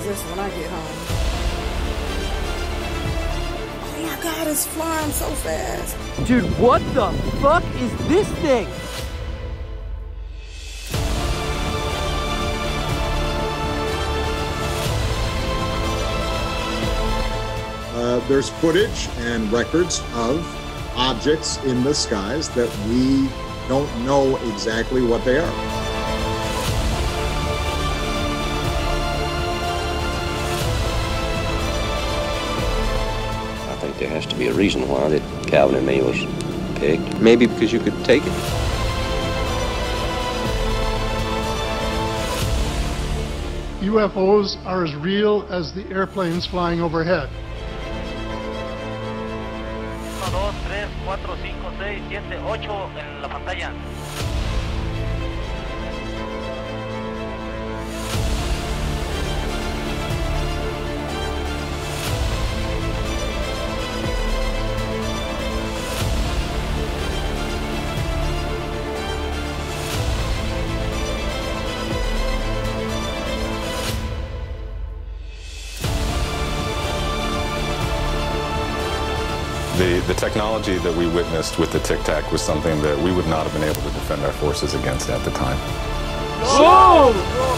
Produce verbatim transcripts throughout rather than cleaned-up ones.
this when I get home. Oh my God, it's flying so fast. Dude, what the fuck is this thing? Uh, there's footage and records of objects in the skies that we don't know exactly what they are. I think there has to be a reason why that Calvin and me was picked. Maybe because you could take it. U F Os are as real as the airplanes flying overhead. uno, dos, tres, cuatro, cinco, seis, siete, ocho en la pantalla. The, the technology that we witnessed with the Tic Tac was something that we would not have been able to defend our forces against at the time. Whoa!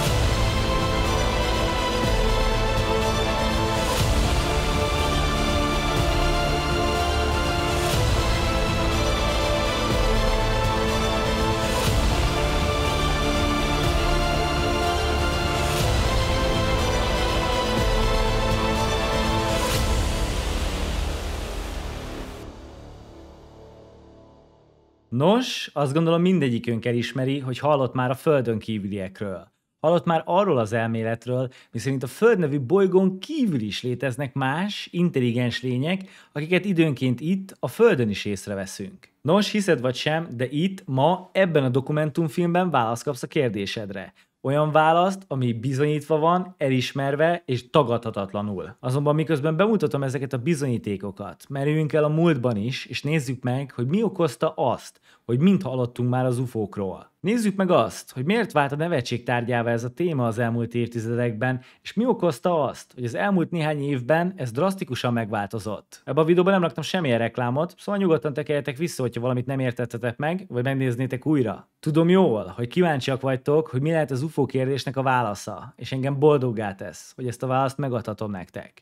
Nos, azt gondolom mindegyikünk elismeri, hogy hallott már a Földön kívüliekről. Hallott már arról az elméletről, miszerint a Föld nevű bolygón kívül is léteznek más, intelligens lények, akiket időnként itt, a Földön is észreveszünk. Nos, hiszed vagy sem, de itt, ma, ebben a dokumentumfilmben választ kapsz a kérdésedre. Olyan választ, ami bizonyítva van, elismerve és tagadhatatlanul. Azonban miközben bemutatom ezeket a bizonyítékokat, merüljünk el a múltban is, és nézzük meg, hogy mi okozta azt, hogy mind hallottunk már az ufókról. Nézzük meg azt, hogy miért vált a nevetség tárgyává ez a téma az elmúlt évtizedekben, és mi okozta azt, hogy az elmúlt néhány évben ez drasztikusan megváltozott. Ebben a videóban nem raktam semmilyen reklámot, szóval nyugodtan tekerjetek vissza, hogyha valamit nem értettetek meg, vagy megnéznétek újra. Tudom jól, hogy kíváncsiak vagytok, hogy mi lehet az ufó kérdésnek a válasza, és engem boldoggá tesz, hogy ezt a választ megadhatom nektek.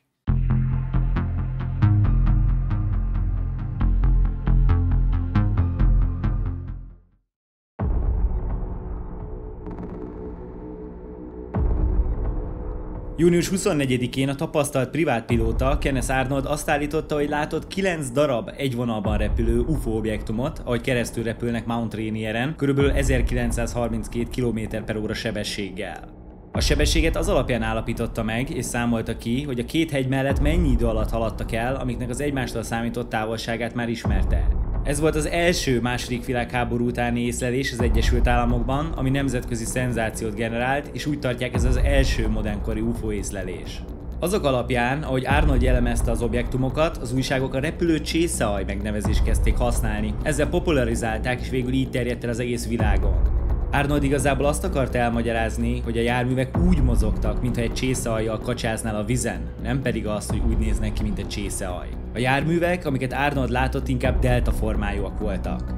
június huszonnegyedikén a tapasztalt privátpilóta Kenneth Arnold azt állította, hogy látott kilenc darab egy vonalban repülő ufó objektumot, ahogy keresztül repülnek Mount Rainieren, körülbelül ezerkilencszázharminckét kilométer per óra sebességgel. A sebességet az alapján állapította meg, és számolta ki, hogy a két hegy mellett mennyi idő alatt haladtak el, amiknek az egymástól számított távolságát már ismerte. Ez volt az első második világháború utáni észlelés az Egyesült Államokban, ami nemzetközi szenzációt generált, és úgy tartják, ez az első modernkori ufó észlelés. Azok alapján, ahogy Arnold jellemezte az objektumokat, az újságok a repülő csészehaj megnevezést kezdték használni, ezzel popularizálták, és végül így terjedt el az egész világon. Arnold igazából azt akarta elmagyarázni, hogy a járművek úgy mozogtak, mintha egy csészehajjal kacsáznál a vizen, nem pedig azt, hogy úgy néznek ki, mint egy csészehaj. A járművek, amiket Arnold látott, inkább delta formájúak voltak.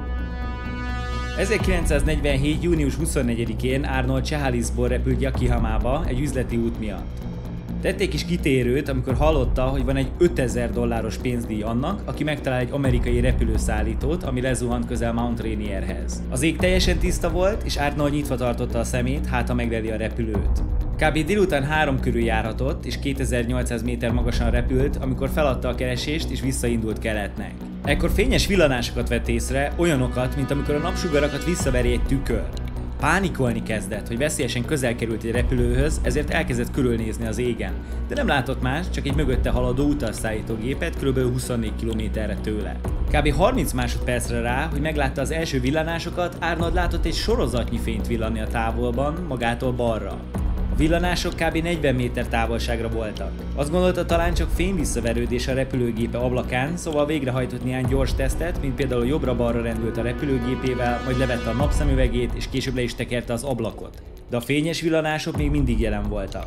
ezerkilencszáznegyvenhét. június huszonnegyedikén Arnold Chehalisból repült Yakihamába egy üzleti út miatt. Tették is kitérőt, amikor hallotta, hogy van egy ötezer dolláros pénzdíj annak, aki megtalál egy amerikai repülőszállítót, ami lezuhant közel Mount Rainierhez. Az ég teljesen tiszta volt, és Arnold nyitva tartotta a szemét, hát ha megleli a repülőt. Kb. Délután három körül járhatott, és kétezer-nyolcszáz méter magasan repült, amikor feladta a keresést, és visszaindult keletnek. Ekkor fényes villanásokat vett észre, olyanokat, mint amikor a napsugarakat visszaveri egy tükör. Pánikolni kezdett, hogy veszélyesen közel került egy repülőhöz, ezért elkezdett körülnézni az égen, de nem látott más, csak egy mögötte haladó utasszállítógépet kb. huszonnégy kilométerre tőle. Kb. harminc másodpercre rá, hogy meglátta az első villanásokat, Arnold látott egy sorozatnyi fényt villanni a távolban, magától balra. A villanások kb. negyven méter távolságra voltak. Azt gondolta, talán csak fényvisszaverődés a repülőgépe ablakán, szóval végrehajtott néhány gyors tesztet, mint például jobbra-balra rendült a repülőgépével, majd levette a napszemüvegét és később le is tekerte az ablakot. De a fényes villanások még mindig jelen voltak.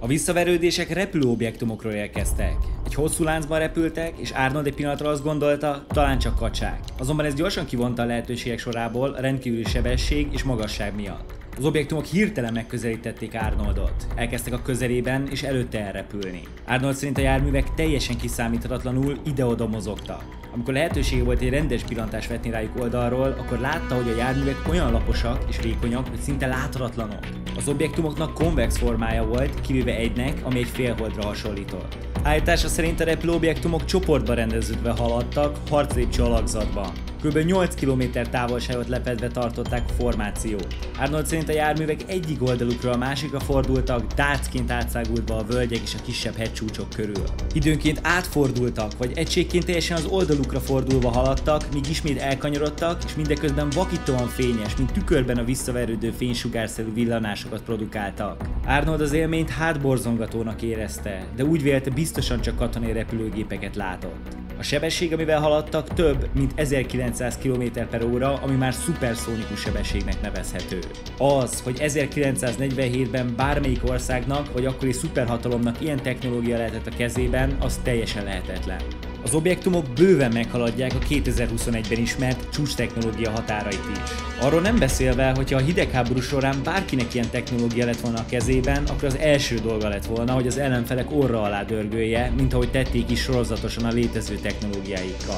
A visszaverődések repülőobjektumokról érkeztek. Egy hosszú láncban repültek, és Arnold egy pillanatra azt gondolta, talán csak kacsák. Azonban ez gyorsan kivonta a lehetőségek sorából a rendkívüli sebesség és magasság miatt. Az objektumok hirtelen megközelítették Arnoldot. Elkezdtek a közelében és előtte elrepülni. Arnold szerint a járművek teljesen kiszámíthatatlanul ide-oda mozogtak. Amikor lehetősége volt egy rendes pillantást vetni rájuk oldalról, akkor látta, hogy a járművek olyan laposak és vékonyak, hogy szinte láthatatlanok. Az objektumoknak konvex formája volt, kivéve egynek, ami egy félholdra hasonlított. Állítása szerint a repülőobjektumok csoportba rendeződve haladtak, harclépcső alakzatban. Kb. nyolc kilométer távolságot lepedve tartották a formációt. Arnold szerint a járművek egyik oldalukra a másikra fordultak, dácként átszágulva a völgyek és a kisebb hegycsúcsok körül. Időnként átfordultak, vagy egységként teljesen az oldalukra fordulva haladtak, míg ismét elkanyarodtak, és mindeközben vakítóan fényes, mint tükörben a visszaverődő fénysugárszerű villanásokat produkáltak. Arnold az élményt hátborzongatónak érezte, de úgy vélte, biztosan csak katonai repülőgépeket látott. A sebesség, amivel haladtak, több, mint ezerkilencszáz kilométer per óra, ami már szuperszónikus sebességnek nevezhető. Az, hogy ezerkilencszáznegyvenhétben bármelyik országnak, vagy akkori szuperhatalomnak ilyen technológia lehetett a kezében, az teljesen lehetetlen. Az objektumok bőven meghaladják a kétezer-huszonegyben ismert csúcstechnológia határait is. Arról nem beszélve, hogyha a hidegháború során bárkinek ilyen technológia lett volna a kezében, akkor az első dolga lett volna, hogy az ellenfelek orra alá dörgölje, mint ahogy tették is sorozatosan a létező technológiáikkal.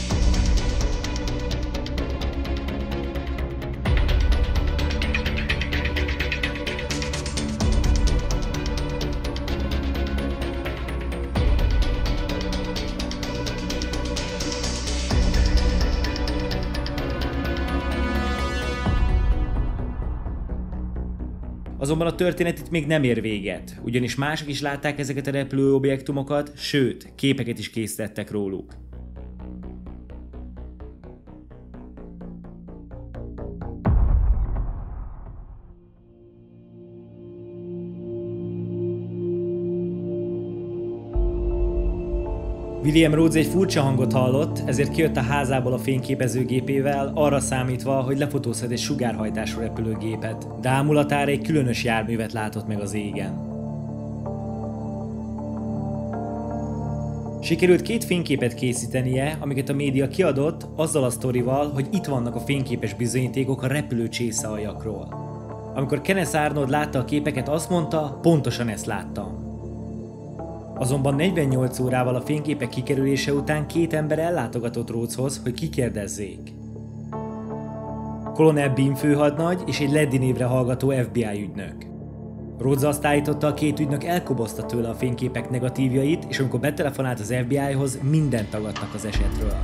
Azonban a történet itt még nem ér véget, ugyanis mások is látták ezeket a repülőobjektumokat, sőt, képeket is készítettek róluk. William Rhodes egy furcsa hangot hallott, ezért kijött a házából a fényképezőgépével, arra számítva, hogy lefotózhat egy sugárhajtású repülőgépet, de ámulatára egy különös járművet látott meg az égen. Sikerült két fényképet készítenie, amiket a média kiadott, azzal a sztorival, hogy itt vannak a fényképes bizonyítékok a repülő csészealjakról. Amikor Kenneth Arnold látta a képeket, azt mondta, pontosan ezt láttam. Azonban negyvennyolc órával a fényképek kikerülése után két ember ellátogatott Rhodeshoz, hogy kikérdezzék. Colonel Bean főhadnagy és egy Leddy névre hallgató ef bé i ügynök. Rhodes azt állította, a két ügynök elkobozta tőle a fényképek negatívjait, és amikor betelefonált az ef bé i-hoz, mindent tagadtak az esetről.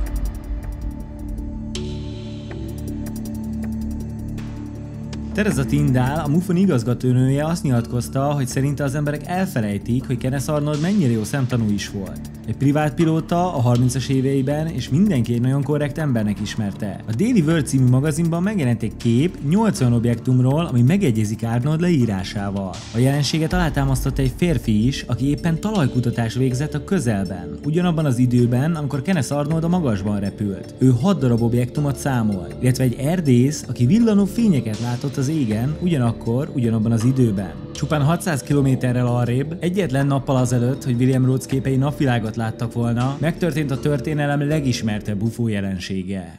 Teresa Tyndall, a MUFON igazgatónője azt nyilatkozta, hogy szerinte az emberek elfelejtik, hogy Kenneth Arnold mennyire jó szemtanú is volt. Egy privát pilóta a harmincas éveiben, és mindenki egy nagyon korrekt embernek ismerte. A Daily World című magazinban megjelent egy kép nyolcvan objektumról, ami megegyezik Arnold leírásával. A jelenséget alátámasztott egy férfi is, aki éppen talajkutatást végzett a közelben, ugyanabban az időben, amikor Kenneth Arnold a magasban repült. Ő hat darab objektumot számolt, illetve egy erdész, aki villanó fényeket látott az égen, ugyanakkor, ugyanabban az időben. Csupán hatszáz kilométerrel arrébb, egyetlen nappal azelőtt, hogy William Rhodes képei napvilágot láttak volna, megtörtént a történelem legismertebb ufó jelensége.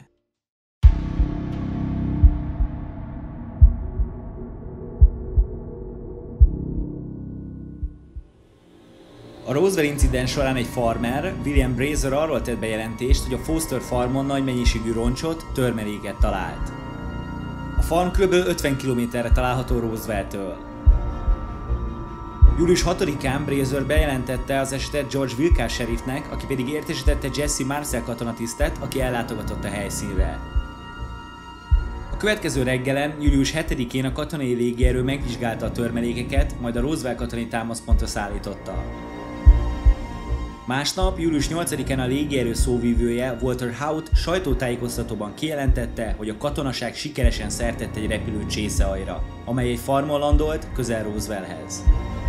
A Roswell incidens során egy farmer, William Brazier arról tett bejelentést, hogy a Foster farmon nagy mennyiségű roncsot, törmeléket talált. A farm kb. ötven kilométerre található Roswelltől. július hatodikán Brazier bejelentette az esetet George Wilkes sheriffnek, aki pedig értesítette Jesse Marcel katonatisztet, aki ellátogatott a helyszínre. A következő reggelen, július hetedikén a katonai légierő megvizsgálta a törmelékeket, majd a Roswell katonai támaszpontra szállította. Másnap, július nyolcadikán a légierő szóvívője, Walter Haut sajtótájékoztatóban kijelentette, hogy a katonaság sikeresen szertett egy repülő csészealjra, amely egy farmon landolt közel Roswellhez.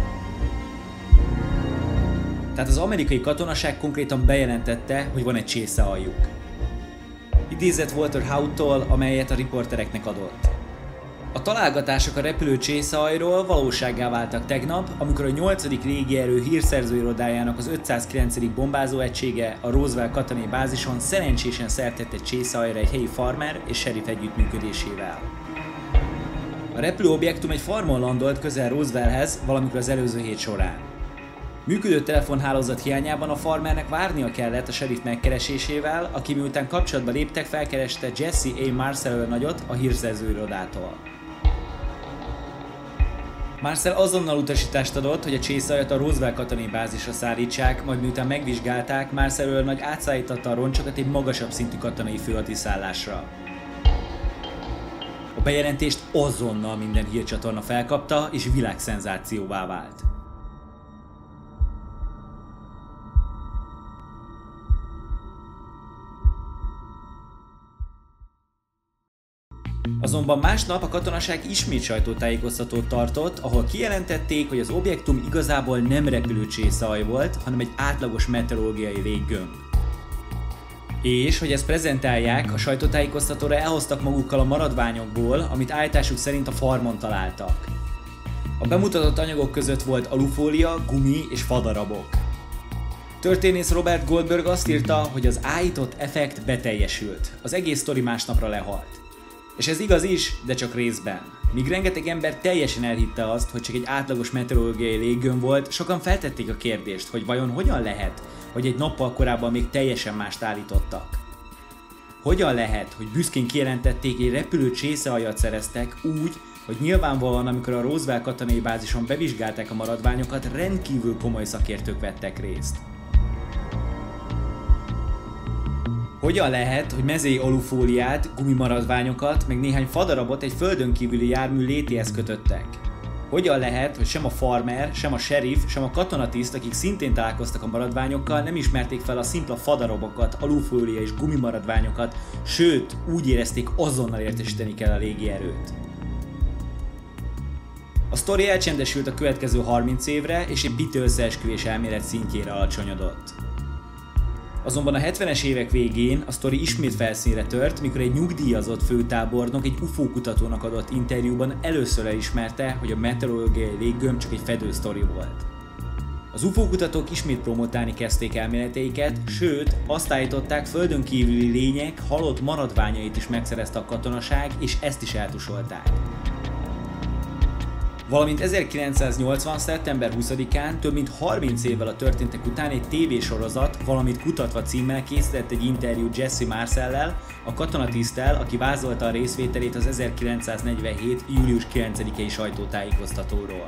Tehát az amerikai katonaság konkrétan bejelentette, hogy van egy csészealjuk. Idézett Walter Hauttól, amelyet a riportereknek adott. A találgatások a repülő csészehajról valósággá váltak tegnap, amikor a nyolcadik légierő hírszerzőirodájának az ötszázkilencedik bombázó egysége a Roswell katonai bázison szerencsésen szert tett egy csészehajra egy helyi farmer és sheriff együttműködésével. A repülőobjektum egy farmon landolt közel Roswellhez valamikor az előző hét során. Működő telefonhálózat hiányában a farmernek várnia kellett a sheriff megkeresésével, aki miután kapcsolatba léptek, felkereste Jesse A. Marcel nagyot a hírszerzőirodától. Marcel azonnal utasítást adott, hogy a csészehajat a Roswell katonai bázisra szállítsák, majd miután megvizsgálták, Marcel nagy átszállította a roncsokat egy magasabb szintű katonai főhadiszállásra. A bejelentést azonnal minden hírcsatorna felkapta, és világszenzációvá vált. Azonban másnap a katonaság ismét sajtótájékoztatót tartott, ahol kijelentették, hogy az objektum igazából nem repülő csészehaj volt, hanem egy átlagos meteorológiai léggömb. És, hogy ezt prezentálják, a sajtótájékoztatóra elhoztak magukkal a maradványokból, amit állításuk szerint a farmon találtak. A bemutatott anyagok között volt alufólia, gumi és fadarabok. Történész Robert Goldberg azt írta, hogy az állított effekt beteljesült, az egész sztori másnapra lehalt. És ez igaz is, de csak részben. Míg rengeteg ember teljesen elhitte azt, hogy csak egy átlagos meteorológiai léggömb volt, sokan feltették a kérdést, hogy vajon hogyan lehet, hogy egy nappal korábban még teljesen mást állítottak. Hogyan lehet, hogy büszkén kijelentették, egy repülő csészehajat szereztek úgy, hogy nyilvánvalóan, amikor a Roswell katonai bázison bevizsgálták a maradványokat, rendkívül komoly szakértők vettek részt. Hogyan lehet, hogy mezei alufóliát, gumimaradványokat, meg néhány fadarabot egy földön kívüli jármű létéhez kötöttek? Hogyan lehet, hogy sem a farmer, sem a sheriff, sem a katonatiszt, akik szintén találkoztak a maradványokkal, nem ismerték fel a szimpla fadarabokat, alufólia és gumimaradványokat, sőt, úgy érezték, azonnal értesíteni kell a légierőt? A sztori elcsendesült a következő harminc évre, és egy bit összeesküvés elmélet szintjére alacsonyodott. Azonban a hetvenes évek végén a sztori ismét felszínre tört, mikor egy nyugdíjazott főtábornok egy ufó kutatónak adott interjúban először elismerte, hogy a meteorológiai léggömb csak egy fedősztori volt. Az ufó kutatók ismét promotálni kezdték elméleteiket, sőt, azt állították, földön kívüli lények halott maradványait is megszerezte a katonaság, és ezt is eltusolták. Valamint ezerkilencszáznyolcvan. szeptember huszadikán, több mint harminc évvel a történtek után egy tévésorozat, Valamit kutatva címmel készített egy interjút Jesse Marcellel, a katonatiszttel, aki vázolta a részvételét az ezerkilencszáznegyvenhét. július kilencedikei sajtótájékoztatóról.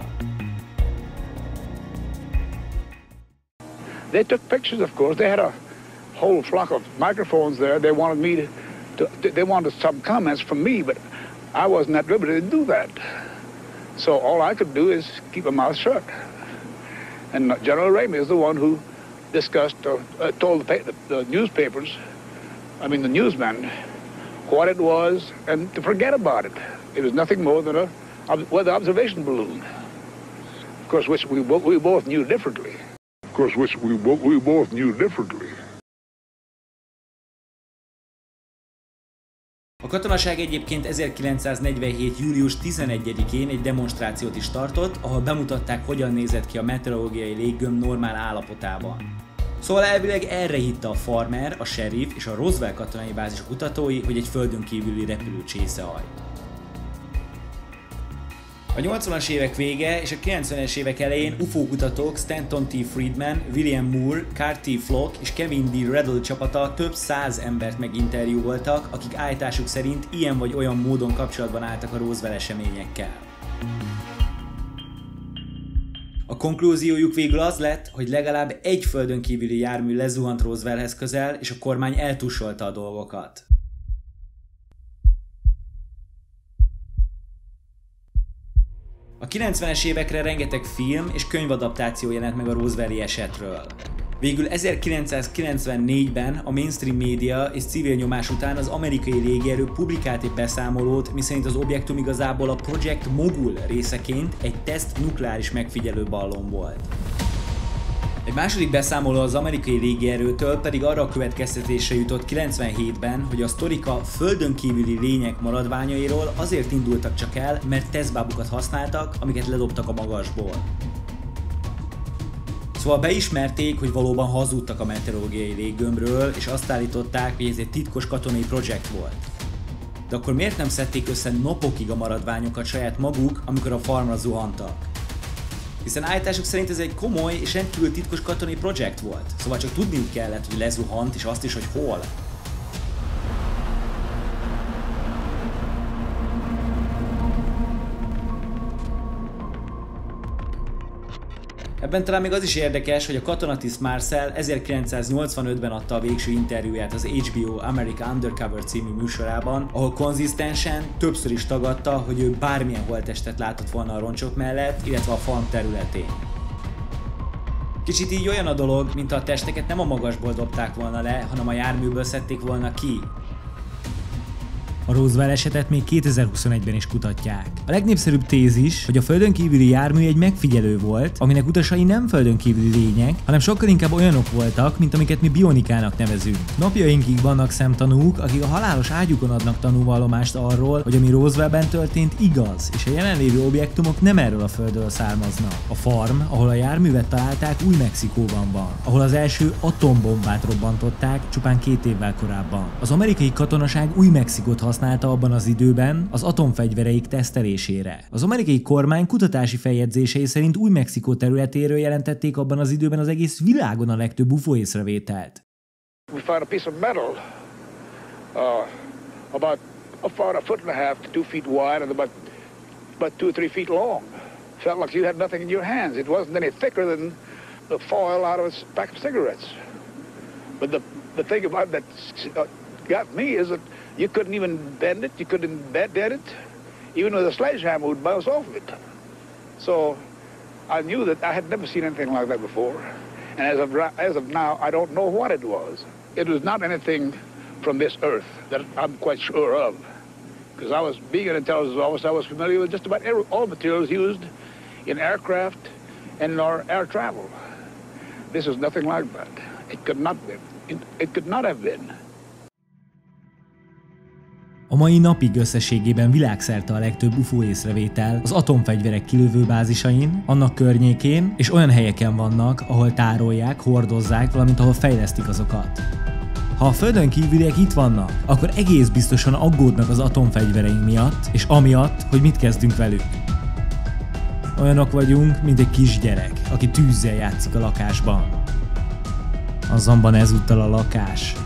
They took pictures, of course. They had a whole flock of microphones there. They wanted me to, to they wanted some comments from me, but I wasn't at liberty to do that. So all I could do is keep my mouth shut. And General Ramey is the one who discussed, or uh, told the, the, the newspapers, I mean the newsmen, what it was and to forget about it. It was nothing more than a weather observation balloon. Of course, which we, we both knew differently. Of course, which we, we both knew differently. A katonaság egyébként ezerkilencszáznegyvenhét. július tizenegyedikén egy demonstrációt is tartott, ahol bemutatták, hogyan nézett ki a meteorológiai léggömb normál állapotában. Szóval elvileg erre hitte a farmer, a sheriff és a Roswell katonai bázis kutatói, hogy egy földön kívüli repülő csészehaj. A nyolcvanas évek vége és a kilencvenes évek elején ufó kutatók Stanton T. Friedman, William Moore, Carl T. Flock és Kevin D. Riddle csapata több száz embert meginterjúvoltak, akik állításuk szerint ilyen vagy olyan módon kapcsolatban álltak a Roswell eseményekkel. A konklúziójuk végül az lett, hogy legalább egy földön kívüli jármű lezuhant Roswellhez közel, és a kormány eltusolta a dolgokat. A kilencvenes évekre rengeteg film és könyvadaptáció jelent meg a Roswell-i esetről. Végül ezerkilencszázkilencvennégyben a mainstream média és civil nyomás után az amerikai légierő publikált egy beszámolót, miszerint az objektum igazából a Project Mogul részeként egy teszt nukleáris megfigyelő ballon volt. Egy második beszámoló az amerikai légierőtől pedig arra a következtetésre jutott kilencvenhétben, hogy a sztorika földön kívüli lények maradványairól azért indultak csak el, mert tesztbábukat használtak, amiket ledobtak a magasból. Szóval beismerték, hogy valóban hazudtak a meteorológiai léggömbről, és azt állították, hogy ez egy titkos katonai projekt volt. De akkor miért nem szedték össze napokig a maradványokat saját maguk, amikor a farmra zuhantak? Hiszen állításuk szerint ez egy komoly és rendkívül titkos katonai projekt volt, szóval csak tudniuk kellett, hogy lezuhant, és azt is, hogy hol. Ebben talán még az is érdekes, hogy a katonatiszt Marcel ezerkilencszáznyolcvanötben adta a végső interjúját az há bé o America Undercover című műsorában, ahol konzisztensen többször is tagadta, hogy ő bármilyen holttestet látott volna a roncsok mellett, illetve a farm területén. Kicsit így olyan a dolog, mintha a testeket nem a magasból dobták volna le, hanem a járműből szedték volna ki. A Roswell esetet még kétezer-huszonegyben is kutatják. A legnépszerűbb tézis, hogy a földön kívüli jármű egy megfigyelő volt, aminek utasai nem földön kívüli lények, hanem sokkal inkább olyanok voltak, mint amiket mi bionikának nevezünk. Napjainkig vannak szemtanúk, akik a halálos ágyukon adnak tanúvallomást arról, hogy ami Roswellben történt igaz, és a jelenlévő objektumok nem erről a földről származnak. A farm, ahol a járművet találták, Új-Mexikóban van, ahol az első atombombát robbantották csupán két évvel korábban. Az amerikai katonaság Új-Mexikót használta abban az időben az atomfegyvereik tesztelésére. Az amerikai kormány kutatási feljegyzései szerint Új-Mexikó területéről jelentették abban az időben az egész világon a legtöbb u f o észrevételt. We found a piece of metal uh, about about a foot and a half to two feet wide and about about two or three feet long. Felt like you had nothing in your hands. It wasn't any thicker than the foil out of a pack of cigarettes. But the the thing about that uh, got me is that you couldn't even bend it, you couldn't bend it, even with a sledgehammer would bounce off of it. So I knew that I had never seen anything like that before. And as of, as of now, I don't know what it was. It was not anything from this earth that I'm quite sure of. Because I was, being an intelligence officer, I was familiar with just about every, all materials used in aircraft and in our air travel. This is nothing like that. It could not be. It, it could not have been. A mai napig összességében világszerte a legtöbb u f o észrevétel az atomfegyverek kilövő bázisain, annak környékén és olyan helyeken vannak, ahol tárolják, hordozzák, valamint ahol fejlesztik azokat. Ha a földön kívüliek itt vannak, akkor egész biztosan aggódnak az atomfegyvereink miatt, és amiatt, hogy mit kezdünk velük. Olyanok vagyunk, mint egy kisgyerek, aki tűzzel játszik a lakásban. Azonban ezúttal a lakás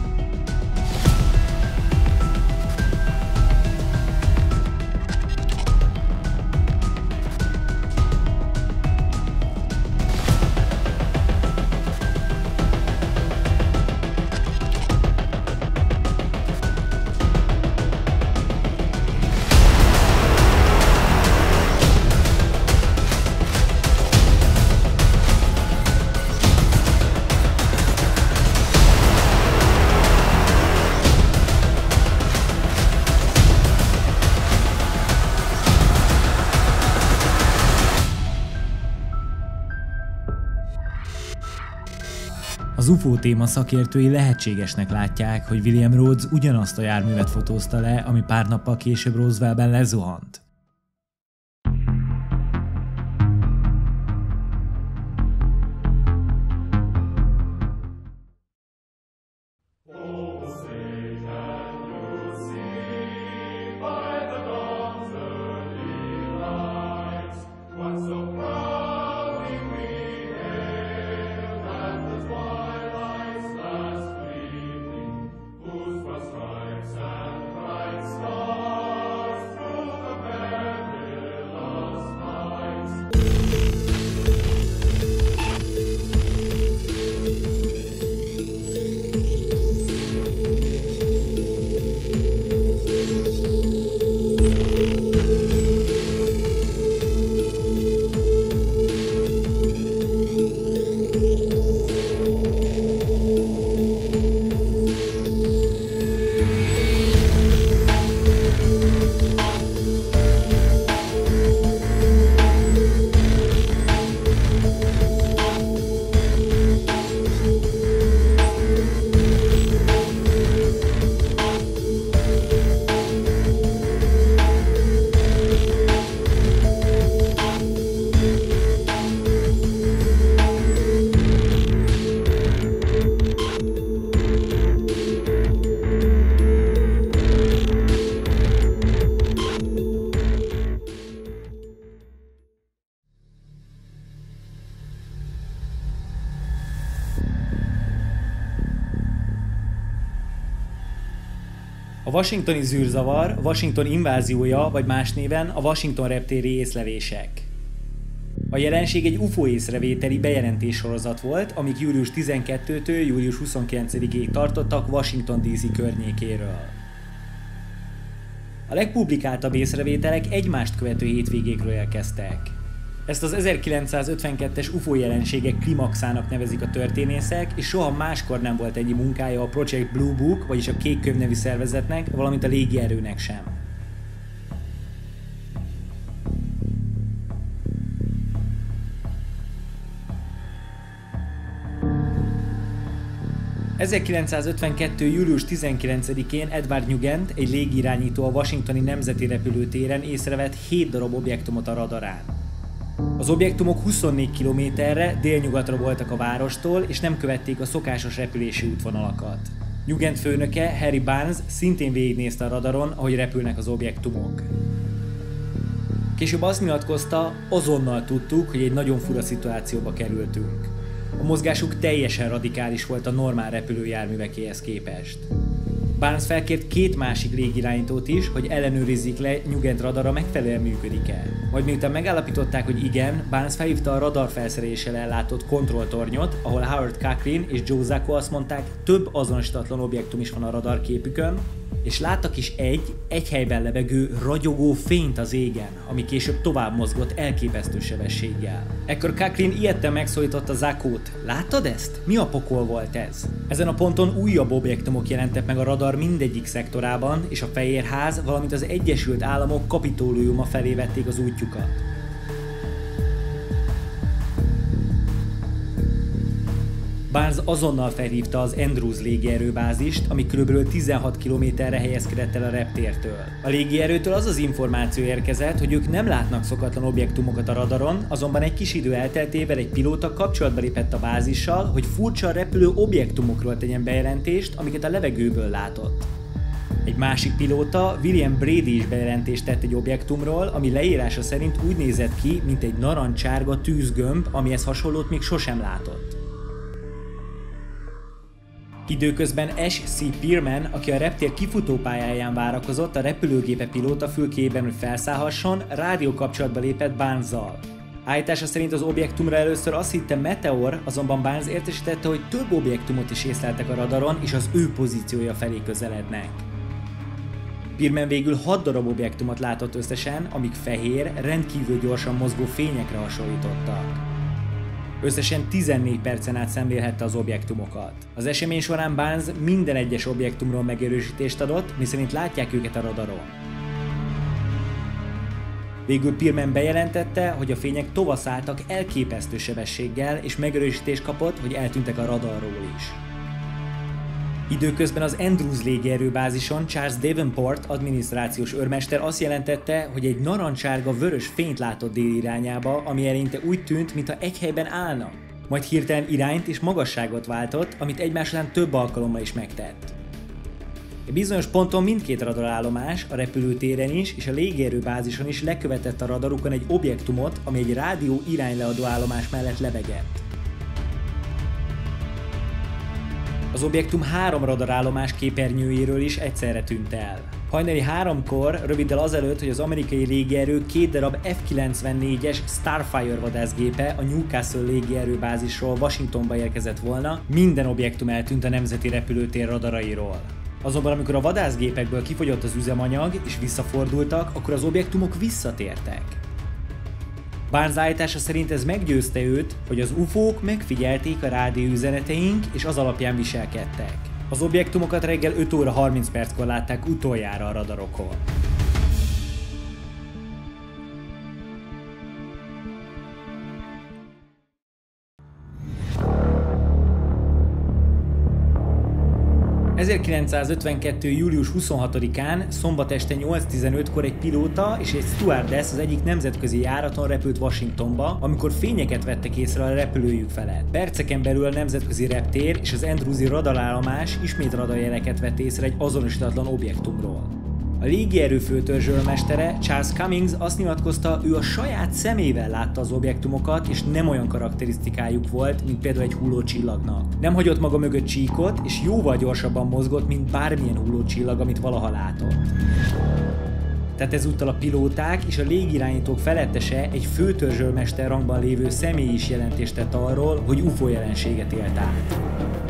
Az u f o téma szakértői lehetségesnek látják, hogy William Rhodes ugyanazt a járművet fotózta le, ami pár nappal később Roswellben lezuhant. Whose was stripes and bright stars through the A washingtoni zűrzavar, Washington inváziója, vagy más néven a Washington reptéri észlelések. A jelenség egy u f o észrevételi bejelentés sorozat volt, amik július tizenkettedikétől július huszonkilencedikéig tartottak Washington dé cé környékéről. A legpublikáltabb észrevételek egymást követő hétvégékről érkeztek. Ezt az ezerkilencszázötvenkettes u f o jelenségek klimaxának nevezik a történészek, és soha máskor nem volt ennyi munkája a Project Blue Book, vagyis a Kék Könyv nevű szervezetnek, valamint a légierőnek sem. ezerkilencszázötvenkettő július tizenkilencedikén Edward Nugent, egy légirányító a washingtoni nemzeti repülőtéren észrevett hét darab objektumot a radarán. Az objektumok huszonnégy kilométerre délnyugatra voltak a várostól, és nem követték a szokásos repülési útvonalakat. Nugent főnöke, Harry Barnes szintén végignézte a radaron, ahogy repülnek az objektumok. Később azt nyilatkozta, azonnal tudtuk, hogy egy nagyon fura szituációba kerültünk. A mozgásuk teljesen radikális volt a normál repülőjárművekéhez képest. Barnes felkért két másik légirányítót is, hogy ellenőrizzék le Nugent radara megfelelően működik-e. Majd miután megállapították, hogy igen, Barnes felhívta a radarfelszereléssel ellátott kontrolltornyot, ahol Howard Cochrane és Joe Zacco azt mondták, több azonosítatlan objektum is van a radarképükön, és láttak is egy, egy helyben lebegő, ragyogó fényt az égen, ami később tovább mozgott elképesztő sebességgel. Ekkor Cochrane ijedten megszólította Zaccót. Láttad ezt? Mi a pokol volt ez? Ezen a ponton újabb objektumok jelentek meg a radar mindegyik szektorában, és a Fehérház, valamint az Egyesült Államok Kapitóliuma felé vették az útjukat. Barnes azonnal felhívta az Andrews légierőbázist, ami kb. tizenhat kilométerre helyezkedett el a reptértől. A légierőtől az az információ érkezett, hogy ők nem látnak szokatlan objektumokat a radaron, azonban egy kis idő elteltével egy pilóta kapcsolatba lépett a bázissal, hogy furcsa repülő objektumokról tegyen bejelentést, amiket a levegőből látott. Egy másik pilóta, William Brady is bejelentést tett egy objektumról, ami leírása szerint úgy nézett ki, mint egy narancsárga tűzgömb, amihez hasonlót még sosem látott. Időközben Ash C. Pearman, aki a reptér kifutópályáján várakozott a repülőgépe pilóta fülkéjében, hogy felszállhasson, rádiókapcsolatba lépett Barnesszal. Állítása szerint az objektumra először azt hitte meteor, azonban Barnes értesítette, hogy több objektumot is észleltek a radaron, és az ő pozíciója felé közelednek. Pearman végül hat darab objektumot látott összesen, amik fehér, rendkívül gyorsan mozgó fényekre hasonlítottak. Összesen tizennégy percen át szemlélhette az objektumokat. Az esemény során Barnes minden egyes objektumról megerősítést adott, miszerint látják őket a radaron. Végül Pearman bejelentette, hogy a fények tovaszálltak elképesztő sebességgel, és megerősítést kapott, hogy eltűntek a radarról is. Időközben az Andrews légierőbázison Charles Davenport, adminisztrációs őrmester azt jelentette, hogy egy narancsárga vörös fényt látott dél irányába, ami eleinte úgy tűnt, mintha egy helyben állna. Majd hirtelen irányt és magasságot váltott, amit egymás után több alkalommal is megtett. Egy bizonyos ponton mindkét radarállomás, a repülőtéren is és a légierőbázison is lekövetett a radarukon egy objektumot, ami egy rádió irányleadó állomás mellett lebegett. Az objektum három radarállomás képernyőjéről is egyszerre tűnt el. Hajnali háromkor, röviddel azelőtt, hogy az amerikai légierő két darab F kilencvennégyes Starfire vadászgépe a Newcastle légierőbázisról Washingtonba érkezett volna, minden objektum eltűnt a nemzeti repülőtér radarairól. Azonban amikor a vadászgépekből kifogyott az üzemanyag és visszafordultak, akkor az objektumok visszatértek. Barnes állítása szerint ez meggyőzte őt, hogy az u f o-k megfigyelték a rádióüzeneteink és az alapján viselkedtek. Az objektumokat reggel öt óra harminc perckor látták utoljára a radarokon. ezerkilencszázötvenkettő július huszonhatodikán szombat este nyolc tizenötkor egy pilóta és egy stewardess az egyik nemzetközi járaton repült Washingtonba, amikor fényeket vettek észre a repülőjük felett. Perceken belül a nemzetközi reptér és az Andrewsi radarállomás ismét radarjeleket vett észre egy azonosítatlan objektumról. A légierő főtörzsőrmestere, Charles Cummings azt nyilatkozta, ő a saját szemével látta az objektumokat, és nem olyan karakterisztikájuk volt, mint például egy hullócsillagnak. Nem hagyott maga mögött csíkot, és jóval gyorsabban mozgott, mint bármilyen hullócsillag, amit valaha látott. Tehát ezúttal a pilóták és a légirányítók felettese, egy főtörzsőrmester rangban lévő személy is jelentést tett arról, hogy u f o jelenséget élt át.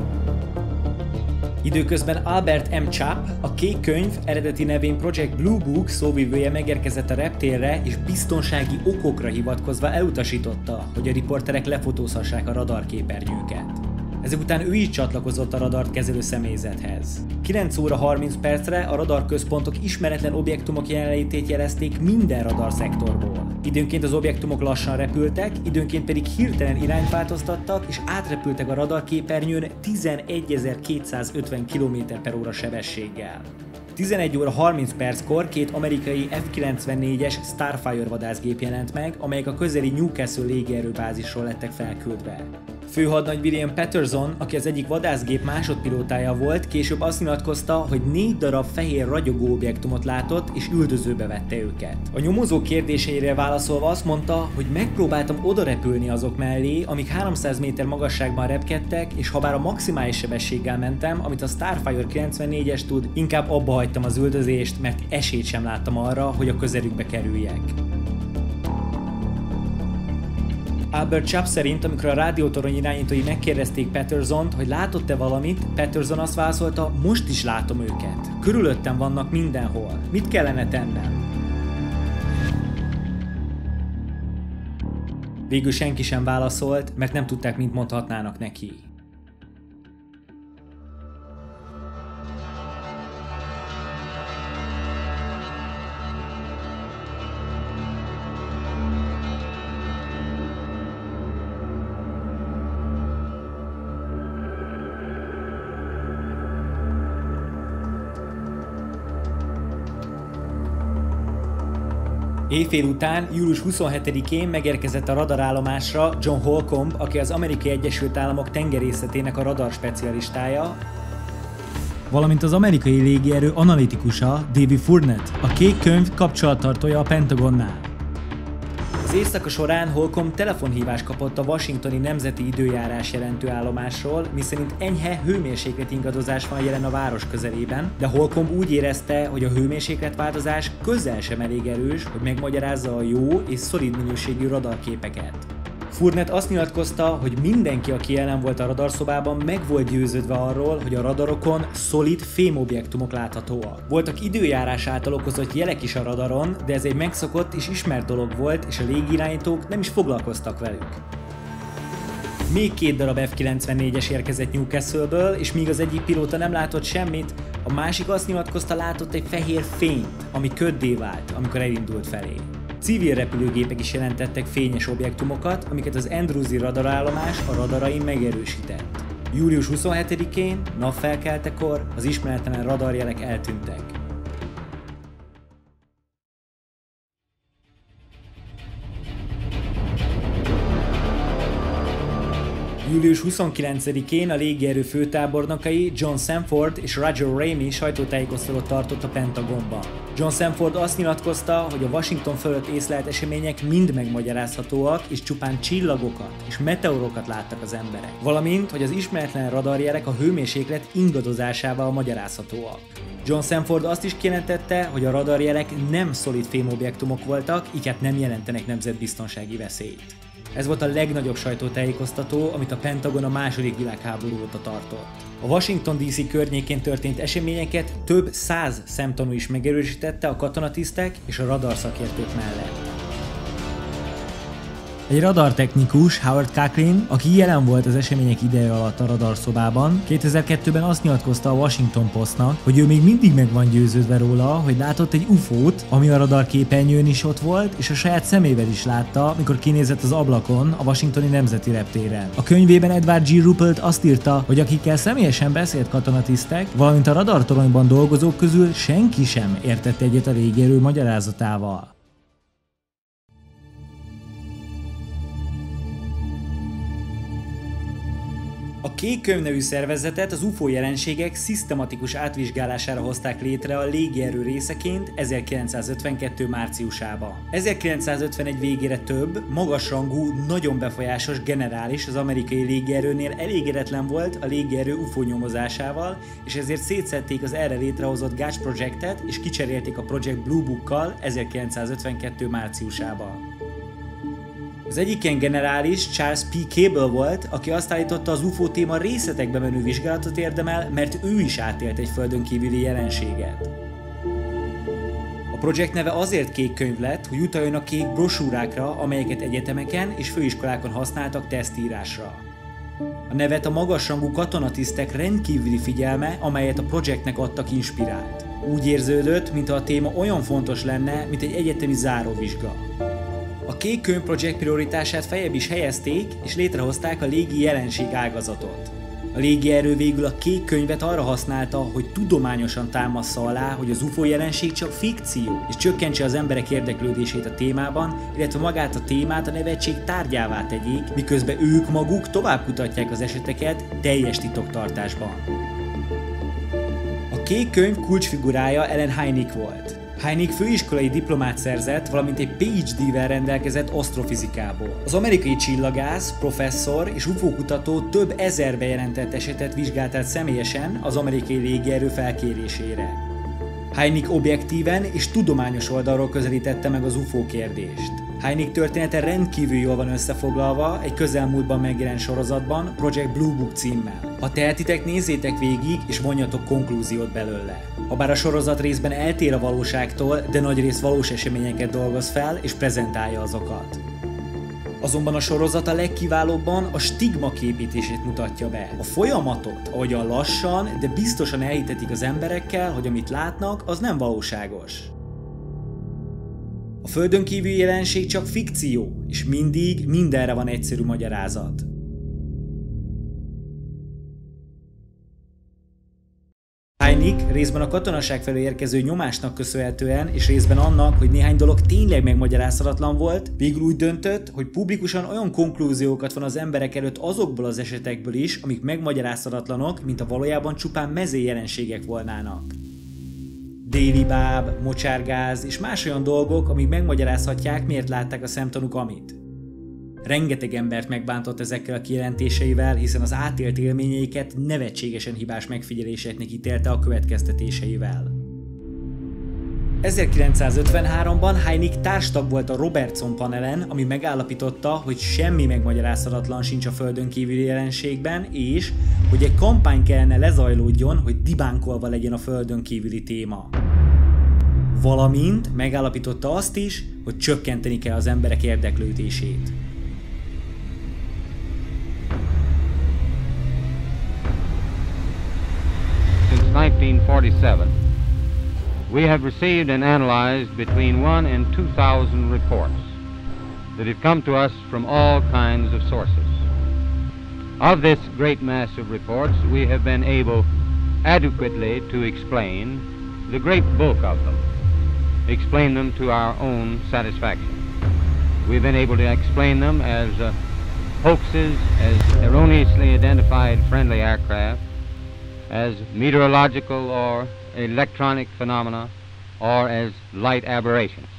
Időközben Albert M. Chapp, a Kék Könyv, eredeti nevén Project Blue Book szóvivője megérkezett a reptérre, és biztonsági okokra hivatkozva elutasította, hogy a riporterek lefotózhassák a radarképernyőket. Ezek után ő is csatlakozott a radart kezelő személyzethez. kilenc óra harminc percre a radarközpontok ismeretlen objektumok jelenlétét jelezték minden radarszektorból. Időnként az objektumok lassan repültek, időnként pedig hirtelen irányt változtattak, és átrepültek a radarképernyőn tizenegyezer-kétszázötven kilométer per óra sebességgel. tizenegy óra harminc perckor két amerikai F kilencvennégyes Starfire vadászgép jelent meg, amelyek a közeli Newcastle légierőbázisról lettek felküldve. Főhadnagy William Patterson, aki az egyik vadászgép másodpilótája volt, később azt nyilatkozta, hogy négy darab fehér ragyogó objektumot látott, és üldözőbe vette őket. A nyomozó kérdéseire válaszolva azt mondta, hogy megpróbáltam odarepülni azok mellé, amik háromszáz méter magasságban repkedtek, és ha bár a maximális sebességgel mentem, amit a Starfire kilencvennégyes tud, inkább abba hagytam az üldözést, mert esélyt sem láttam arra, hogy a közelükbe kerüljek. Albert Chapp szerint, amikor a rádiótorony irányítói megkérdezték Pattersont, hogy látott-e valamit, Patterson azt válaszolta, most is látom őket. Körülöttem vannak mindenhol. Mit kellene tennem? Végül senki sem válaszolt, mert nem tudták, mit mondhatnának neki. Éjfél után, július huszonhetedikén megérkezett a radarállomásra John Holcomb, aki az Amerikai Egyesült Államok tengerészetének a radar specialistája, valamint az amerikai légierő analitikusa, David Fournette, a Kék Könyv kapcsolattartója a Pentagonnál. Az éjszaka során Holcomb telefonhívást kapott a washingtoni nemzeti időjárás jelentő állomásról, miszerint enyhe hőmérséklet ingadozás van jelen a város közelében, de Holcomb úgy érezte, hogy a hőmérsékletváltozás közel sem elég erős, hogy megmagyarázza a jó és szolid minőségű radarképeket. Fournette azt nyilatkozta, hogy mindenki, aki jelen volt a radarszobában, meg volt győződve arról, hogy a radarokon szolid fémobjektumok láthatóak. Voltak időjárás által okozott jelek is a radaron, de ez egy megszokott és ismert dolog volt, és a légirányítók nem is foglalkoztak velük. Még két darab F kilencvennégyes érkezett Newcastle-ből, és míg az egyik pilóta nem látott semmit, a másik azt nyilatkozta, látott egy fehér fényt, ami köddé vált, amikor elindult felé. Civil repülőgépek is jelentettek fényes objektumokat, amiket az Andrewsi radarállomás a radarain megerősített. július huszonhetedikén, napfelkeltekor az ismeretlen radarjelek eltűntek. július huszonkilencedikén a légierő főtábornokai John Sanford és Roger Ramey sajtótájékoztatót tartott a Pentagonban. John Sanford azt nyilatkozta, hogy a Washington fölött észlelt események mind megmagyarázhatóak, és csupán csillagokat és meteorokat láttak az emberek. Valamint, hogy az ismeretlen radarjelek a hőmérséklet ingadozásával magyarázhatóak. John Sanford azt is kijelentette, hogy a radarjelek nem szolid fémobjektumok voltak, így hát nem jelentenek nemzetbiztonsági veszélyt. Ez volt a legnagyobb sajtótájékoztató, amit a Pentagon a második világháború óta tartott. A Washington dé cé környékén történt eseményeket több száz szemtanú is megerősítette a katonatisztek és a radarszakértők mellett. Egy radartechnikus, Howard Cochran, aki jelen volt az események ideje alatt a radarszobában, kétezer-kettőben azt nyilatkozta a Washington Postnak, hogy ő még mindig meg van győződve róla, hogy látott egy u f o-t, ami a radarképernyőn is ott volt, és a saját szemével is látta, mikor kinézett az ablakon a Washingtoni Nemzeti Reptéren. A könyvében Edward G. Ruppelt azt írta, hogy akikkel személyesen beszélt katonatisztek, valamint a radartoronyban dolgozók közül senki sem értett egyet a légierő magyarázatával. A Kék Könyv nevű szervezetet az u f o jelenségek szisztematikus átvizsgálására hozták létre a légierő részeként ezerkilencszázötvenkettő márciusában. ezerkilencszázötvenegy végére több, magasrangú, nagyon befolyásos generális az amerikai légierőnél elégedetlen volt a légierő u f o nyomozásával, és ezért szétszedték az erre létrehozott Gotch Projectet és kicserélték a Project Blue Bookkal ezerkilencszázötvenkettő márciusában. Az egyik ilyen generális Charles P. Cable volt, aki azt állította, az u f o téma részletekbe menő vizsgálatot érdemel, mert ő is átélt egy földön kívüli jelenséget. A projekt neve azért Kék Könyv lett, hogy utaljon a kék brosúrákra, amelyeket egyetemeken és főiskolákon használtak tesztírásra. A nevet a magasrangú katonatisztek rendkívüli figyelme, amelyet a projektnek adtak, inspirált. Úgy érződött, mintha a téma olyan fontos lenne, mint egy egyetemi záróvizsga. A Kék Könyv projekt prioritását feljebb is helyezték, és létrehozták a légi jelenség ágazatot. A légierő végül a Kék Könyvet arra használta, hogy tudományosan támassza alá, hogy az u f o jelenség csak fikció, és csökkentse az emberek érdeklődését a témában, illetve magát a témát a nevetség tárgyává tegyék, miközben ők maguk tovább kutatják az eseteket teljes titoktartásban. A Kék Könyv kulcsfigurája Allen Hynek volt. Hynek főiskolai diplomát szerzett, valamint egy P H D-vel rendelkezett asztrofizikából. Az amerikai csillagász, professzor és u f o kutató több ezer bejelentett esetet vizsgált el személyesen az amerikai légierő felkérésére. Hynek objektíven és tudományos oldalról közelítette meg az u f o kérdést. Hynek története rendkívül jól van összefoglalva egy közelmúltban megjelent sorozatban, Project Blue Book címmel. Ha tehetitek, nézzétek végig és vonjatok konklúziót belőle. Habár a sorozat részben eltér a valóságtól, de nagyrészt valós eseményeket dolgoz fel és prezentálja azokat. Azonban a sorozat a legkiválóbban a stigma képítését mutatja be. A folyamatot, ahogyan lassan, de biztosan elhitetik az emberekkel, hogy amit látnak, az nem valóságos. A földön kívüli jelenség csak fikció, és mindig mindenre van egyszerű magyarázat. Hynek részben a katonaság felől érkező nyomásnak köszönhetően, és részben annak, hogy néhány dolog tényleg megmagyarázhatatlan volt, végül úgy döntött, hogy publikusan olyan konklúziókat van az emberek előtt azokból az esetekből is, amik megmagyarázhatatlanok, mint a valójában csupán mezei jelenségek volnának. Déli báb, mocsárgáz és más olyan dolgok, amik megmagyarázhatják, miért látták a szemtanúk amit. Rengeteg embert megbántott ezekkel a kijelentéseivel, hiszen az átélt élményeiket nevetségesen hibás megfigyeléseknek ítélte a következtetéseivel. ezerkilencszázötvenháromban Hynek társtag volt a Robertson panelen, ami megállapította, hogy semmi megmagyarázhatatlan sincs a földön kívüli jelenségben, és hogy egy kampány kellene lezajlódjon, hogy dibánkolva legyen a földön kívüli téma. Valamint megállapította azt is, hogy csökkenteni kell az emberek érdeklődését. Since nineteen forty-seven, we have received and analyzed between one and two thousand reports that have come to us from all kinds of sources. Of this great mass of reports, we have been able adequately to explain the great bulk of them, explain them to our own satisfaction. We've been able to explain them as uh, hoaxes, as erroneously identified friendly aircraft, as meteorological or electronic phenomena, or as light aberrations.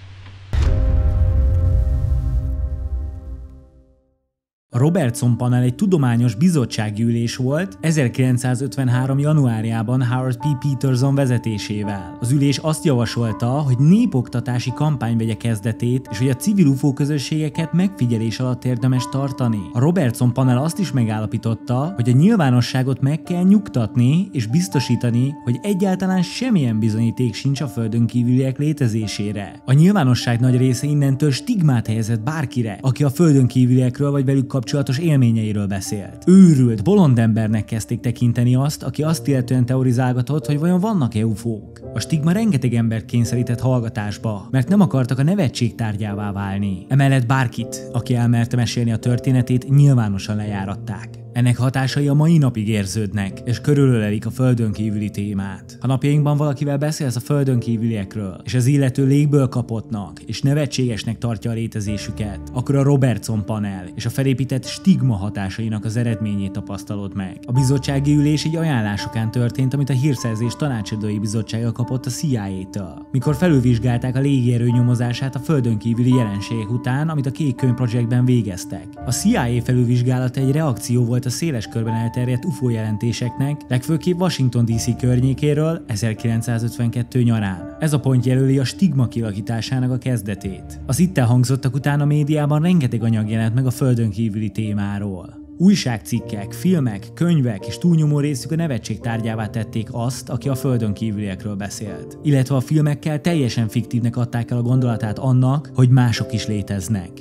A Robertson panel egy tudományos bizottsági ülés volt ezerkilencszázötvenhárom. januárjában Howard P. Peterson vezetésével. Az ülés azt javasolta, hogy népoktatási kampány vegye kezdetét, és hogy a civil u f o közösségeket megfigyelés alatt érdemes tartani. A Robertson panel azt is megállapította, hogy a nyilvánosságot meg kell nyugtatni, és biztosítani, hogy egyáltalán semmilyen bizonyíték sincs a földön kívüliek létezésére. A nyilvánosság nagy része innentől stigmát helyezett bárkire, aki a földön kívüliekről vagy velük kapcsolatos élményeiről beszélt. Őrült, bolond embernek kezdték tekinteni azt, aki azt illetően teorizálgatott, hogy vajon vannak-e u f o-k. A stigma rengeteg embert kényszerített hallgatásba, mert nem akartak a nevetség tárgyává válni. Emellett bárkit, aki elmerte mesélni a történetét, nyilvánosan lejáratták. Ennek hatásai a mai napig érződnek, és körülölelik a földön kívüli témát. Ha napjainkban valakivel beszélsz a földön kívüliekről, és az illető légből kapottnak és nevetségesnek tartja a létezésüket, akkor a Robertson panel és a felépített stigma hatásainak az eredményét tapasztalod meg. A bizottsági ülés egy ajánlásokán történt, amit a Hírszerzés Tanácsadói Bizottsága kapott a C I A-től, mikor felülvizsgálták a légierő nyomozását a földön kívüli jelenségek után, amit a Kék Könyv Projectben végeztek. A C I A felülvizsgálata egy reakció volt a széles körben elterjedt U F O jelentéseknek, legfőképp Washington D C környékéről ezerkilencszázötvenkettő nyarán. Ez a pont jelöli a stigma kialakításának a kezdetét. Az itt elhangzottak után a médiában rengeteg anyag jelent meg a földön kívüli témáról. Újságcikkek, filmek, könyvek és túlnyomó részük a nevetség tárgyává tették azt, aki a földön kívüliekről beszélt. Illetve a filmekkel teljesen fiktívnek adták el a gondolatát annak, hogy mások is léteznek.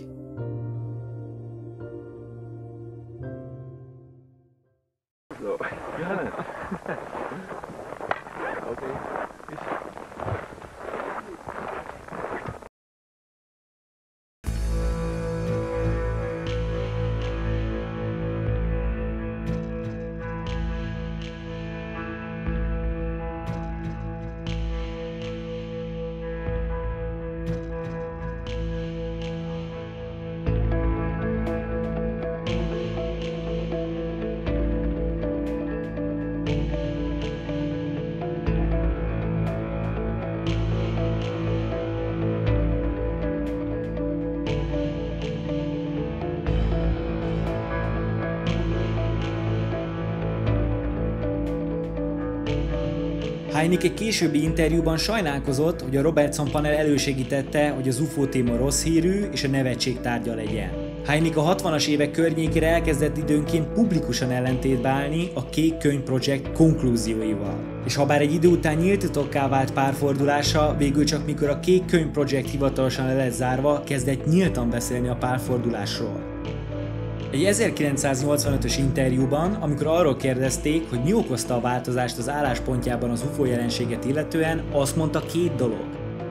Hynek egy későbbi interjúban sajnálkozott, hogy a Robertson panel elősegítette, hogy az U F O téma rossz hírű és a nevetség tárgya legyen. Hynek a hatvanas évek környékére elkezdett időnként publikusan ellentétbe állni a Kék Könyv Project konklúzióival. És habár egy idő után nyílt titokká vált párfordulása, végül csak mikor a Kék Könyv Project hivatalosan le lett zárva, kezdett nyíltan beszélni a párfordulásról. Egy ezerkilencszáznyolcvanötös interjúban, amikor arról kérdezték, hogy mi okozta a változást az álláspontjában az U F O jelenséget illetően, azt mondta két dolog.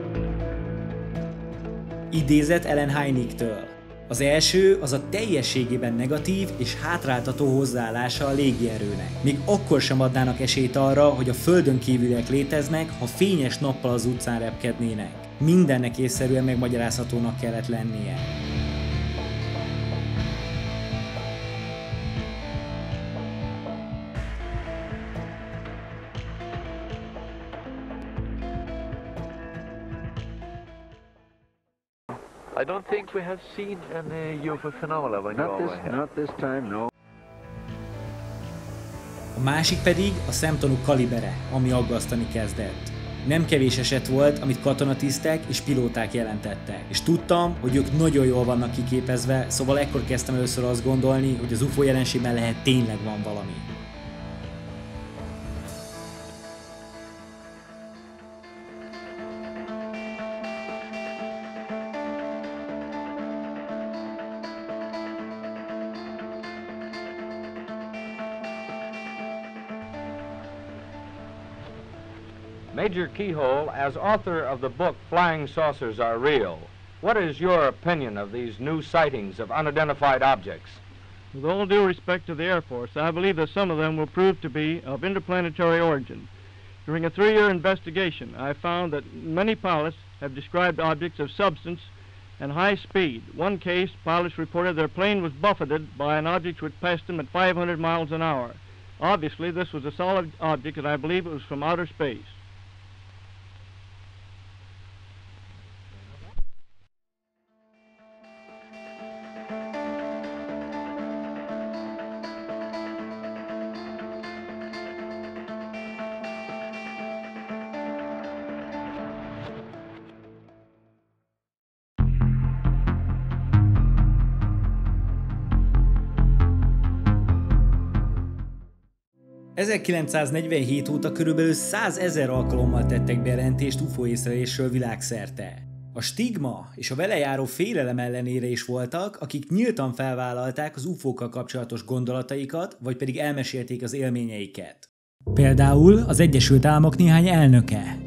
Idézet Allen Hynektől. Az első az a teljességében negatív és hátráltató hozzáállása a légierőnek. Még akkor sem adnának esélyt arra, hogy a földön kívüliek léteznek, ha fényes nappal az utcán repkednének. Mindennek észszerűen megmagyarázhatónak kellett lennie. I don't think we have seen any U F O phenomena when you Not this, not this time, no. A másik pedig a szemtanúk kalibere, ami aggasztani kezdett. Nem kevés eset volt, amit katonatisztek és pilóták jelentettek. És tudtam, hogy ők nagyon jól vannak kiképezve, szóval ekkor kezdtem először azt gondolni, hogy az U F O jelenségben lehet tényleg van valami. Major Keyhole, as author of the book Flying Saucers Are Real, what is your opinion of these new sightings of unidentified objects? With all due respect to the Air Force, I believe that some of them will prove to be of interplanetary origin. During a three-year investigation, I found that many pilots have described objects of substance and high speed. One case, pilots reported their plane was buffeted by an object which passed them at five hundred miles an hour. Obviously, this was a solid object, and I believe it was from outer space. ezerkilencszáznegyvenhét óta körülbelül százezer alkalommal tettek bejelentést U F O észlelésről világszerte. A stigma és a vele járó félelem ellenére is voltak, akik nyíltan felvállalták az U F O-kkal kapcsolatos gondolataikat, vagy pedig elmesélték az élményeiket. Például az Egyesült Államok néhány elnöke.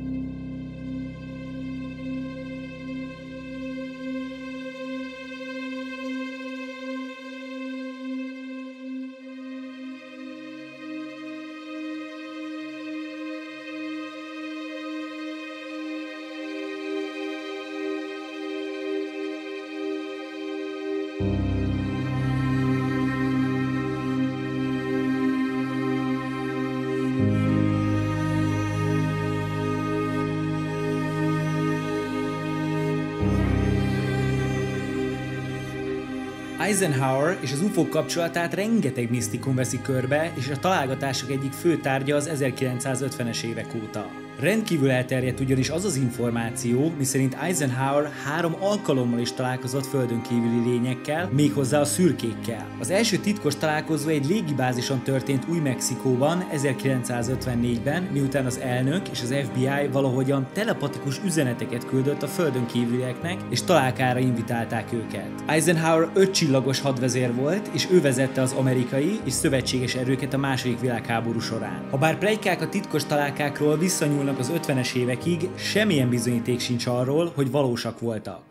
Eisenhower és az ufók kapcsolatát rengeteg misztikum veszi körbe, és a találgatások egyik fő tárgya az ezerkilencszázötvenes évek óta. Rendkívül elterjedt ugyanis az az információ, miszerint Eisenhower három alkalommal is találkozott földön kívüli lényekkel, méghozzá a szürkékkel. Az első titkos találkozó egy légibázison történt Új-Mexikóban ezerkilencszázötvennégyben, miután az elnök és az ef bé i valahogyan telepatikus üzeneteket küldött a földön kívülieknek, és találkára invitálták őket. Eisenhower öt csillagos hadvezér volt, és ő vezette az amerikai és szövetséges erőket a második világháború során. Habár pletykák a titkos találkákról visszanyúlnak az ötvenes évekig, semmilyen bizonyíték sincs arról, hogy valósak voltak.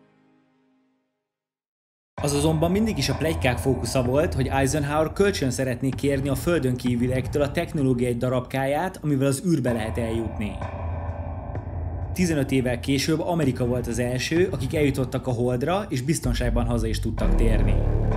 Az azonban mindig is a pletykák fókusza volt, hogy Eisenhower kölcsön szeretné kérni a földön kívüliektől a technológia egy darabkáját, amivel az űrbe lehet eljutni. tizenöt évvel később Amerika volt az első, akik eljutottak a Holdra, és biztonságban haza is tudtak térni.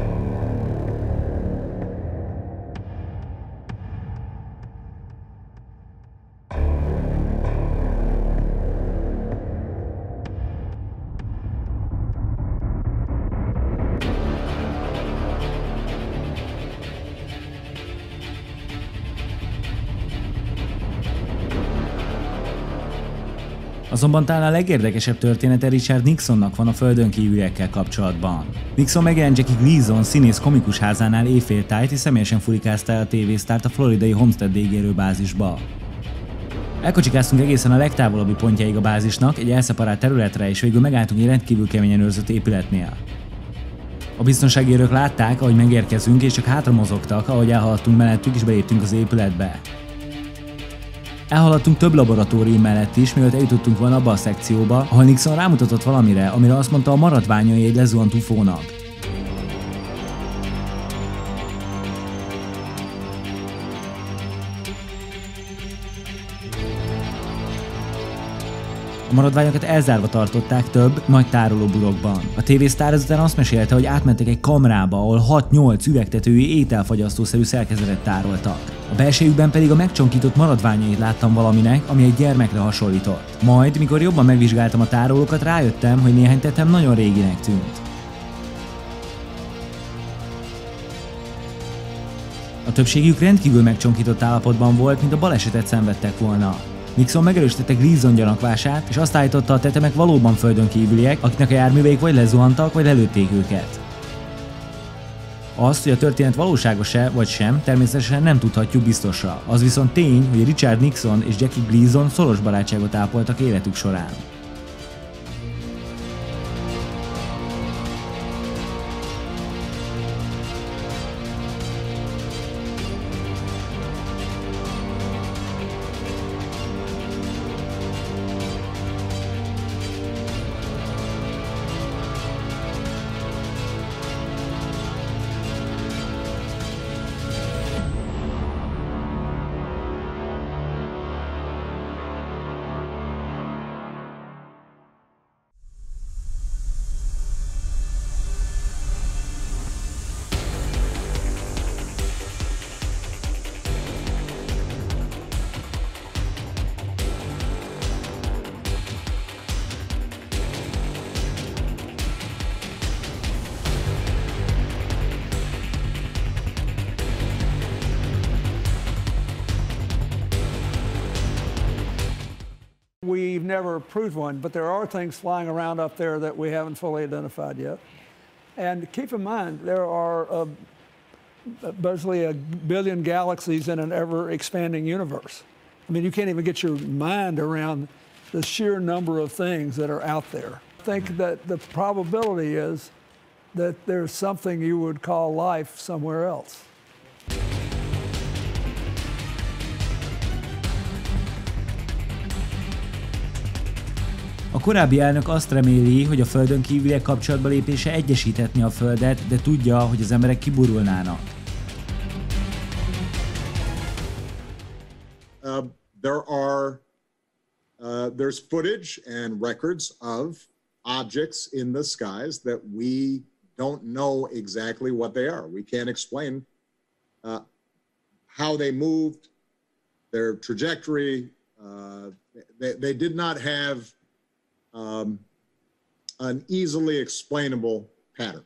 Azonban talán a legérdekesebb története Richard Nixonnak van a földön kívüliekkel kapcsolatban. Nixon megjelent Jackie Gleason színész komikus házánál éjféltájt, és személyesen furikázta el a tévésztárt a floridai Homestead légierő bázisba. Elkocsikáztunk egészen a legtávolabbi pontjáig a bázisnak, egy elszeparált területre, és végül megálltunk egy rendkívül keményen őrzött épületnél. A biztonsági őrök látták, ahogy megérkezünk, és csak hátra mozogtak, ahogy elhaladtunk mellettük, és beléptünk az épületbe. Elhaladtunk több laboratórium mellett is, mielőtt eljutottunk volna abba a szekcióba, ahol Nixon rámutatott valamire, amire azt mondta, a maradványai egy lezuhant ufónak. A maradványokat elzárva tartották több, nagy tárolóburokban. A tévésztár ezután azt mesélte, hogy átmentek egy kamrába, ahol hat-nyolc üvegtetői ételfagyasztószerű szerkezetet tároltak. A belsejükben pedig a megcsonkított maradványait láttam valaminek, ami egy gyermekre hasonlított. Majd, mikor jobban megvizsgáltam a tárolókat, rájöttem, hogy néhány tetem nagyon réginek tűnt. A többségük rendkívül megcsonkított állapotban volt, mint a balesetet szenvedtek volna. Nixon megerősítette Gleason gyanakvását, és azt állította, a tetemek valóban földön kívüliek, akiknek a járműveik vagy lezuhantak, vagy lelőtték őket. Azt, hogy a történet valóságos-e vagy sem, természetesen nem tudhatjuk biztosra. Az viszont tény, hogy Richard Nixon és Jackie Gleason szoros barátságot ápoltak életük során. We've never proved one, but there are things flying around up there that we haven't fully identified yet. And keep in mind, there are uh, basically a billion galaxies in an ever-expanding universe. I mean, you can't even get your mind around the sheer number of things that are out there. I think that the probability is that there's something you would call life somewhere else. A korábbi elnök azt reméli, hogy a földön kívüliek kapcsolatba lépése egyesíthetné a Földet, de tudja, hogy az emberek kiburulnának. Uh, there are uh, there's footage and records of objects in the skies that we don't know exactly what they are. We can't explain uh, how they moved, their trajectory. Uh, they, they did not have um, an easily explainable pattern.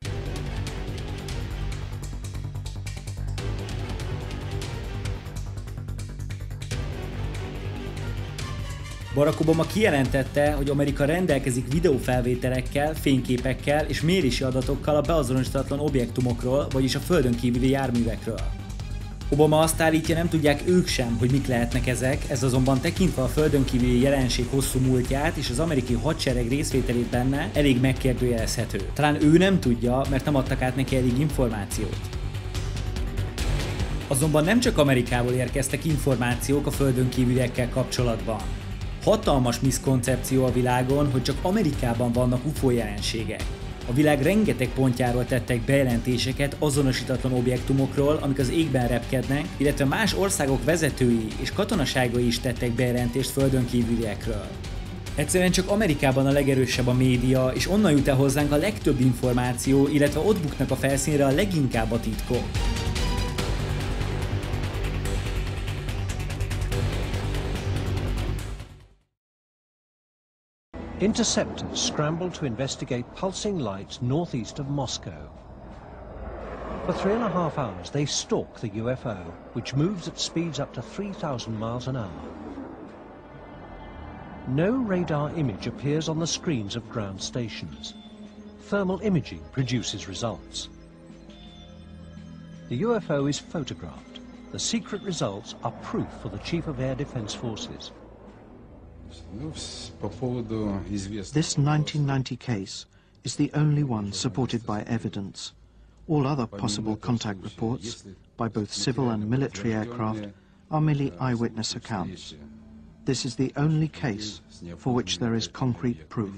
Barack Obama kijelentette, hogy Amerika rendelkezik videófelvételekkel, fényképekkel és mérési adatokkal a beazonosítatlan objektumokról, vagyis a földön kívüli járművekről. Obama azt állítja, nem tudják ők sem, hogy mik lehetnek ezek, ez azonban tekintve a földön kívüli jelenség hosszú múltját és az amerikai hadsereg részvételét benne elég megkérdőjelezhető. Talán ő nem tudja, mert nem adtak át neki elég információt. Azonban nem csak Amerikából érkeztek információk a földön kívüliekkel kapcsolatban. Hatalmas miszkoncepció a világon, hogy csak Amerikában vannak u f o jelenségek. A világ rengeteg pontjáról tettek bejelentéseket azonosítatlan objektumokról, amik az égben repkednek, illetve más országok vezetői és katonaságai is tettek bejelentést földön kívüliekről. Egyszerűen csak Amerikában a legerősebb a média, és onnan jut el hozzánk a legtöbb információ, illetve ott buknak a felszínre a leginkább a titkok. Interceptors scrambled to investigate pulsing lights northeast of Moscow. For three and a half hours they stalk the U F O, which moves at speeds up to three thousand miles an hour. No radar image appears on the screens of ground stations. Thermal imaging produces results. The U F O is photographed. The secret results are proof for the Chief of Air Defense Forces. This nineteen ninety case is the only one supported by evidence. All other possible contact reports, by both civil and military aircraft, are merely eyewitness accounts. This is the only case for which there is concrete proof.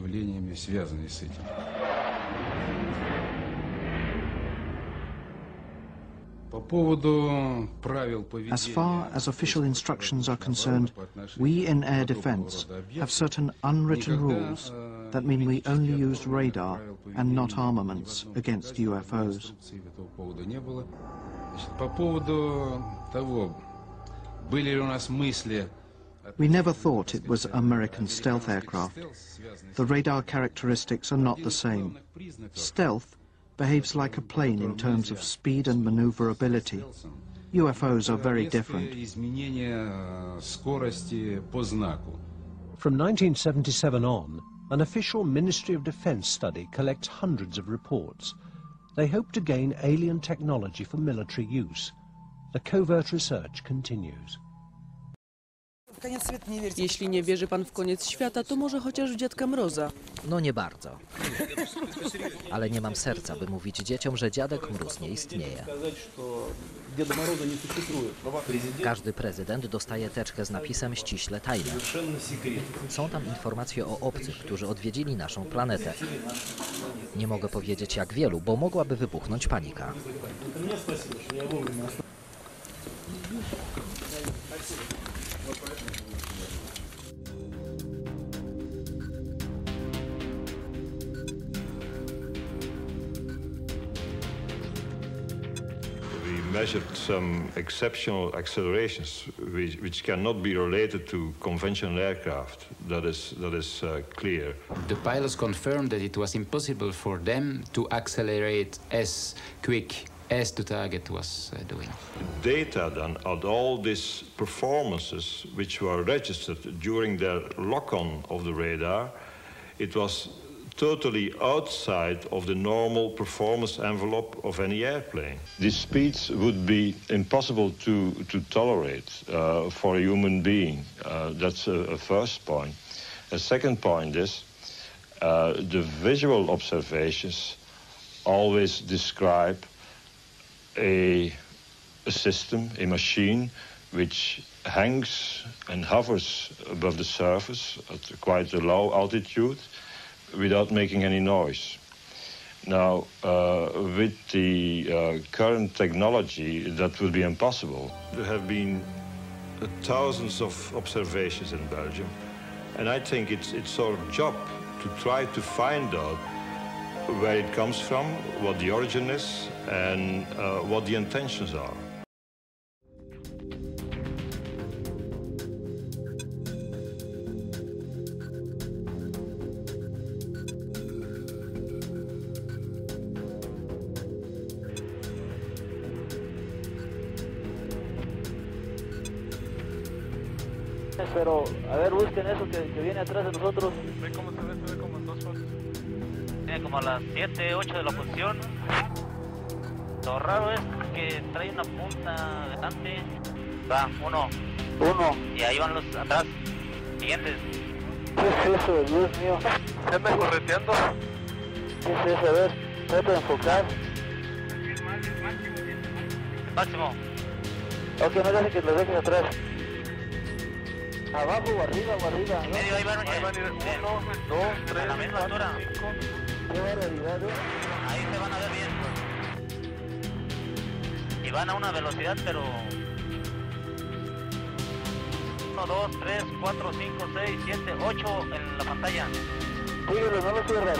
As far as official instructions are concerned, we in air defense have certain unwritten rules that mean we only use radar and not armaments against U F Os. We never thought it was American stealth aircraft. The radar characteristics are not the same. Stealth behaves like a plane in terms of speed and maneuverability. U F Os are very different. From nineteen seventy-seven on, an official Ministry of Defense study collects hundreds of reports. They hope to gain alien technology for military use. The covert research continues. Jeśli nie wierzy pan w koniec świata, to może chociaż w Dziadka Mroza. No nie bardzo. Ale nie mam serca, by mówić dzieciom, że Dziadek Mróz nie istnieje. Każdy prezydent dostaje teczkę z napisem ściśle tajne. Są tam informacje o obcych, którzy odwiedzili naszą planetę. Nie mogę powiedzieć jak wielu, bo mogłaby wybuchnąć panika. Measured some exceptional accelerations which, which cannot be related to conventional aircraft. That is, that is uh, clear. The pilots confirmed that it was impossible for them to accelerate as quick as the target was uh, doing. Data then on all these performances which were registered during their lock-on of the radar, it was totally outside of the normal performance envelope of any airplane. These speeds would be impossible to, to tolerate uh, for a human being. Uh, that's a, a first point. A second point is uh, the visual observations always describe a, a system, a machine, which hangs and hovers above the surface at quite a low altitude, without making any noise. Now, uh, with the uh, current technology, that will be impossible. There have been uh, thousands of observations in Belgium, and I think it's, it's our job to try to find out where it comes from, what the origin is, and uh, what the intentions are. Pero, a ver, busquen eso que, que viene atrás de nosotros. Ve cómo se ve, se ve como en dos fotos. Tiene como a las siete, ocho de la posición. Lo raro es que trae una punta delante. Va, uno. Uno. Y ahí van los atrás. Siguientes. ¿Qué es eso, Dios mío? ¿Se anda correteando? ¿Qué es eso? A ver, trata de enfocar. Máximo. Ok, no dejes que lo dejes atrás. Abajo o arriba o arriba. En medio, ahí van, ahí van uno, dos, tres, a la misma altura. Cinco. Qué barbaridad, ¿eh? Ahí se van a ver bien. Y van a una velocidad, pero... uno, dos, tres, cuatro, cinco, seis, siete, ocho en la pantalla. Síguelo, no lo cierres.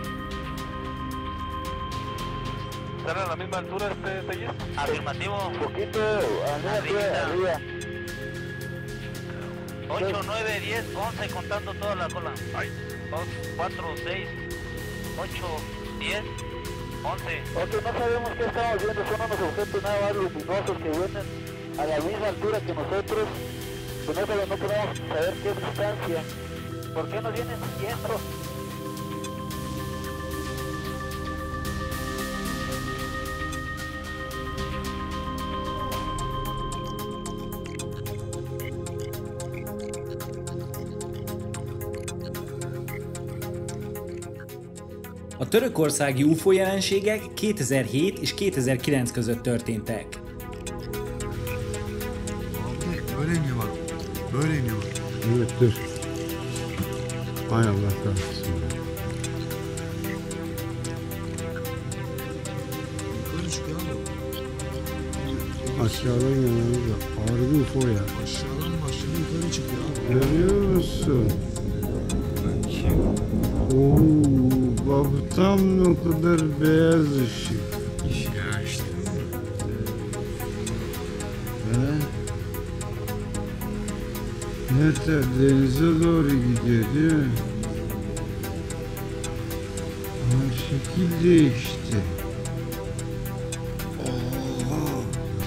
¿Están a la misma altura este taller? Afirmativo. Un poquito, arriba, arriba. ocho, nueve, diez, once, contando toda la cola. dos, cuatro, seis, ocho, diez, once. Ok, no sabemos qué estamos viendo, son unos objetos nada más luminosos que vienen a la misma altura que nosotros. Con eso no podemos saber qué distancia. ¿Por qué nos vienen siguiendo? A törökországi u ef o jelenségek kétezer-hét és kétezer-kilenc között történtek. Böyle iniyor. Böyle iniyor. Evet dur. Hay Allah kahretsin. Yukarı çıkıyor ama. Aşağıdan yanımızda. Harbi u f o ya. Aşağıdan başladı yukarı çıkıyor abi. Görüyor musun? Ooo. Bak tam ne kadar beyaz ışık. Ya işte. He? Yeter denize doğru gidiyor değil mi? Ama şekil değişti. Oha.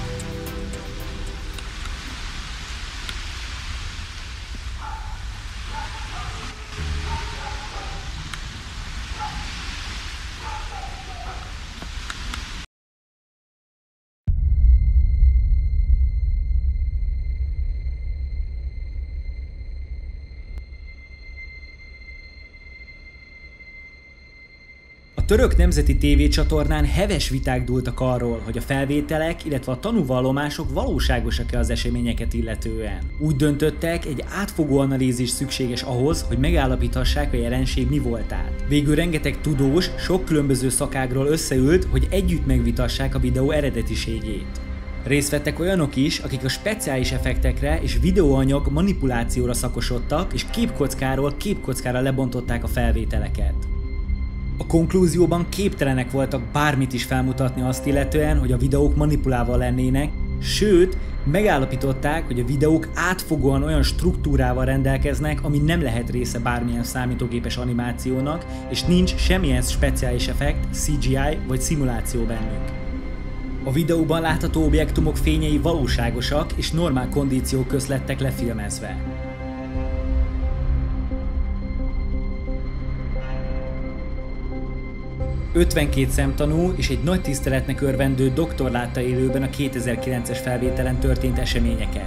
A török nemzeti tévécsatornán heves viták dúltak arról, hogy a felvételek, illetve a tanúvallomások valóságosak-e az eseményeket illetően. Úgy döntöttek, egy átfogó analízis szükséges ahhoz, hogy megállapíthassák, a jelenség mi voltát. Végül rengeteg tudós sok különböző szakágról összeült, hogy együtt megvitassák a videó eredetiségét. Részt vettek olyanok is, akik a speciális effektekre és videóanyag manipulációra szakosodtak, és képkockáról képkockára lebontották a felvételeket. A konklúzióban képtelenek voltak bármit is felmutatni azt illetően, hogy a videók manipulálva lennének, sőt, megállapították, hogy a videók átfogóan olyan struktúrával rendelkeznek, ami nem lehet része bármilyen számítógépes animációnak, és nincs semmilyen speciális effekt, cé gé i vagy szimuláció bennük. A videóban látható objektumok fényei valóságosak és normál kondíciók közt lettek lefilmezve. ötvenkét szemtanú és egy nagy tiszteletnek örvendő doktor látta élőben a kétezer-kilences felvételen történt eseményeket.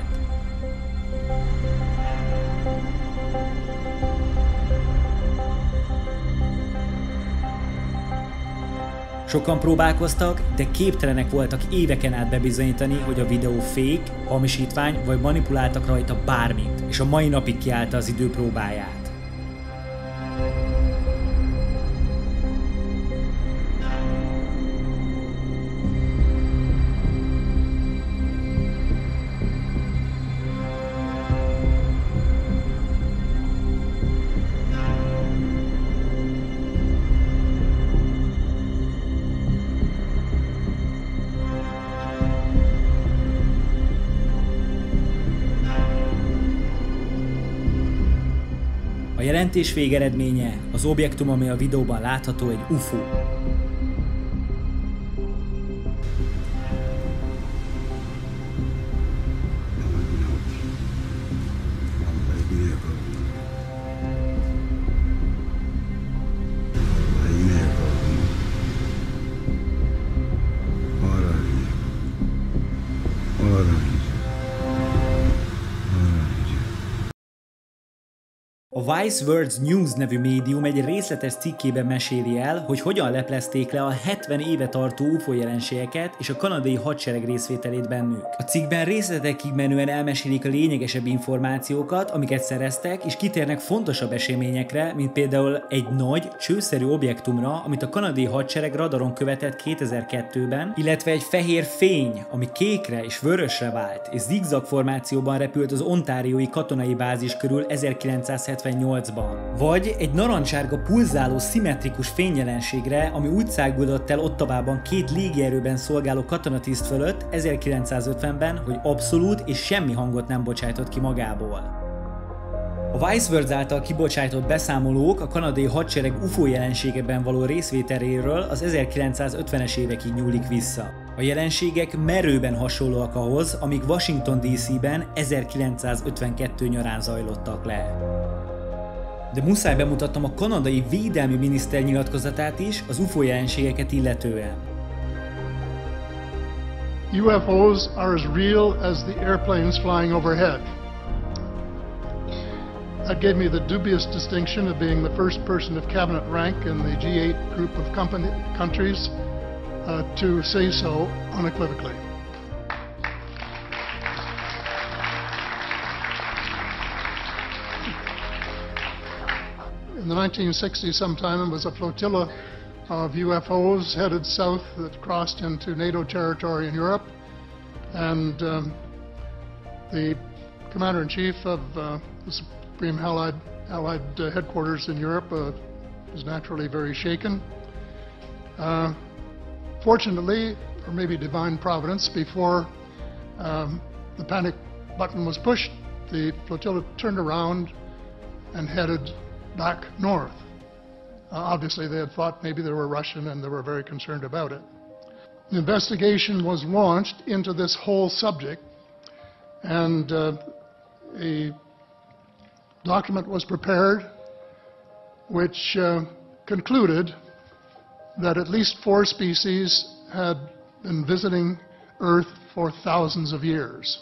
Sokan próbálkoztak, de képtelenek voltak éveken át bebizonyítani, hogy a videó fake, hamisítvány vagy manipuláltak rajta bármit, és a mai napig kiállta az idő próbáját. A jelentés végeredménye az objektum, ami a videóban látható, egy u f o. A Vice World News nevű médium egy részletes cikkében meséli el, hogy hogyan leplezték le a hetven éve tartó u f o jelenségeket és a kanadai hadsereg részvételét bennük. A cikkben részletekig menően elmesélik a lényegesebb információkat, amiket szereztek, és kitérnek fontosabb eseményekre, mint például egy nagy, csőszerű objektumra, amit a kanadai hadsereg radaron követett kétezer-kettőben, illetve egy fehér fény, ami kékre és vörösre vált, és zigzag formációban repült az ontáriói katonai bázis körül ezerkilencszázhetvennyolcban. Vagy egy narancssárga pulzáló szimmetrikus fényjelenségre, ami úgy száguldott el Ottawában két légierőben szolgáló katonatiszt fölött ezerkilencszázötvenben, hogy abszolút és semmi hangot nem bocsájtott ki magából. A Vice World által kibocsájtott beszámolók a kanadai hadsereg u f o jelenségeben való részvételéről az ezerkilencszázötvenes évekig nyúlik vissza. A jelenségek merőben hasonlóak ahhoz, amik Washington dé cé-ben ezerkilencszázötvenkettő nyarán zajlottak le. De muszáj bemutatnom a kanadai védelmi miniszter nyilatkozatát is az u f o jelenségeket illetően. U F Os are as real as the airplanes flying overhead. That gave me the dubious distinction of being the first person of cabinet rank in the G eight group of company, countries uh, to say so unequivocally. In the nineteen sixties sometime, it was a flotilla of U F Os headed south that crossed into NATO territory in Europe, and um, the Commander-in-Chief of uh, the Supreme Allied, Allied uh, headquarters in Europe uh, was naturally very shaken. Uh, fortunately, or maybe divine providence, before um, the panic button was pushed, the flotilla turned around and headed back north. Uh, obviously, they had thought maybe they were Russian and they were very concerned about it. An investigation was launched into this whole subject, and uh, a document was prepared which uh, concluded that at least four species had been visiting Earth for thousands of years.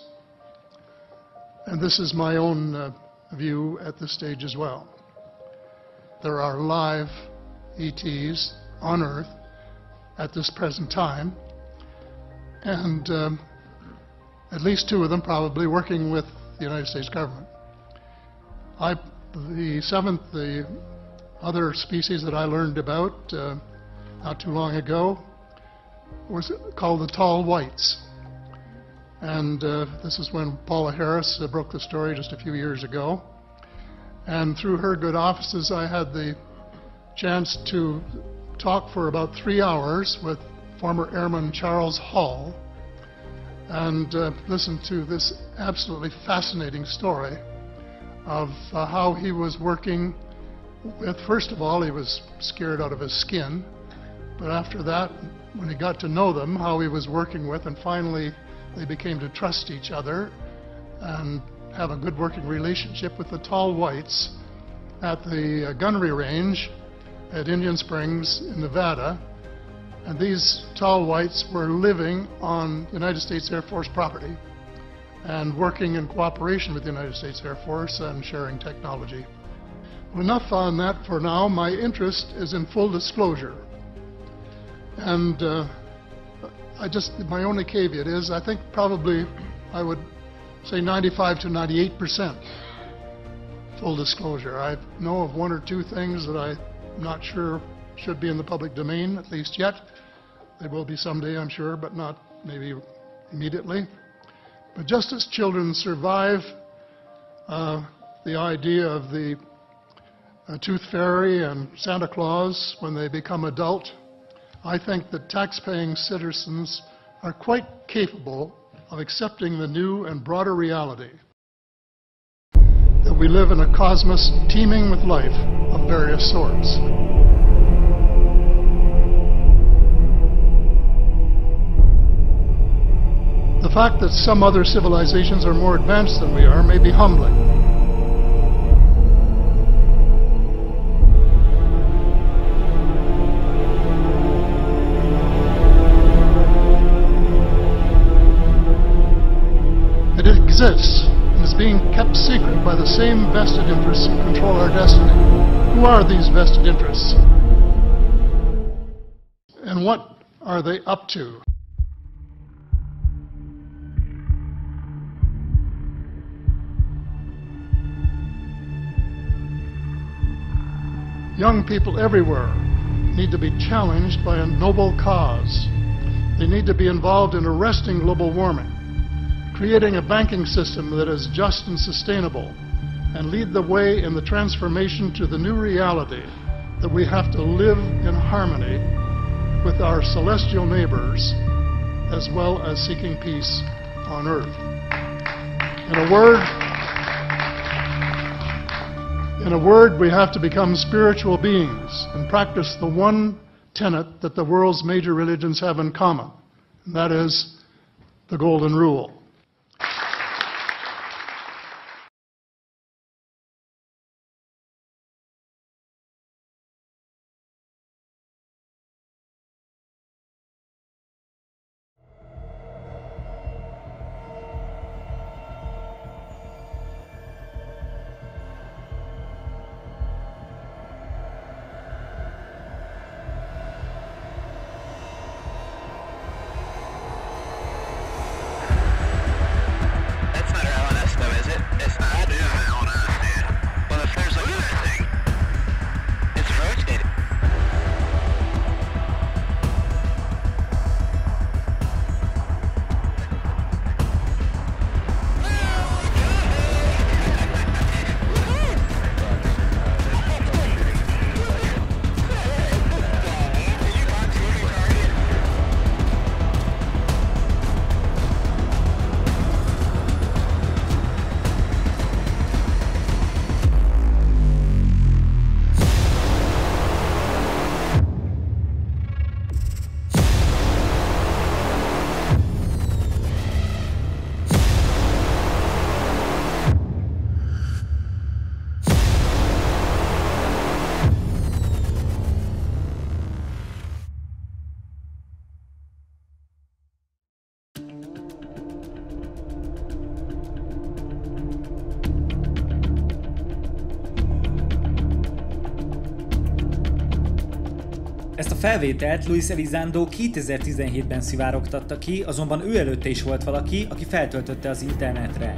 And this is my own uh, view at this stage as well. There are live E Ts on Earth at this present time, and um, at least two of them probably working with the United States government. I, the seventh, the other species that I learned about uh, not too long ago was called the tall whites. And uh, this is when Paula Harris uh, broke the story just a few years ago. And through her good offices, I had the chance to talk for about three hours with former Airman Charles Hall and uh, listen to this absolutely fascinating story of uh, how he was working with, first of all, he was scared out of his skin, but after that, when he got to know them, how he was working with, and finally they became to trust each other and have a good working relationship with the tall whites at the uh, gunnery range at Indian Springs in Nevada. And these tall whites were living on United States Air Force property and working in cooperation with the United States Air Force and sharing technology. Well, enough on that for now. My interest is in full disclosure. And uh, I just, my only caveat is I think probably I would say ninety-five to ninety-eight percent full disclosure. I know of one or two things that I'm not sure should be in the public domain, at least yet. They will be someday, I'm sure, but not maybe immediately. But just as children survive uh, the idea of the uh, Tooth Fairy and Santa Claus when they become adult, I think that tax-paying citizens are quite capable of accepting the new and broader reality that we we live in a cosmos teeming with life of various sorts. The fact that some other civilizations are more advanced than we are may be humbling. It exists and is being kept secret by the same vested interests who control our destiny. Who are these vested interests? And what are they up to? Young people everywhere need to be challenged by a noble cause. They need to be involved in arresting global warming, creating a banking system that is just and sustainable, and lead the way in the transformation to the new reality that we have to live in harmony with our celestial neighbors, as well as seeking peace on earth. In a word, In a word, we have to become spiritual beings and practice the one tenet that the world's major religions have in common, and that is the Golden Rule. Ezt a felvételt Luis Elizondo kétezer-tizenhétben szivárogtatta ki, azonban ő előtte is volt valaki, aki feltöltötte az internetre.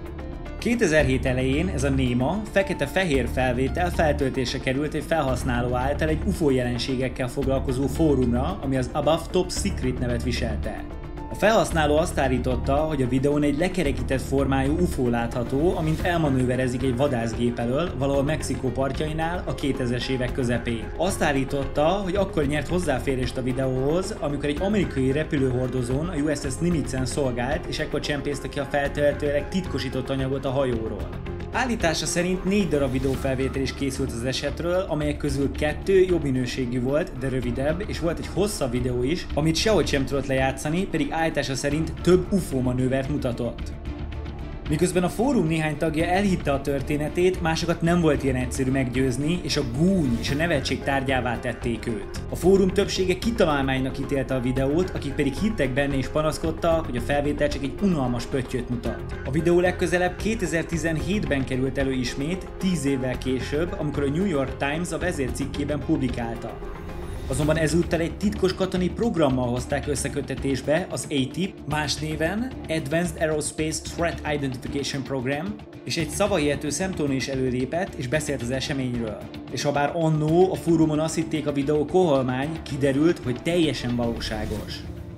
kétezer-hét elején ez a néma, fekete-fehér felvétel feltöltése került egy felhasználó által egy u f o jelenségekkel foglalkozó fórumra, ami az Above Top Secret nevet viselte. A felhasználó azt állította, hogy a videón egy lekerekített formájú u f o látható, amint elmanőverezik egy vadászgép elől, valahol Mexikó partjainál a kétezres évek közepén. Azt állította, hogy akkor nyert hozzáférést a videóhoz, amikor egy amerikai repülőhordozón, a u es es Nimitz-en szolgált, és ekkor csempészte ki a feltehetőleg titkosított anyagot a hajóról. Állítása szerint négy darab videófelvétel is készült az esetről, amelyek közül kettő jobb minőségű volt, de rövidebb, és volt egy hosszabb videó is, amit sehogy sem tudott lejátszani, pedig állítása szerint több u f o manővert mutatott. Miközben a fórum néhány tagja elhitte a történetét, másokat nem volt ilyen egyszerű meggyőzni, és a gúny és a nevetség tárgyává tették őt. A fórum többsége kitalálmánynak ítélte a videót, akik pedig hittek benne és panaszkodtak, hogy a felvétel csak egy unalmas pöttyöt mutat. A videó legközelebb kétezer-tizenhétben került elő ismét, tíz évvel később, amikor a New York Times a vezércikkében publikálta. Azonban ezúttal egy titkos katonai programmal hozták összeköttetésbe, az A T I P, más néven Advanced Aerospace Threat Identification Program, és egy szavahihető szemtanú is előlépett és beszélt az eseményről. És habár annó a fórumon azt hitték, a videó koholmány, kiderült, hogy teljesen valóságos.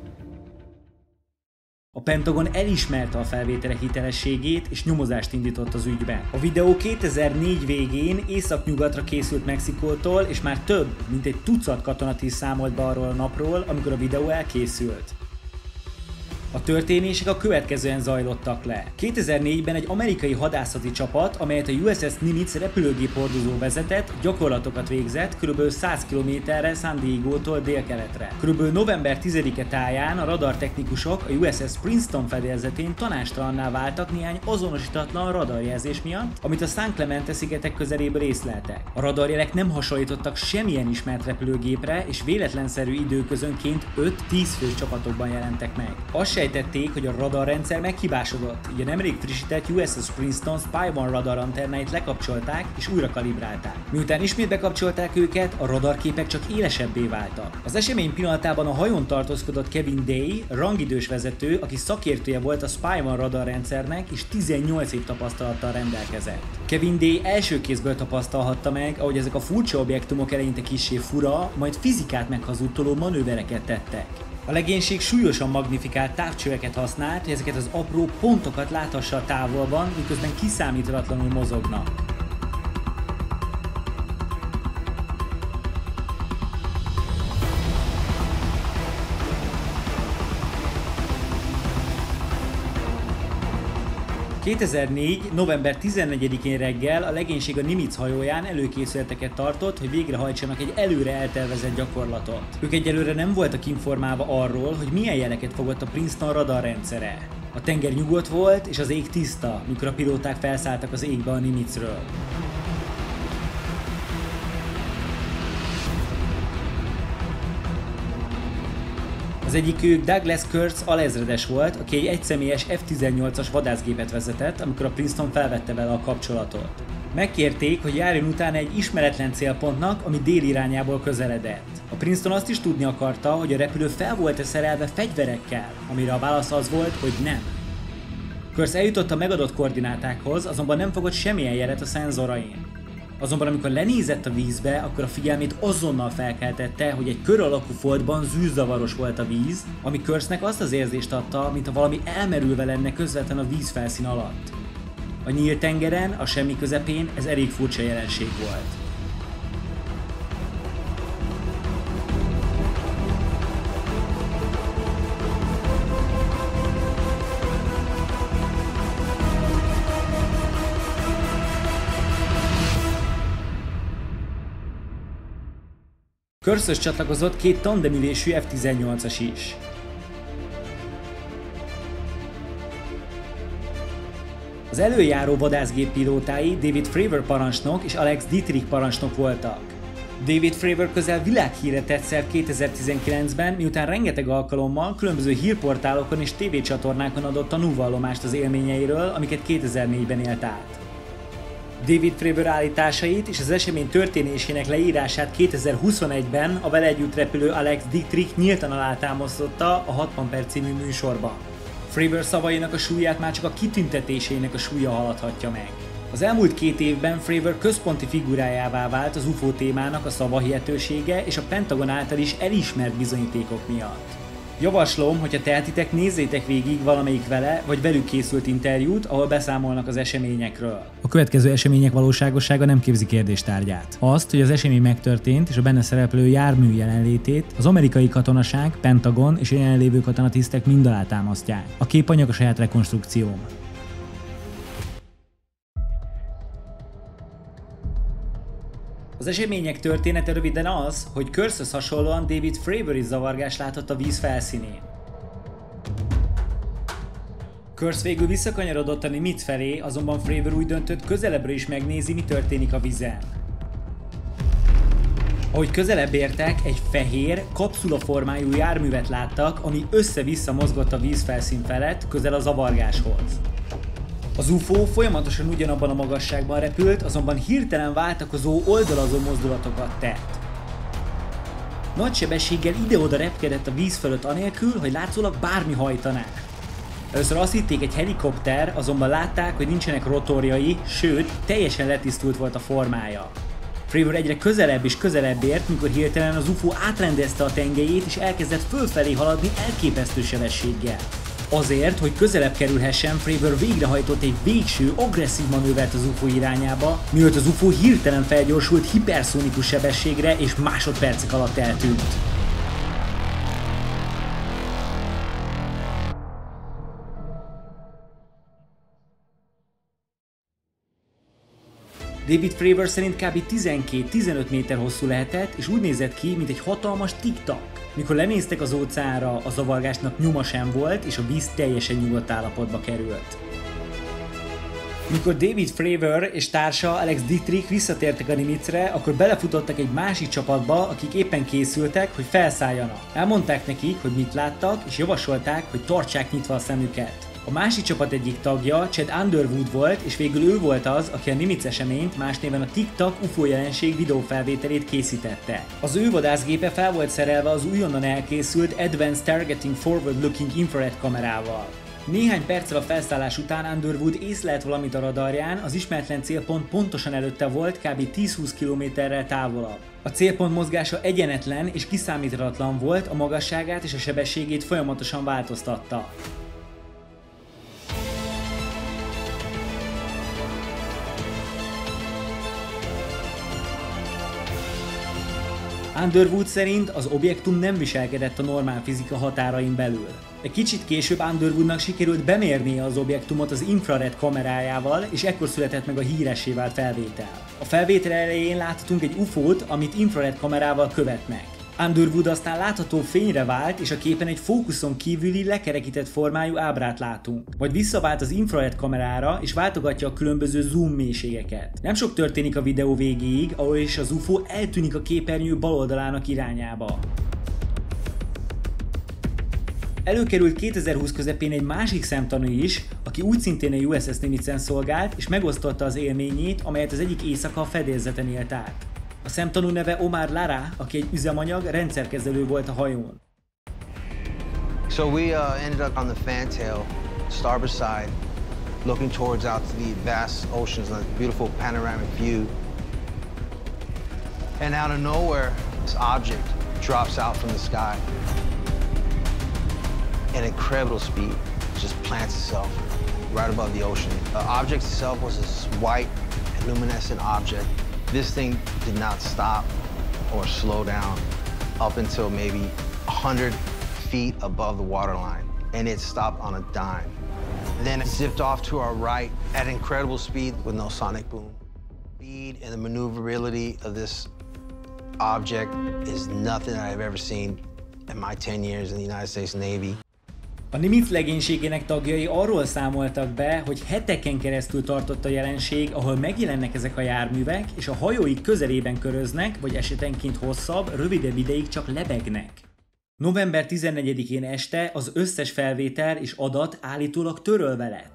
A Pentagon elismerte a felvételek hitelességét és nyomozást indított az ügyben. A videó kétezer-négy végén északnyugatra készült Mexikótól, és már több, mint egy tucat katonat is számolt be arról a napról, amikor a videó elkészült. A történések a következően zajlottak le. kétezer-négyben egy amerikai hadászati csapat, amelyet a U S S Nimitz repülőgép hordozó vezetett, gyakorlatokat végzett körülbelül száz kilométerre San Diegótól délkeletre. Körülbelül november tizedike táján a radartechnikusok a U S S Princeton fedélzetén tanástalanná váltak néhány azonosítatlan radarjelzés miatt, amit a San Clemente szigetek közeléből észleltek. A radarjelek nem hasonlítottak semmilyen ismert repülőgépre, és véletlenszerű időközönként öt-tíz fős csapatokban jelentek meg. Azt sejtették, hogy a radarrendszer meghibásodott, így a nemrég frissített U S S Princeton Spy One radar antennáit lekapcsolták és újra kalibrálták. Miután ismét bekapcsolták őket, a radarképek csak élesebbé váltak. Az esemény pillanatában a hajón tartózkodott Kevin Day, rangidős vezető, aki szakértője volt a Spy One radarrendszernek és tizennyolc év tapasztalattal rendelkezett. Kevin Day első kézből tapasztalhatta meg, ahogy ezek a furcsa objektumok eleinte kissé fura, majd fizikát meghazudtoló manővereket tettek. A legénység súlyosan magnifikált távcsöveket használt, hogy ezeket az apró pontokat láthassa a távolban, miközben kiszámíthatatlanul mozognak. kétezer-négy. november tizennegyedikén reggel a legénység a Nimitz hajóján előkészületeket tartott, hogy végrehajtsanak egy előre eltervezett gyakorlatot. Ők egyelőre nem voltak informálva arról, hogy milyen jeleket fogott a Princeton radarrendszere. A tenger nyugodt volt, és az ég tiszta, mikor a pilóták felszálltak az égbe a Nimitzről. Az egyikük Douglas Kurtz alezredes volt, aki egy egyszemélyes F tizennyolcas vadászgépet vezetett, amikor a Princeton felvette vele a kapcsolatot. Megkérték, hogy járjon utána egy ismeretlen célpontnak, ami dél irányából közeledett. A Princeton azt is tudni akarta, hogy a repülő fel volt-e szerelve fegyverekkel, amire a válasz az volt, hogy nem. Kurtz eljutott a megadott koordinátákhoz, azonban nem fogott semmilyen jelet a szenzorain. Azonban amikor lenézett a vízbe, akkor a figyelmét azonnal felkeltette, hogy egy kör alakú foltban zűrzavaros volt a víz, ami Kurtznek azt az érzést adta, mintha valami elmerülve lenne közvetlen a vízfelszín alatt. A nyílt tengeren, a semmi közepén ez elég furcsa jelenség volt. Kurtzhöz csatlakozott két tandemülésű F tizennyolcas is. Az előjáró vadászgép pilótái David Fravor parancsnok és Alex Dietrich parancsnok voltak. David Fravor közel világhírre tett szert kétezer-tizenkilencben, miután rengeteg alkalommal különböző hírportálokon és tévécsatornákon adott tanúvallomást az élményeiről, amiket kétezer-négyben élt át. David Fravor állításait és az esemény történésének leírását kétezer-huszonegyben a vele együtt repülő Alex Dietrich nyíltan alátámasztotta a hatvan perc című műsorban. Fravor szavainak a súlyát már csak a kitüntetésének a súlya haladhatja meg. Az elmúlt két évben Fravor központi figurájává vált az U F O témának a szavahihetősége és a Pentagon által is elismert bizonyítékok miatt. Javaslom, hogyha tehetitek, nézzétek végig valamelyik vele vagy velük készült interjút, ahol beszámolnak az eseményekről. A következő események valóságossága nem képzi kérdéstárgyát. Azt, hogy az esemény megtörtént és a benne szereplő jármű jelenlétét az amerikai katonaság, Pentagon és a jelenlévő katonatisztek mind alátámasztják. A képanyag a saját rekonstrukcióm. Az események története röviden az, hogy Kurtzhöz hasonlóan David Fravor is zavargást látott a víz felszínén. Kurtz végül visszakanyarodott a Nimitz felé, azonban Fravor úgy döntött, közelebbről is megnézi, mi történik a vízen. Ahogy közelebb értek, egy fehér, kapszulaformájú járművet láttak, ami össze-vissza mozgott a vízfelszín felett, közel a zavargáshoz. Az U F O folyamatosan ugyanabban a magasságban repült, azonban hirtelen váltakozó, oldalazó mozdulatokat tett. Nagy sebességgel ide-oda repkedett a víz fölött anélkül, hogy látszólag bármi hajtaná. Először azt hitték egy helikopter, azonban látták, hogy nincsenek rotorjai, sőt, teljesen letisztult volt a formája. Fravor egyre közelebb és közelebb ért, mikor hirtelen az U F O átrendezte a tengelyét és elkezdett fölfelé haladni elképesztő sebességgel. Azért, hogy közelebb kerülhessen, Fravor végrehajtott egy végső, agresszív manővert az U F O irányába, mielőtt az U F O hirtelen felgyorsult hiperszónikus sebességre és másodpercek alatt eltűnt. David Fravor szerint kb. tizenkét-tizenöt méter hosszú lehetett, és úgy nézett ki, mint egy hatalmas tiktak. Mikor lenéztek az óceánra, a zavargásnak nyoma sem volt, és a víz teljesen nyugodt állapotba került. Mikor David Fravor és társa Alex Dietrich visszatértek a Nimitz-re, akkor belefutottak egy másik csapatba, akik éppen készültek, hogy felszálljanak. Elmondták nekik, hogy mit láttak, és javasolták, hogy tartsák nyitva a szemüket. A másik csapat egyik tagja Chad Underwood volt, és végül ő volt az, aki a Nimitz eseményt, más néven a Tic-Tac u f o jelenség videófelvételét készítette. Az ő vadászgépe fel volt szerelve az újonnan elkészült Advanced Targeting Forward Looking Infrared kamerával. Néhány perccel a felszállás után Underwood észlelt valamit a radarján, az ismeretlen célpont pontosan előtte volt, kb. tíz-húsz kilométerrel távolabb. A célpont mozgása egyenetlen és kiszámíthatatlan volt, a magasságát és a sebességét folyamatosan változtatta. Underwood szerint az objektum nem viselkedett a normál fizika határain belül. Egy kicsit később Underwoodnak sikerült bemérnie az objektumot az infrared kamerájával, és ekkor született meg a híressé vált felvétel. A felvétel elején láthatunk egy u f o-t, amit infrared kamerával követnek. Underwood aztán látható fényre vált, és a képen egy fókuszon kívüli lekerekített formájú ábrát látunk. Majd visszavált az infrared kamerára, és váltogatja a különböző zoom mélységeket. Nem sok történik a videó végéig, ahol is az u f o eltűnik a képernyő bal oldalának irányába. Előkerült kétezer-húsz közepén egy másik szemtanú is, aki úgy szintén a U S S Nimitz-en szolgált, és megosztotta az élményét, amelyet az egyik éjszaka a fedélzeten élt át. A szemtanú neve Omar Lara, aki egy üzemanyag rendszerkezelő volt a hajón. So we uh, ended up on the fantail, starboard side, looking towards out to the vast oceans and a beautiful panoramic view. And out of nowhere, this object drops out from the sky. At incredible speed, just plants itself right above the ocean. The object itself was this white, luminescent object. This thing did not stop or slow down up until maybe one hundred feet above the waterline, and it stopped on a dime. Then it zipped off to our right at incredible speed with no sonic boom. Speed and the maneuverability of this object is nothing that I've ever seen in my ten years in the United States Navy. A Nimitz legénységének tagjai arról számoltak be, hogy heteken keresztül tartott a jelenség, ahol megjelennek ezek a járművek, és a hajóik közelében köröznek, vagy esetenként hosszabb, rövidebb ideig csak lebegnek. november tizennegyedikén este az összes felvétel és adat állítólag törölve lett.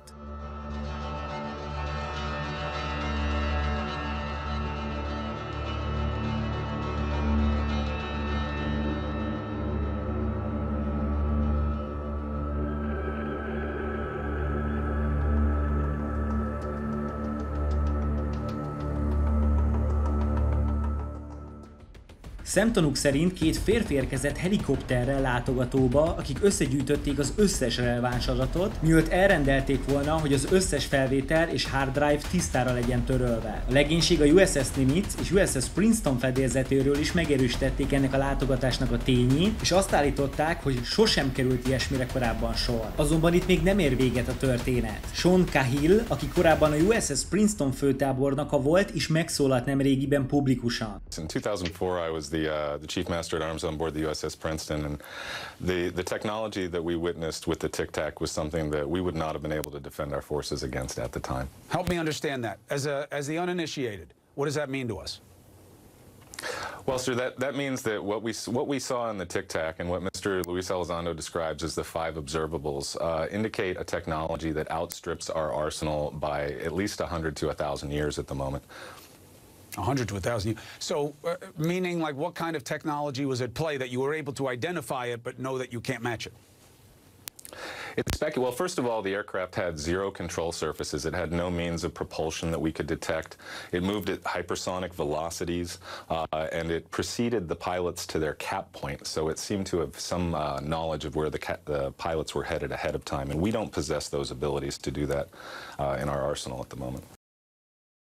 Szemtanúk szerint két férfi érkezett helikopterrel látogatóba, akik összegyűjtötték az összes releváns adatot, mielőtt elrendelték volna, hogy az összes felvétel és hard drive tisztára legyen törölve. A legénység a U S S Nimitz és U S S Princeton fedélzetéről is megerősítették ennek a látogatásnak a tényét, és azt állították, hogy sosem került ilyesmire korábban sor. Azonban itt még nem ér véget a történet. Sean Cahill, aki korábban a U S S Princeton főtábornoka volt, is megszólalt nemrégiben publikusan. In two thousand four I was the Uh, the chief master at arms on board the U S S Princeton, and the the technology that we witnessed with the Tic-Tac was something that we would not have been able to defend our forces against at the time. Help me understand that. As a as the uninitiated, what does that mean to us? Well, sir, that, that means that what we what we saw in the Tic-Tac and what Mister Luis Elizondo describes as the five observables uh, indicate a technology that outstrips our arsenal by at least one hundred to one thousand years at the moment. A hundred to a thousand. So, uh, meaning like what kind of technology was at play that you were able to identify it but know that you can't match it? It's spec well, first of all, the aircraft had zero control surfaces. It had no means of propulsion that we could detect. It moved at hypersonic velocities, uh, and it preceded the pilots to their cap point. So it seemed to have some uh, knowledge of where the, ca the pilots were headed ahead of time, and we don't possess those abilities to do that uh, in our arsenal at the moment.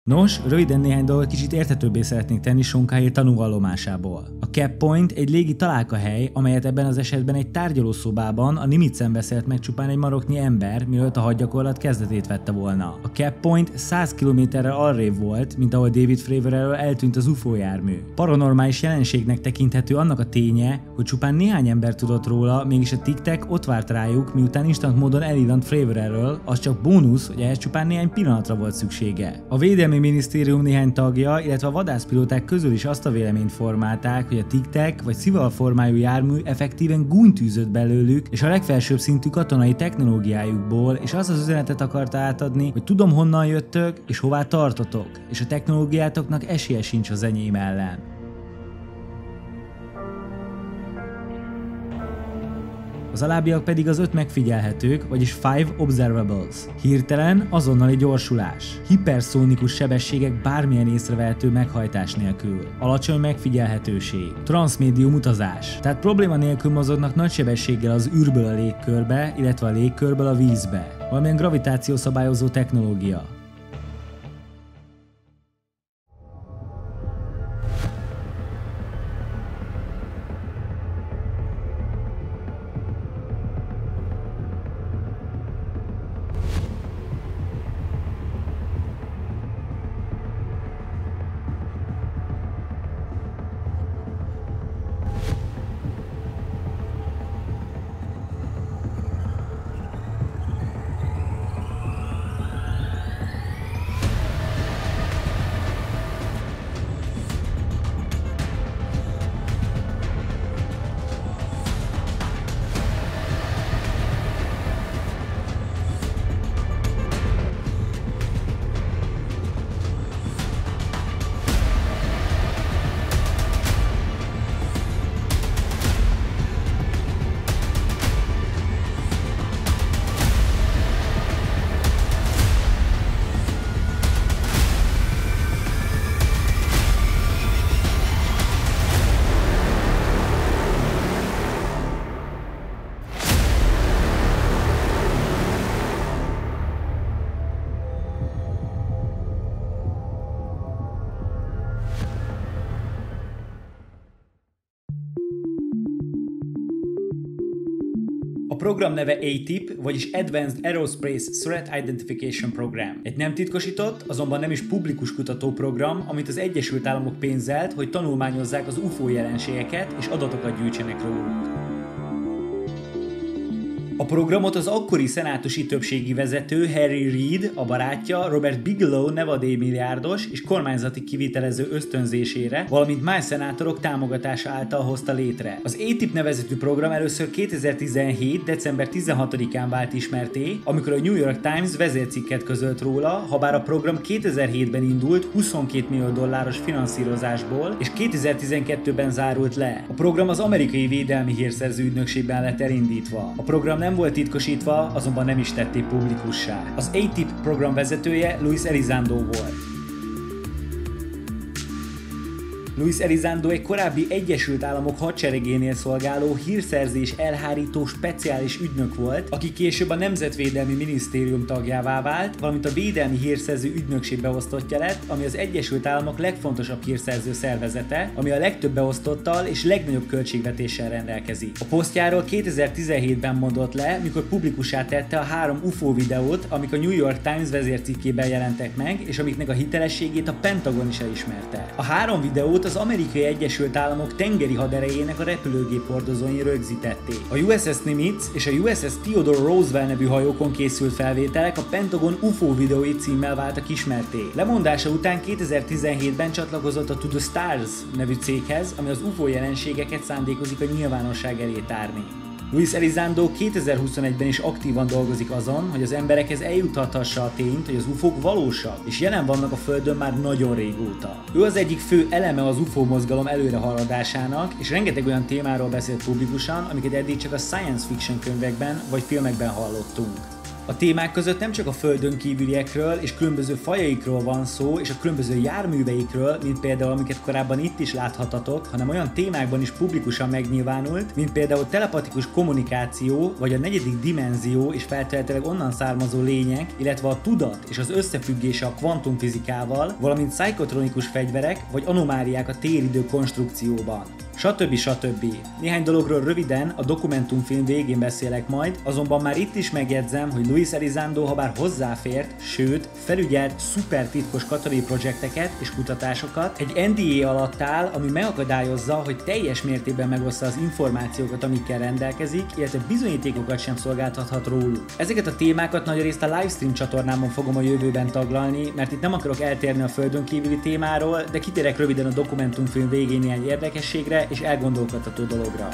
Nos, röviden néhány dolgot kicsit érthetőbbé szeretnék tenni Sonkai tanúvallomásából. A Cap Point egy légi találkahely, amelyet ebben az esetben egy tárgyalószobában a Nimitz-en beszélt meg csupán egy maroknyi ember, mielőtt a hadgyakorlat kezdetét vette volna. A Cap Point száz kilométerrel arrébb volt, mint ahol David Fravor elől eltűnt az u f o jármű. Paranormális jelenségnek tekinthető annak a ténye, hogy csupán néhány ember tudott róla, mégis a Tic-Tac ott várt rájuk, miután instant módon elillant Fravor elől, az csak bónusz, hogy ehhez csupán néhány pillanatra volt szüksége. A védelmi minisztérium néhány tagja, illetve a vadászpilóták közül is azt a véleményt formálták, hogy a Tic-Tac vagy szival formájú jármű effektíven gúnytűzött belőlük, és a legfelsőbb szintű katonai technológiájukból, és azt az üzenetet akarta átadni, hogy tudom honnan jöttök, és hová tartotok, és a technológiátoknak esélye sincs az enyém ellen. Az alábbiak pedig az öt megfigyelhetők, vagyis Five Observables. Hirtelen, azonnali gyorsulás. Hiperszónikus sebességek bármilyen észrevehető meghajtás nélkül. Alacsony megfigyelhetőség. Transzmédium utazás. Tehát probléma nélkül mozognak nagy sebességgel az űrből a légkörbe, illetve a légkörből a vízbe. Valamilyen gravitációszabályozó technológia. A program neve á té i pé, vagyis Advanced Aerospace Threat Identification Program. Egy nem titkosított, azonban nem is publikus kutatóprogram, amit az Egyesült Államok pénzelt, hogy tanulmányozzák az u f o jelenségeket és adatokat gyűjtsenek róluk. A programot az akkori szenátusi többségi vezető Harry Reid, a barátja Robert Bigelow nevadély milliárdos és kormányzati kivitelező ösztönzésére, valamint más szenátorok támogatása által hozta létre. Az á té i pé nevezetű program először kétezer-tizenhét. december tizenhatodikán vált ismertté, amikor a New York Times vezércikket közölt róla, habár a program kétezer-hétben indult huszonkét millió dolláros finanszírozásból, és kétezer-tizenkettőben zárult le. A program az amerikai védelmi hírszerző ügynökségben lett elindítva. A program nem volt titkosítva, azonban nem is tették publikussá. Az á té i pé program vezetője Luis Elizondo volt. Luis Elizondo egy korábbi Egyesült Államok hadseregénél szolgáló hírszerzés elhárító speciális ügynök volt, aki később a Nemzetvédelmi Minisztérium tagjává vált, valamint a Védelmi Hírszerző Ügynökség beosztottja lett, ami az Egyesült Államok legfontosabb hírszerző szervezete, ami a legtöbb beosztottal és legnagyobb költségvetéssel rendelkezik. A posztjáról kétezer-tizenhétben mondott le, mikor publikussá tette a három u f o videót, amik a New York Times vezércikkében jelentek meg, és amiknek a hitelességét a Pentagon is elismerte. A három videót az Amerikai Egyesült Államok tengeri haderejének a repülőgép hordozói rögzítették. A u es es Nimitz és a u es es Theodore Roosevelt nevű hajókon készült felvételek a Pentagon u f o videói címmel váltak ismerté. Lemondása után kétezer-tizenhétben csatlakozott a To the Stars nevű céghez, ami az u f o jelenségeket szándékozik a nyilvánosság elé tárni. Luis Elizondo kétezer-huszonegyben is aktívan dolgozik azon, hogy az emberekhez eljutathassa a tényt, hogy az u f o-k valósak, és jelen vannak a Földön már nagyon régóta. Ő az egyik fő eleme az u f o mozgalom előrehaladásának, és rengeteg olyan témáról beszélt publikusan, amiket eddig csak a science fiction könyvekben vagy filmekben hallottunk. A témák között nem csak a földön kívüliekről és különböző fajaikról van szó, és a különböző járműveikről, mint például amiket korábban itt is láthatatok, hanem olyan témákban is publikusan megnyilvánult, mint például telepatikus kommunikáció, vagy a negyedik dimenzió és feltétlenül onnan származó lények, illetve a tudat és az összefüggése a kvantumfizikával, valamint pszichotronikus fegyverek vagy anomáliák a téridő konstrukcióban. Stb. Stb. Néhány dologról röviden a dokumentumfilm végén beszélek majd, azonban már itt is megjegyzem, hogy Luis Elizondo habár hozzáfért, sőt, felügyelt szuper titkos katonai projekteket és kutatásokat, egy en dé á alatt áll, ami megakadályozza, hogy teljes mértékben megoszta az információkat, amikkel rendelkezik, illetve bizonyítékokat sem szolgáltathat róluk. Ezeket a témákat nagyrészt a livestream csatornámon fogom a jövőben taglalni, mert itt nem akarok eltérni a földön kívüli témáról, de kitérek röviden a dokumentumfilm végén néhány érdekességre és elgondolkodtató dologra.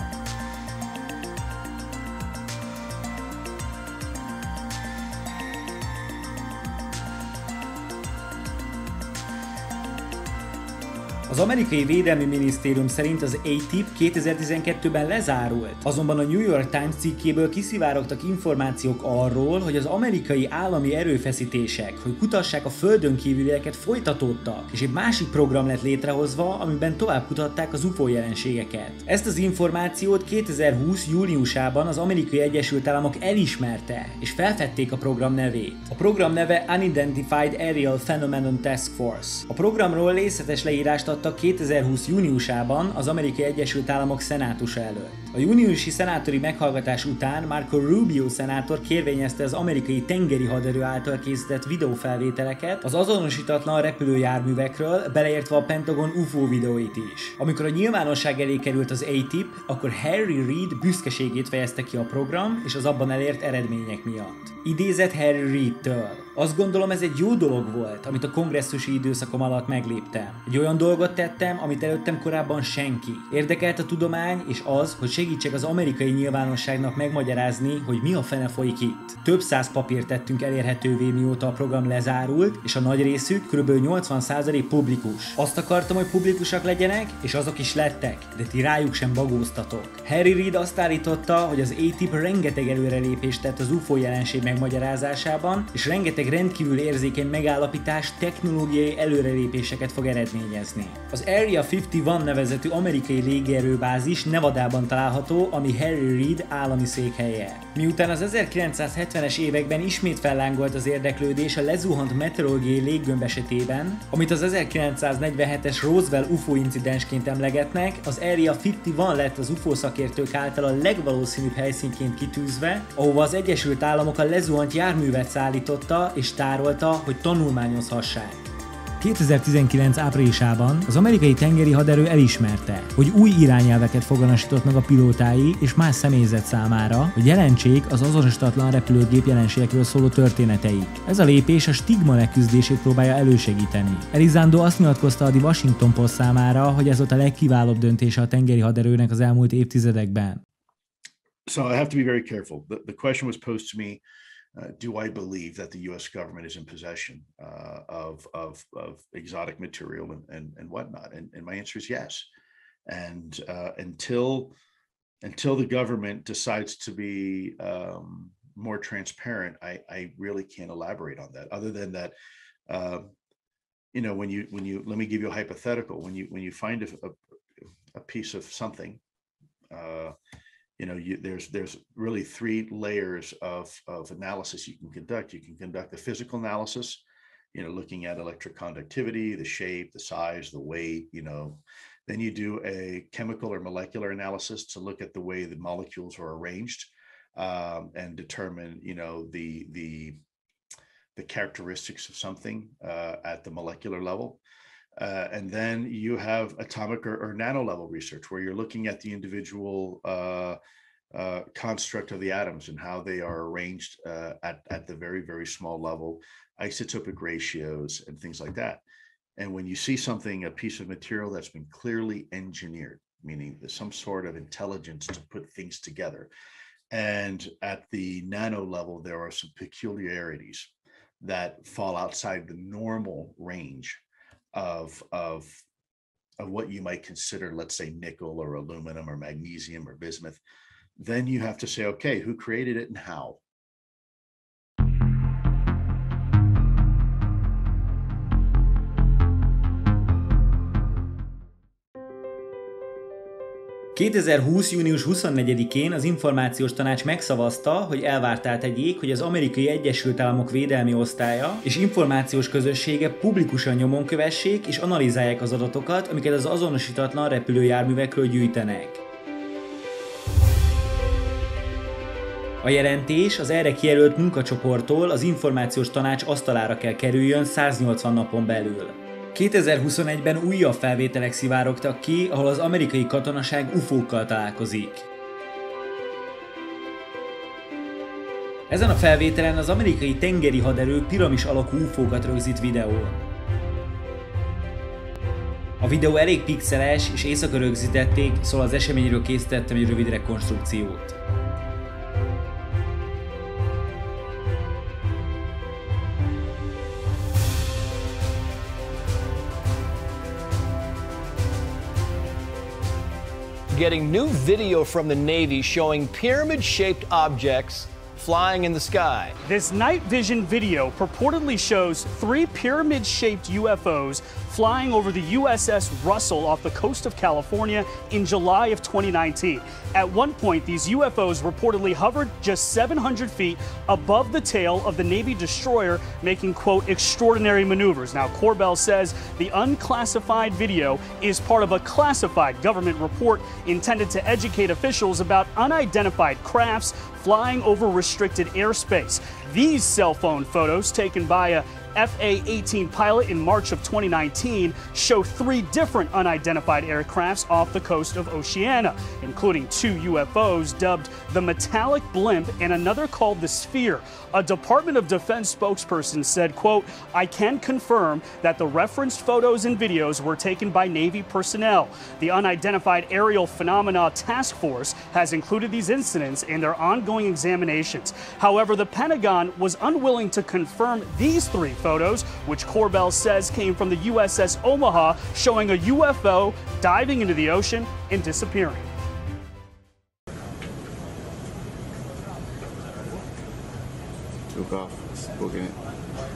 Az amerikai védelmi minisztérium szerint az á té i pé kétezer-tizenkettőben lezárult, azonban a New York Times cikkéből kiszivárogtak információk arról, hogy az amerikai állami erőfeszítések, hogy kutassák a földön kívülieket folytatódtak, és egy másik program lett létrehozva, amiben tovább kutatták az u f o jelenségeket. Ezt az információt kétezer-húsz júliusában az Amerikai Egyesült Államok elismerte, és felfedték a program nevét. A program neve Unidentified Aerial Phenomenon Task Force. A programról részletes leírást adtak kétezer-húsz júniusában az Amerikai Egyesült Államok szenátusa előtt. A júniusi szenátori meghallgatás után Marco Rubio szenátor kérvényezte az amerikai tengeri haderő által készített videófelvételeket az azonosítatlan repülőjárművekről, beleértve a Pentagon u f o videóit is. Amikor a nyilvánosság elé került az á té i pé, akkor Harry Reid büszkeségét fejezte ki a program és az abban elért eredmények miatt. Idézett Harry Reidtől: "Azt gondolom, ez egy jó dolog volt, amit a kongresszusi időszakom alatt megléptem. Egy olyan dolgot tettem, amit előttem korábban senki. Érdekelt a tudomány és az, hogy segítsek az amerikai nyilvánosságnak megmagyarázni, hogy mi a fene folyik itt. Több száz papírt tettünk elérhetővé, mióta a program lezárult, és a nagy részük, kb. nyolcvan százalék publikus. Azt akartam, hogy publikusak legyenek, és azok is lettek, de ti rájuk sem bagóztatok." Harry Reid azt állította, hogy az á té i pé rengeteg előrelépést tett az u f o jelenség megmagyarázásában, és rengeteg rendkívül érzékeny megállapítás technológiai előrelépéseket fog eredményezni. Az Area ötvenegy nevezetű amerikai légierőbázis Nevadában található, ami Harry Reid állami székhelye. Miután az ezerkilencszázhetvenes években ismét fellángolt az érdeklődés a lezuhant meteorológiai léggömb esetében, amit az ezerkilencszáznegyvenhetes Roswell u f o incidensként emlegetnek, az Area ötvenegy lett az u f o szakértők által a legvalószínűbb helyszínként kitűzve, ahova az Egyesült Államok a lezuhant járművet szállította és tárolta, hogy tanulmányozhassák. kétezer-tizenkilenc áprilisában az amerikai tengeri haderő elismerte, hogy új irányelveket foganasított meg a pilótái és más személyzet számára, hogy jelentsék az azonosítatlan repülőgép jelenségekről szóló történeteik. Ez a lépés a stigma leküzdését próbálja elősegíteni. Elizondo azt nyilatkozta a The Washington Post számára, hogy ez volt a legkiválóbb döntése a tengeri haderőnek az elmúlt évtizedekben. So I have to be very careful. The, the question was posed to me. Uh, do I believe that the U S government is in possession uh, of, of, of exotic material and, and, and whatnot? And, and my answer is yes. And uh, until, until the government decides to be um, more transparent, I, I really can't elaborate on that. Other than that, uh, you know, when you, when you, let me give you a hypothetical. When you, when you find a, a, a piece of something, uh, you know, you, there's there's really three layers of, of analysis you can conduct. You can conduct a physical analysis, you know, looking at electric conductivity, the shape, the size, the weight, you know. Then you do a chemical or molecular analysis to look at the way the molecules are arranged um, and determine, you know, the, the, the characteristics of something uh, at the molecular level. Uh, and then you have atomic or, or nano level research where you're looking at the individual uh, uh, construct of the atoms and how they are arranged uh, at, at the very, very small level, isotopic ratios and things like that. And when you see something, a piece of material that's been clearly engineered, meaning there's some sort of intelligence to put things together. And at the nano level, there are some peculiarities that fall outside the normal range Of, of, of what you might consider, let's say, nickel or aluminum or magnesium or bismuth, then you have to say, okay, who created it and how? kétezer-húsz. június huszonnegyedikén az Információs Tanács megszavazta, hogy elvártá tegyék, hogy az Amerikai Egyesült Államok Védelmi Osztálya és információs közössége publikusan nyomon kövessék és analizálják az adatokat, amiket az azonosítatlan repülőjárművekről gyűjtenek. A jelentés az erre kijelölt munkacsoporttól az Információs Tanács asztalára kell kerüljön száznyolcvan napon belül. kétezer-huszonegyben újabb felvételek szivárogtak ki, ahol az amerikai katonaság ufókkal találkozik. Ezen a felvételen az amerikai tengeri haderő piramis alakú ufókat rögzít videón. A videó elég pixeles és éjszaka rögzítették, szóval az eseményről készítettem egy rövid rekonstrukciót. Getting new video from the Navy showing pyramid-shaped objects flying in the sky. This night vision video purportedly shows three pyramid-shaped U F Os flying over the U S S Russell off the coast of California in July of twenty nineteen. At one point, these U F Os reportedly hovered just seven hundred feet above the tail of the Navy destroyer, making, quote, extraordinary maneuvers. Now, Corbell says the unclassified video is part of a classified government report intended to educate officials about unidentified crafts flying over restricted airspace. These cell phone photos taken by a F A eighteen pilot in March of twenty nineteen show three different unidentified aircrafts off the coast of Oceania, including two U F Os dubbed the Metallic Blimp and another called the Sphere. A Department of Defense spokesperson said, quote, "I can confirm that the referenced photos and videos were taken by Navy personnel. The Unidentified Aerial Phenomena Task Force has included these incidents in their ongoing examinations. However, the Pentagon was unwilling to confirm these three photos, which Corbell says came from the U S S Omaha, showing a U F O diving into the ocean and disappearing." Took off, booking it.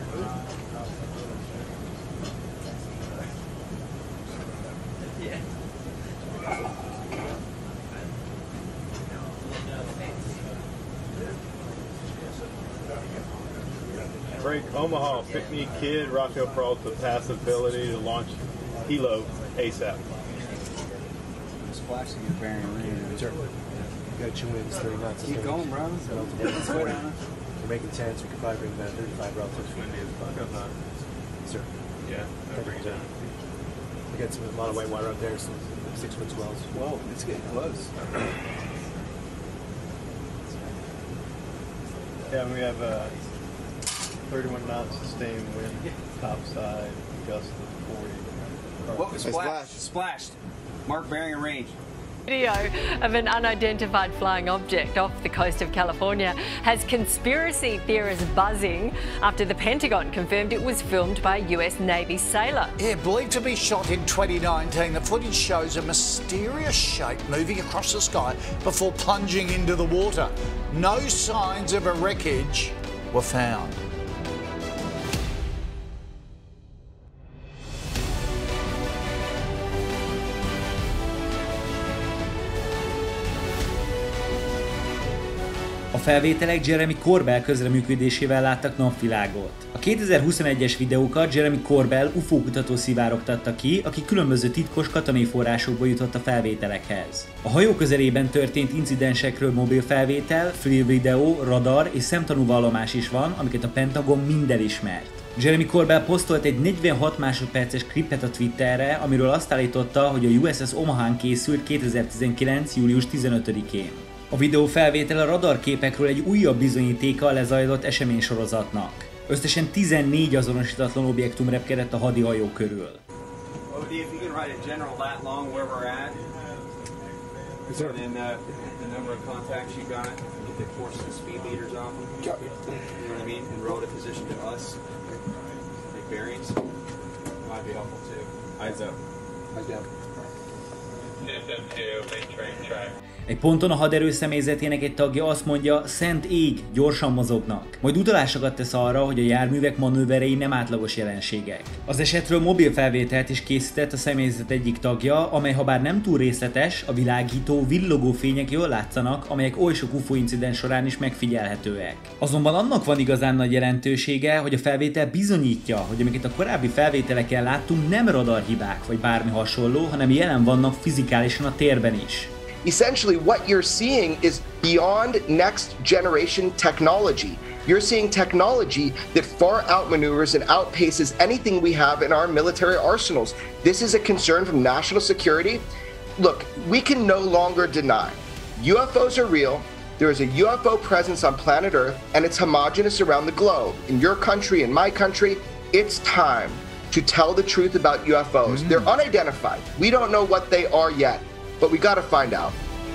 Break Omaha, pick me kid, Rocco Peralta, pass ability to launch helo ASAP. Splashing your bearing range. Sure. You got two winds, thirty knots. Keep going, bro. Let's go down. You're making tense. We could probably bring that thirty-five relative speed. Sir. Yeah, I'll bring it down. We got some a lot of white water out there, some six foot swells. Whoa, it's getting close. Yeah, we have uh, thirty-one knots sustained wind, top side, gust of forty. Whoa, splashed. Splashed. Mark bearing and range. Video of an unidentified flying object off the coast of California has conspiracy theorists buzzing after the Pentagon confirmed it was filmed by a U S Navy sailor. Yeah, believed to be shot in twenty nineteen. The footage shows a mysterious shape moving across the sky before plunging into the water. No signs of a wreckage were found. A felvételek Jeremy Corbell közreműködésével láttak napvilágot. A kétezer-huszonegyes videókat Jeremy Corbell ufókutató szivárogtatta ki, aki különböző titkos katonai forrásokból jutott a felvételekhez. A hajó közelében történt incidensekről mobil felvétel, FLIR videó, radar és szemtanúvallomás is van, amiket a Pentagon mind elismert. Jeremy Corbell posztolt egy negyvenhat másodperces klippet a Twitterre, amiről azt állította, hogy a U S S Omahán készült kétezer-tizenkilenc. július tizenötödikén. A videó felvétel a radarképekről egy újabb bizonyítéka a lezajlott eseménysorozatnak. Összesen tizennégy azonosítatlan objektum repkedett a hadihajó körül. Egy ponton a haderő személyzetének egy tagja azt mondja, szent ég, gyorsan mozognak. Majd utalásokat tesz arra, hogy a járművek manőverei nem átlagos jelenségek. Az esetről mobil felvételt is készített a személyzet egyik tagja, amely ha bár nem túl részletes, a világító, villogó fények jól látszanak, amelyek oly sok U F O incidens során is megfigyelhetőek. Azonban annak van igazán nagy jelentősége, hogy a felvétel bizonyítja, hogy amiket a korábbi felvételeken láttunk, nem radarhibák vagy bármi hasonló, hanem jelen vannak fizikálisan a térben is. Essentially, what you're seeing is beyond next generation technology. You're seeing technology that far outmaneuvers and outpaces anything we have in our military arsenals. This is a concern from national security. Look, we can no longer deny U F Os are real. There is a U F O presence on planet Earth, and it's homogeneous around the globe. In your country, in my country, it's time to tell the truth about U F Os. Mm. They're unidentified. We don't know what they are yet, but we gotta find out.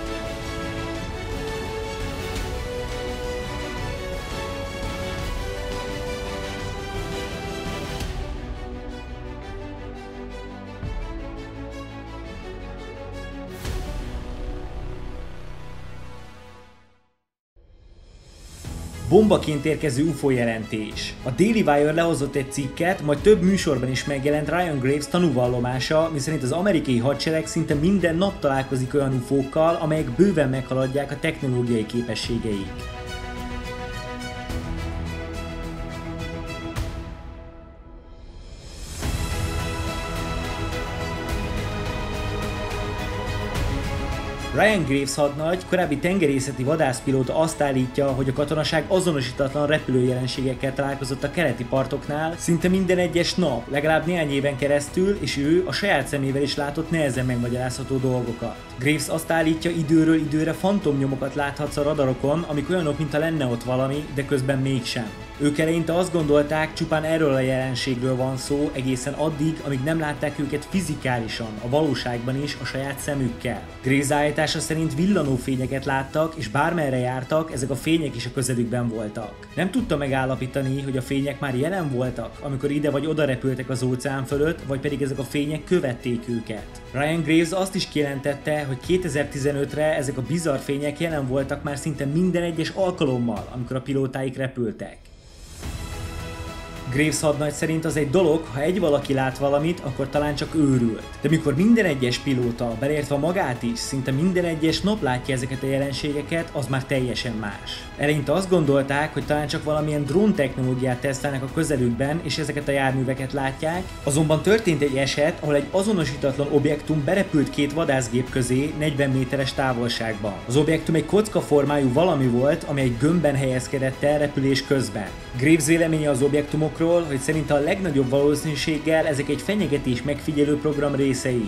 Bombaként érkező U F O jelentés. A Daily Wire lehozott egy cikket, majd több műsorban is megjelent Ryan Graves tanúvallomása, miszerint az amerikai hadsereg szinte minden nap találkozik olyan U F O-kkal, amelyek bőven meghaladják a technológiai képességeik. Ryan Graves hadnagy, korábbi tengerészeti vadászpilóta azt állítja, hogy a katonaság azonosítatlan repülőjelenségekkel találkozott a keleti partoknál szinte minden egyes nap, legalább néhány éven keresztül, és ő a saját szemével is látott nehezen megmagyarázható dolgokat. Graves azt állítja, időről időre fantomnyomokat láthatsz a radarokon, amik olyanok, mintha lenne ott valami, de közben mégsem. Ők eleinte azt gondolták, csupán erről a jelenségről van szó, egészen addig, amíg nem látták őket fizikálisan, a valóságban is, a saját szemükkel. Graves állítása szerint villanó fényeket láttak, és bármerre jártak, ezek a fények is a közelükben voltak. Nem tudta megállapítani, hogy a fények már jelen voltak, amikor ide vagy oda repültek az óceán fölött, vagy pedig ezek a fények követték őket. Ryan Graves azt is kijelentette, hogy kétezer-tizenötre ezek a bizarr fények jelen voltak már szinte minden egyes alkalommal, amikor a pilótáik repültek. Graves hadnagy szerint az egy dolog, ha egy valaki lát valamit, akkor talán csak őrült. De mikor minden egyes pilóta, beleértve magát is, szinte minden egyes nap látja ezeket a jelenségeket, az már teljesen más. Eleinte azt gondolták, hogy talán csak valamilyen drón technológiát tesztelnek a közelükben, és ezeket a járműveket látják, azonban történt egy eset, ahol egy azonosítatlan objektum berepült két vadászgép közé negyven méteres távolságban. Az objektum egy kockaformájú valami volt, ami egy gömbben helyezkedett el repülés közben. Graves véleménye az objektumokról, hogy szerinte a legnagyobb valószínűséggel ezek egy fenyegetés megfigyelő program részei.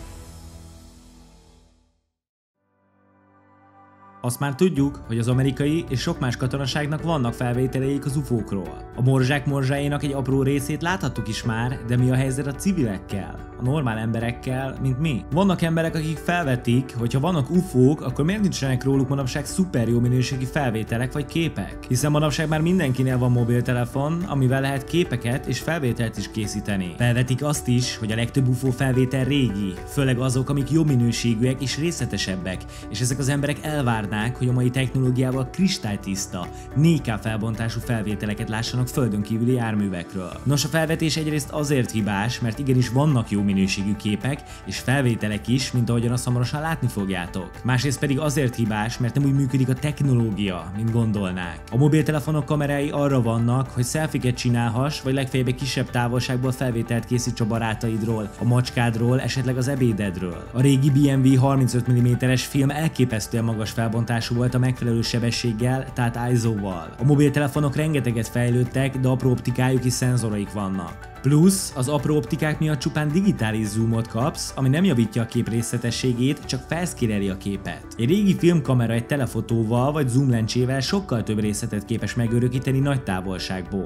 Azt már tudjuk, hogy az amerikai és sok más katonaságnak vannak felvételeik az U F O-król. A morzsák morzsáinak egy apró részét láthattuk is már, de mi a helyzet a civilekkel, a normál emberekkel, mint mi? Vannak emberek, akik felvetik, hogy ha vannak U F O-k, akkor miért nincsenek róluk manapság szuper jó minőségi felvételek vagy képek? Hiszen manapság már mindenkinél van mobiltelefon, amivel lehet képeket és felvételt is készíteni. Felvetik azt is, hogy a legtöbb U F O felvétel régi, főleg azok, amik jó minőségűek és részletesebbek, és ezek az emberek elvárnak, hogy a mai technológiával kristálytiszta, négy ká felbontású felvételeket lássanak földön kívüli járművekről. Nos, a felvetés egyrészt azért hibás, mert igenis vannak jó minőségű képek és felvételek is, mint ahogyan azt hamarosan látni fogjátok. Másrészt pedig azért hibás, mert nem úgy működik a technológia, mint gondolnák. A mobiltelefonok kamerái arra vannak, hogy selfieket csinálhass, vagy legfeljebb egy kisebb távolságból felvételt készíts a barátaidról, a macskádról, esetleg az ebédedről. A régi bé em vé harmincöt milliméteres film elképesztően magas felbontású volt a megfelelő sebességgel, tehát i es o-val. A mobiltelefonok rengeteget fejlődtek, de apró optikájuk és szenzoraik vannak. Plusz az apró optikák miatt csupán digitális zoomot kapsz, ami nem javítja a kép részletességét, csak felszkéreli a képet. Egy régi filmkamera egy telefotóval vagy zoomlencsével sokkal több részletet képes megörökíteni nagy távolságból.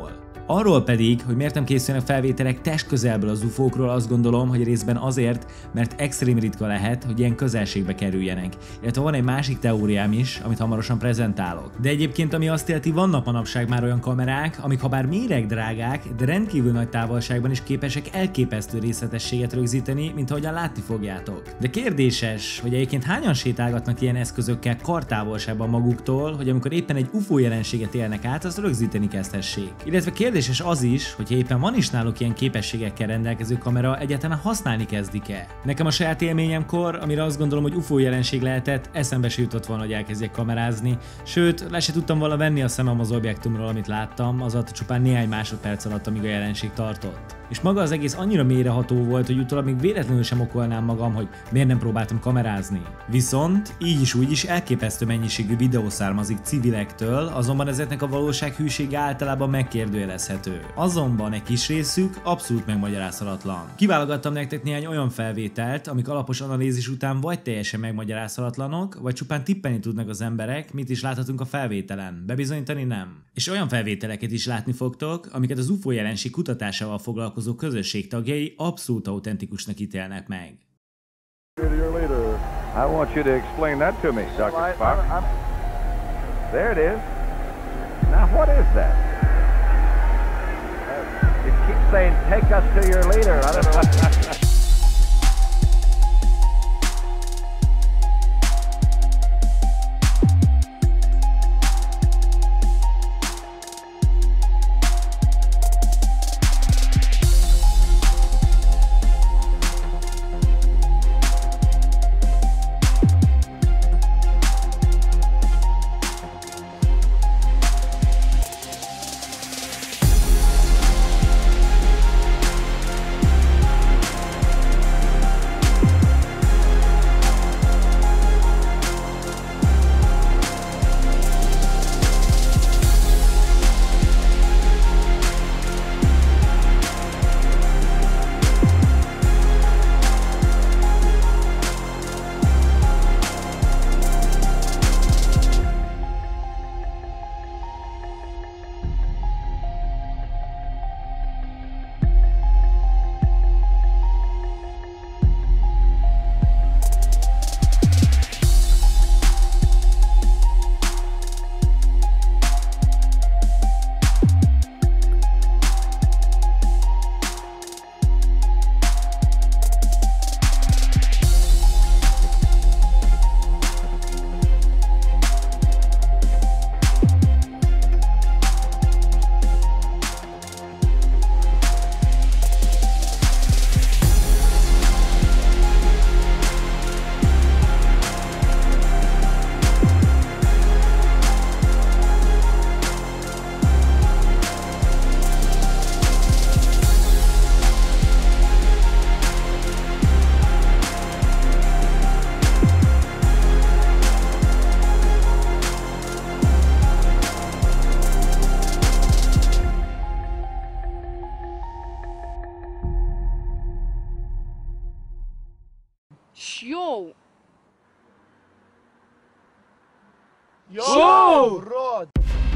Arról pedig, hogy miért nem készülnek felvételek testközelből az ufókról, azt gondolom, hogy részben azért, mert extrém ritka lehet, hogy ilyen közelségbe kerüljenek. Illetve van egy másik teóriám is, amit hamarosan prezentálok. De egyébként, ami azt illeti, vannak manapság már olyan kamerák, amik ha bár méregdrágák, de rendkívül nagy távolságban is képesek elképesztő részletességet rögzíteni, mint ahogyan látni fogjátok. De kérdéses, hogy egyébként hányan sétálgatnak ilyen eszközökkel kartávolságban maguktól, hogy amikor éppen egy ufó jelenséget élnek át, azt rögzíteni kezdhessék. Illetve kérdéses az is, hogy éppen van is náluk ilyen képességekkel rendelkező kamera, egyáltalán használni kezdik-e. Nekem a saját élményemkor, amire azt gondolom, hogy ufó jelenség lehetett, eszembe se jutott volna, hogy elkezdjek kamerázni. Sőt, le se tudtam volna venni a szemem az objektumról, amit láttam, az alatt csupán néhány másodperc alatt, amíg a jelenség tartott. És maga az egész annyira mélyreható volt, hogy utólag még véletlenül sem okolnám magam, hogy miért nem próbáltam kamerázni. Viszont így is úgy is elképesztő mennyiségű videó származik civilektől, azonban ezeknek a valósághűsége általában megkérdőjelezhető. Azonban egy kis részük abszolút megmagyarázhatatlan. Kiválogattam nektek néhány olyan felvételt, amik alapos analízis után vagy teljesen megmagyarázhatatlanok, vagy csupán tippelni tudnak az emberek, mit is láthatunk a felvételen, bebizonyítani nem. És olyan felvételeket is látni fogtok, amiket az ufó jelenség kutatásával foglalkozó közösség tagjai abszolút autentikusnak ítélnek meg. I want you to explain that to me, Doctor Spock. There it is. Now what is that? Uh, it keeps saying, take us to your leader. I don't know. Yo! Yo! Yo! Rod!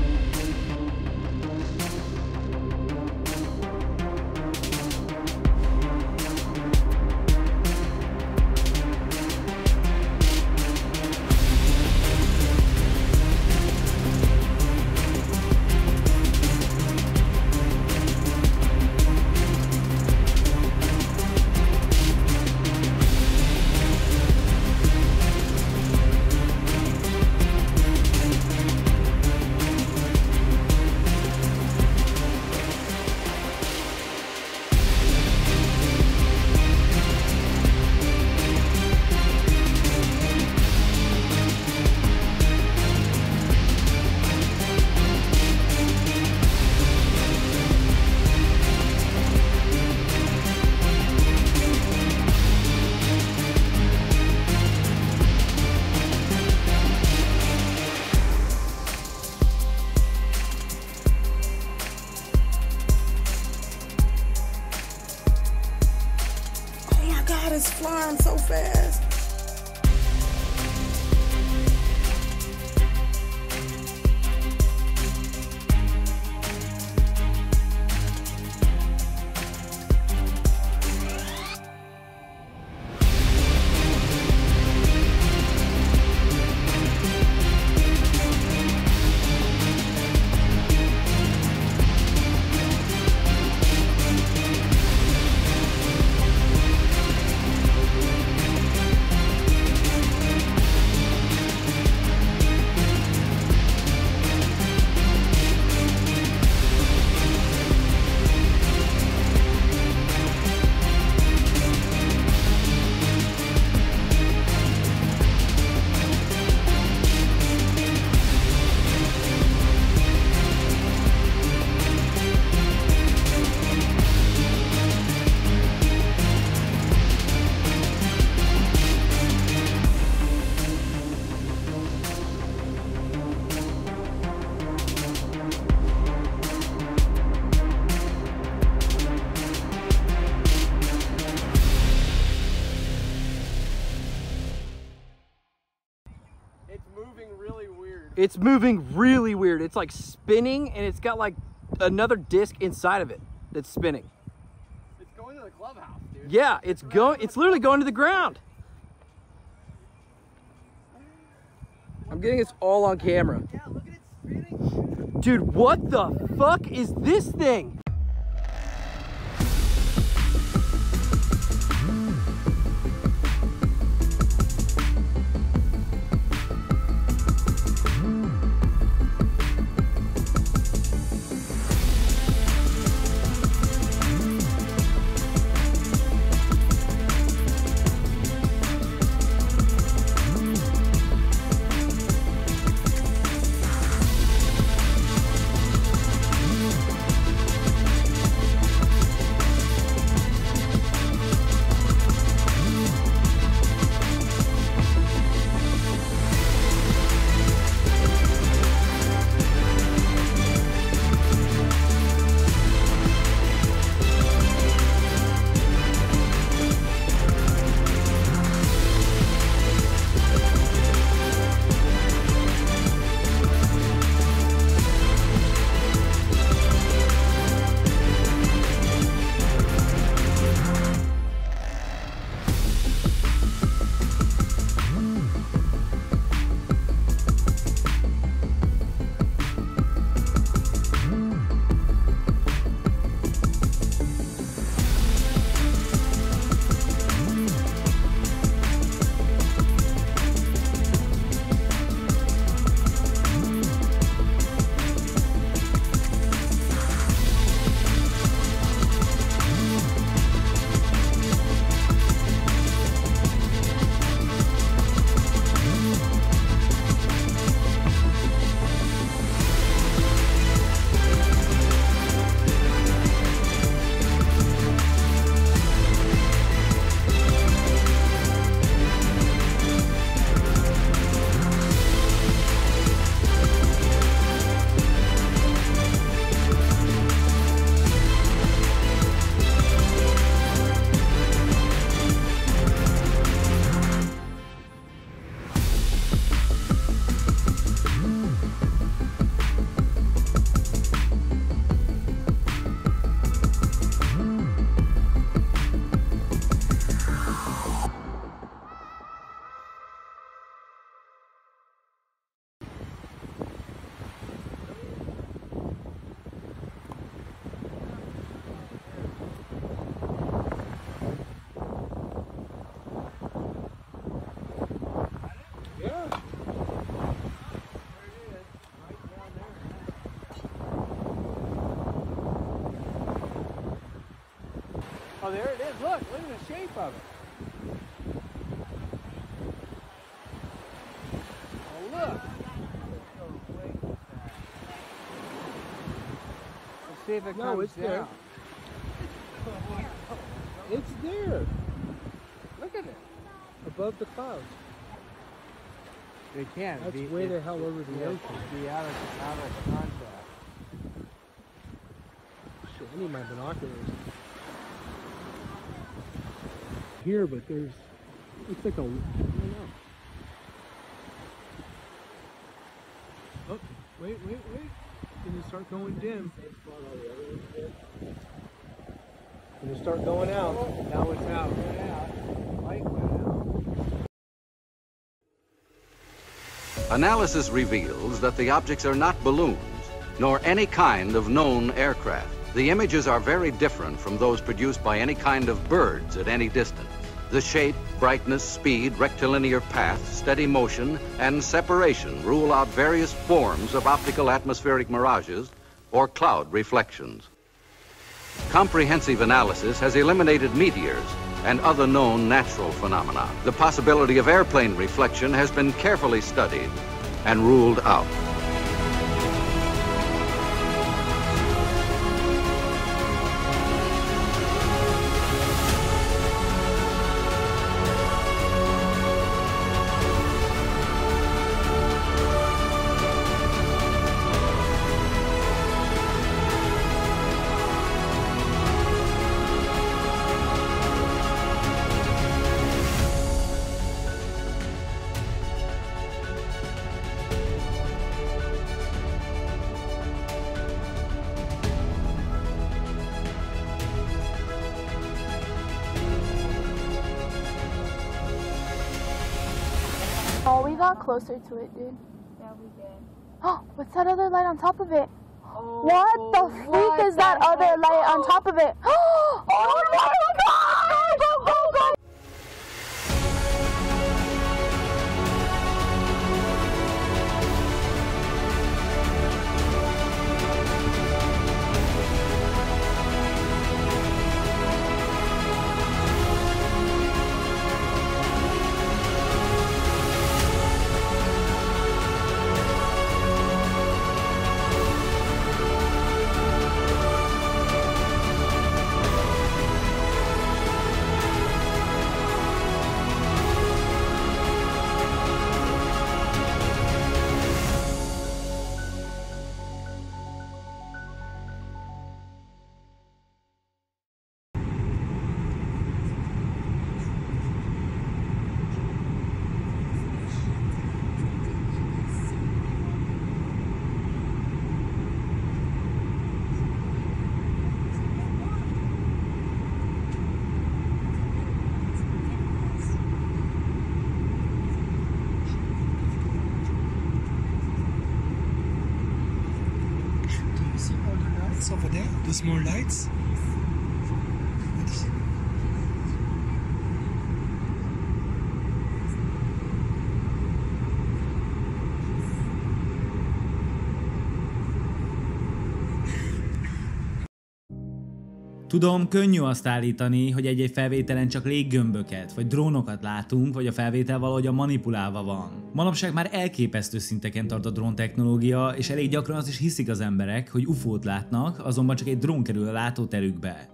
It's flying so fast. It's moving really weird. It's like spinning, and it's got like another disc inside of it that's spinning. It's going to the clubhouse, dude. Yeah, it's going. It's literally going to the ground. I'm getting this all on camera. Yeah, look at it spinning. Dude, what the fuck is this thing? Oh, there it is. Look, look at the shape of it. Oh, look. Let's see if it comes No, it's down. there. It's there. Look at it. Above the clouds. They can't. That's be, way it, the hell over the it, ocean. Be out of, out of contact. Shit, I need my binoculars. Here, but there's, it's like a, I don't know. Oh, wait, wait, wait. It's gonna start going dim. It's gonna start going out. Now it's out. Light went out. Analysis reveals that the objects are not balloons, nor any kind of known aircraft. The images are very different from those produced by any kind of birds at any distance. The shape, brightness, speed, rectilinear path, steady motion, and separation rule out various forms of optical atmospheric mirages or cloud reflections. Comprehensive analysis has eliminated meteors and other known natural phenomena. The possibility of airplane reflection has been carefully studied and ruled out. Oh, we got closer to it, dude. Yeah, we did. Oh, what's that other light on top of it? Oh, what the freak what is that other heck? light on top of it? Oh, oh my god! Go, go, go! Over there, those more lights. Tudom, könnyű azt állítani, hogy egy-egy felvételen csak léggömböket vagy drónokat látunk, vagy a felvétel valahogyan manipulálva van. Manapság már elképesztő szinteken tart a drón technológia, és elég gyakran azt is hiszik az emberek, hogy ufót látnak, azonban csak egy drón kerül a látóterükbe.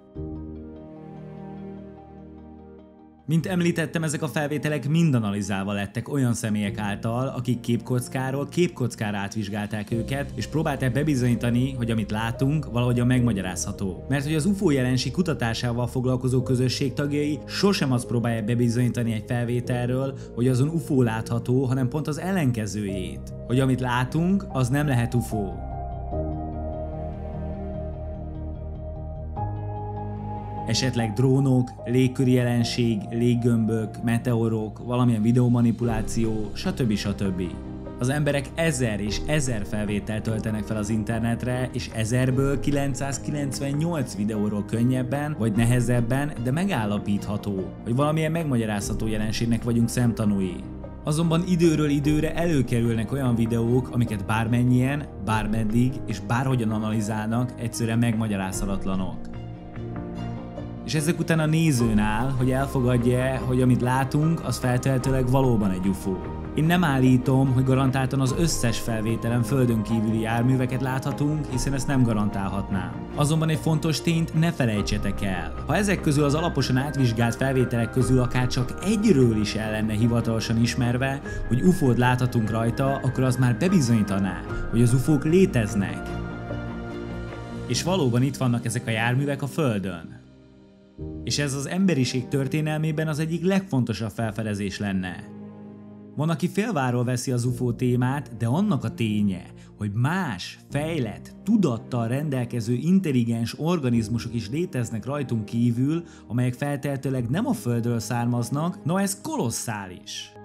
Mint említettem, ezek a felvételek mind analizálva lettek olyan személyek által, akik képkockáról képkockára átvizsgálták őket, és próbálták bebizonyítani, hogy amit látunk, valahogyan megmagyarázható. Mert hogy az ufó jelenség kutatásával foglalkozó közösség tagjai sosem azt próbálják bebizonyítani egy felvételről, hogy azon ufó látható, hanem pont az ellenkezőjét. Hogy amit látunk, az nem lehet ufó. Esetleg drónok, légköri jelenség, léggömbök, meteorok, valamilyen videomanipuláció, stb. stb. Az emberek ezer és ezer felvételt töltenek fel az internetre, és ezerből kilencszázkilencvennyolc videóról könnyebben vagy nehezebben, de megállapítható, hogy valamilyen megmagyarázható jelenségnek vagyunk szemtanúi. Azonban időről időre előkerülnek olyan videók, amiket bármennyien, bármeddig és bárhogyan analizálnak, egyszerűen megmagyarázhatatlanok. És ezek után a nézőn áll, hogy elfogadja, hogy amit látunk, az feltehetőleg valóban egy ufó. Én nem állítom, hogy garantáltan az összes felvételen földön kívüli járműveket láthatunk, hiszen ezt nem garantálhatnám. Azonban egy fontos tényt ne felejtsetek el. Ha ezek közül az alaposan átvizsgált felvételek közül akár csak egyről is el lenne hivatalosan ismerve, hogy ufót láthatunk rajta, akkor az már bebizonyítaná, hogy az ufók léteznek. És valóban itt vannak ezek a járművek a Földön. És ez az emberiség történelmében az egyik legfontosabb felfedezés lenne. Van, aki félváról veszi az ufó témát, de annak a ténye, hogy más, fejlett, tudattal rendelkező intelligens organizmusok is léteznek rajtunk kívül, amelyek feltehetőleg nem a Földről származnak, no ez kolosszális.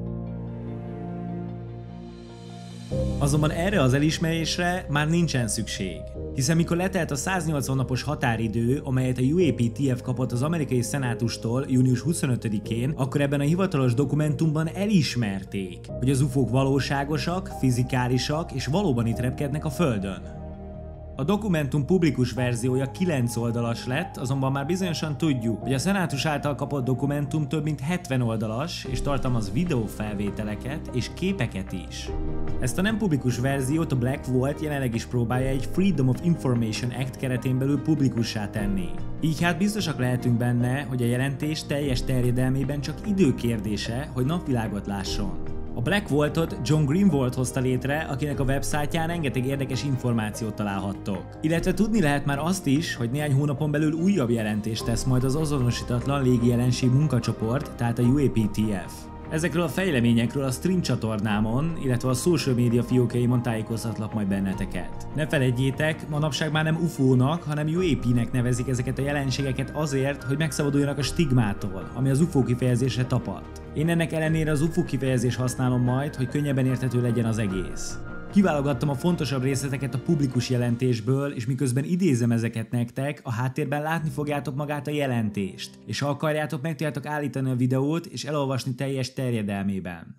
Azonban erre az elismerésre már nincsen szükség. Hiszen mikor letelt a száznyolcvan napos határidő, amelyet a U A P T F kapott az amerikai szenátustól június huszonötödikén, akkor ebben a hivatalos dokumentumban elismerték, hogy az ufók valóságosak, fizikálisak és valóban itt repkednek a Földön. A dokumentum publikus verziója kilenc oldalas lett, azonban már bizonyosan tudjuk, hogy a szenátus által kapott dokumentum több mint hetven oldalas, és tartalmaz videófelvételeket és képeket is. Ezt a nem publikus verziót a Black Vault jelenleg is próbálja egy Freedom of Information Act keretén belül publikussá tenni. Így hát biztosak lehetünk benne, hogy a jelentés teljes terjedelmében csak időkérdése, hogy napvilágot lásson. A Black Vaultot John Greenwald hozta létre, akinek a websájtján rengeteg érdekes információt találhattok. Illetve tudni lehet már azt is, hogy néhány hónapon belül újabb jelentést tesz majd az azonosítatlan légijelenség munkacsoport, tehát a U A P T F. Ezekről a fejleményekről a stream csatornámon, illetve a social media fiókjaimon tájékoztatlak majd benneteket. Ne feledjétek, manapság már nem ufónak, hanem U A P-nek nevezik ezeket a jelenségeket azért, hogy megszabaduljanak a stigmától, ami az ufó kifejezésre tapadt. Én ennek ellenére az u f o kifejezést használom majd, hogy könnyebben érthető legyen az egész. Kiválogattam a fontosabb részleteket a publikus jelentésből, és miközben idézem ezeket nektek, a háttérben látni fogjátok magát a jelentést, és ha akarjátok, meg tudjátok állítani a videót, és elolvasni teljes terjedelmében.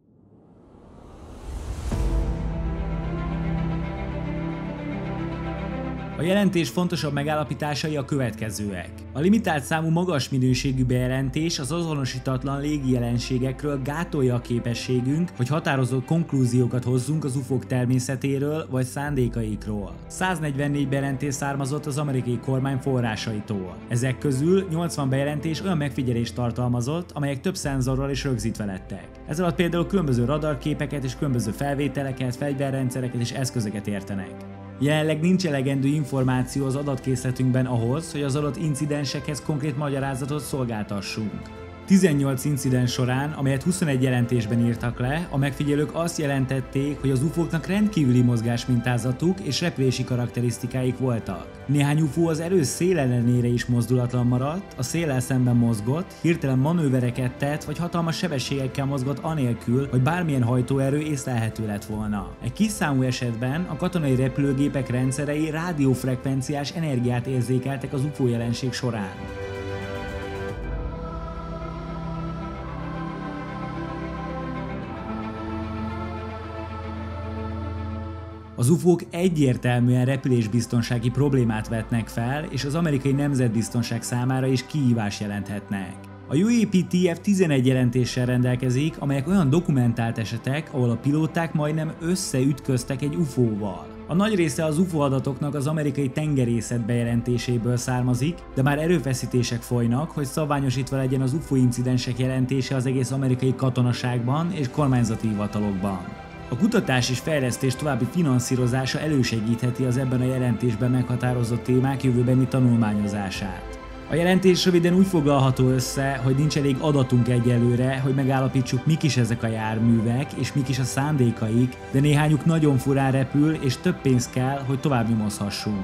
A jelentés fontosabb megállapításai a következőek. A limitált számú magas minőségű bejelentés az azonosítatlan légi jelenségekről gátolja a képességünk, hogy határozott konklúziókat hozzunk az u f o-k természetéről vagy szándékaikról. száznegyvennégy bejelentés származott az amerikai kormány forrásaitól. Ezek közül nyolcvan bejelentés olyan megfigyelést tartalmazott, amelyek több szenzorral is rögzítve lettek. Ez alatt például különböző radarképeket és különböző felvételeket, fegyverrendszereket és eszközöket értenek. Jelenleg nincs elegendő információ az adatkészletünkben ahhoz, hogy az adott incidensekhez konkrét magyarázatot szolgáltassunk. tizennyolc incidens során, amelyet huszonegy jelentésben írtak le, a megfigyelők azt jelentették, hogy az u f o-knak rendkívüli mozgásmintázatuk és repülési karakterisztikáik voltak. Néhány u f o az erős szél ellenére is mozdulatlan maradt, a széllel szemben mozgott, hirtelen manővereket tett vagy hatalmas sebességekkel mozgott anélkül, hogy bármilyen hajtóerő észlelhető lett volna. Egy kis számú esetben a katonai repülőgépek rendszerei rádiófrekvenciás energiát érzékeltek az u f o jelenség során. Az u f o-k egyértelműen repülésbiztonsági problémát vetnek fel, és az amerikai nemzetbiztonság számára is kihívást jelenthetnek. A U A P T F tizenegy jelentéssel rendelkezik, amelyek olyan dokumentált esetek, ahol a pilóták majdnem összeütköztek egy u f o-val. A nagy része az u f o adatoknak az amerikai tengerészet bejelentéséből származik, de már erőfeszítések folynak, hogy szabványosítva legyen az u f o incidensek jelentése az egész amerikai katonaságban és kormányzati hivatalokban. A kutatás és fejlesztés további finanszírozása elősegítheti az ebben a jelentésben meghatározott témák jövőbeni tanulmányozását. A jelentés röviden úgy foglalható össze, hogy nincs elég adatunk egyelőre, hogy megállapítsuk, mik is ezek a járművek és mik is a szándékaik, de néhányuk nagyon furán repül és több pénz kell, hogy tovább nyomozhassunk.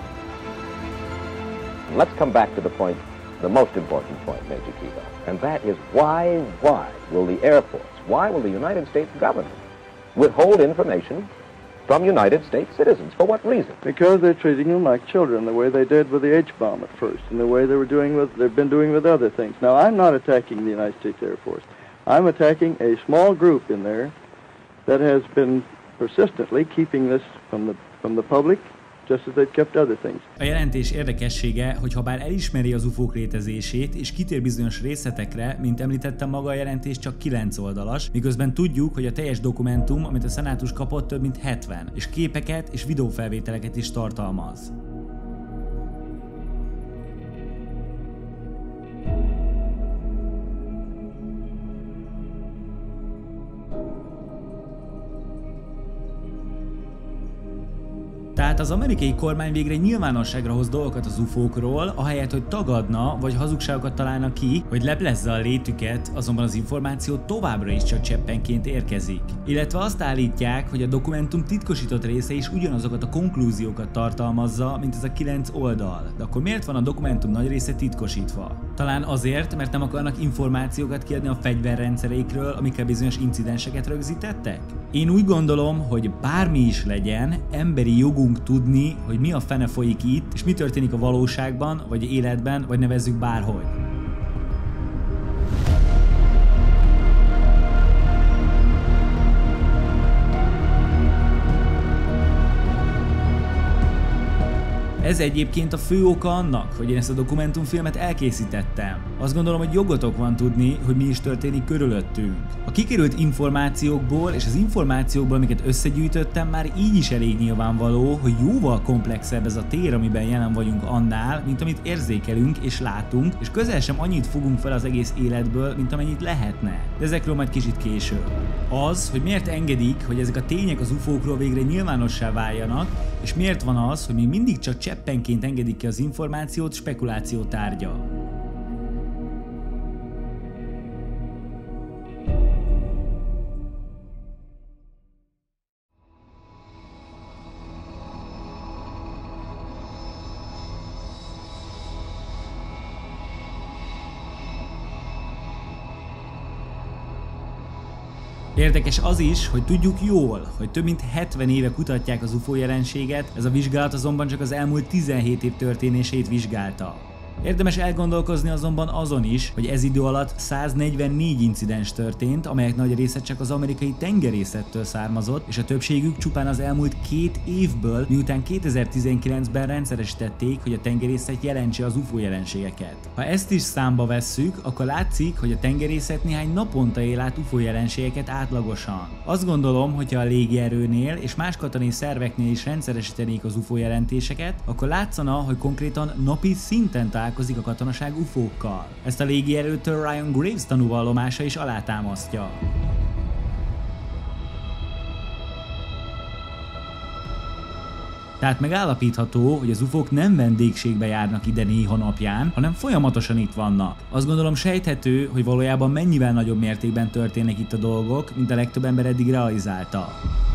Let's come back to the point, the most important point, Major Kiva, and that is why, why will the Air Force, why will the United States government withhold information from United States citizens? For what reason? Because they're treating them like children, the way they did with the H-bomb at first, and the way they were doing with, they've been doing with other things. Now, I'm not attacking the United States Air Force. I'm attacking a small group in there that has been persistently keeping this from the, from the public, just as they've kept other things. A jelentés érdekessége, hogy ha bár elismeri az u f o-k létezését és kitér bizonyos részletekre, mint említettem, maga a jelentés csak kilenc oldalas, miközben tudjuk, hogy a teljes dokumentum, amit a szenátus kapott, több mint hetven, és képeket és videófelvételeket is tartalmaz. Tehát az amerikai kormány végre nyilvánosságra hoz dolgokat az u f o-król, ahelyett, hogy tagadna vagy hazugságokat találna ki, hogy leplezze a létüket, azonban az információ továbbra is csak cseppenként érkezik. Illetve azt állítják, hogy a dokumentum titkosított része is ugyanazokat a konklúziókat tartalmazza, mint ez a kilenc oldal. De akkor miért van a dokumentum nagy része titkosítva? Talán azért, mert nem akarnak információkat kiadni a fegyverrendszereikről, amikkel bizonyos incidenseket rögzítettek? Én úgy gondolom, hogy bármi is legyen, emberi jogunk tudni, hogy mi a fene folyik itt, és mi történik a valóságban, vagy életben, vagy nevezzük bárhogy. Ez egyébként a fő oka annak, hogy én ezt a dokumentumfilmet elkészítettem. Azt gondolom, hogy jogotok van tudni, hogy mi is történik körülöttünk. A kikerült információkból és az információkból, amiket összegyűjtöttem, már így is elég nyilvánvaló, hogy jóval komplexebb ez a tér, amiben jelen vagyunk annál, mint amit érzékelünk és látunk, és közel sem annyit fogunk fel az egész életből, mint amennyit lehetne. De ezekről majd kicsit később. Az, hogy miért engedik, hogy ezek a tények az u f o-król végre nyilvánossá váljanak, és miért van az, hogy még mindig csak cseppenként engedik ki az információt, spekuláció tárgya. Érdekes az is, hogy tudjuk jól, hogy több mint hetven éve kutatják az ufó jelenséget, ez a vizsgálat azonban csak az elmúlt tizenhét év történését vizsgálta. Érdemes elgondolkozni azonban azon is, hogy ez idő alatt száznegyvennégy incidens történt, amelyek nagy része csak az amerikai tengerészettől származott, és a többségük csupán az elmúlt két évből, miután kétezer-tizenkilencben rendszeresítették, hogy a tengerészet jelentse az ufó jelenségeket. Ha ezt is számba vesszük, akkor látszik, hogy a tengerészet néhány naponta él át ufó jelenségeket átlagosan. Azt gondolom, hogyha a légierőnél és más katonai szerveknél is rendszeresítenék az ufó jelentéseket, akkor látszana, hogy konkrétan napi szinten találkozik a katonaság ufókkal. Ezt a légierőtől Ryan Graves tanúvallomása is alátámasztja. Tehát megállapítható, hogy az ufók nem vendégségbe járnak ide néha napján, hanem folyamatosan itt vannak. Azt gondolom sejthető, hogy valójában mennyivel nagyobb mértékben történnek itt a dolgok, mint a legtöbb ember eddig realizálta.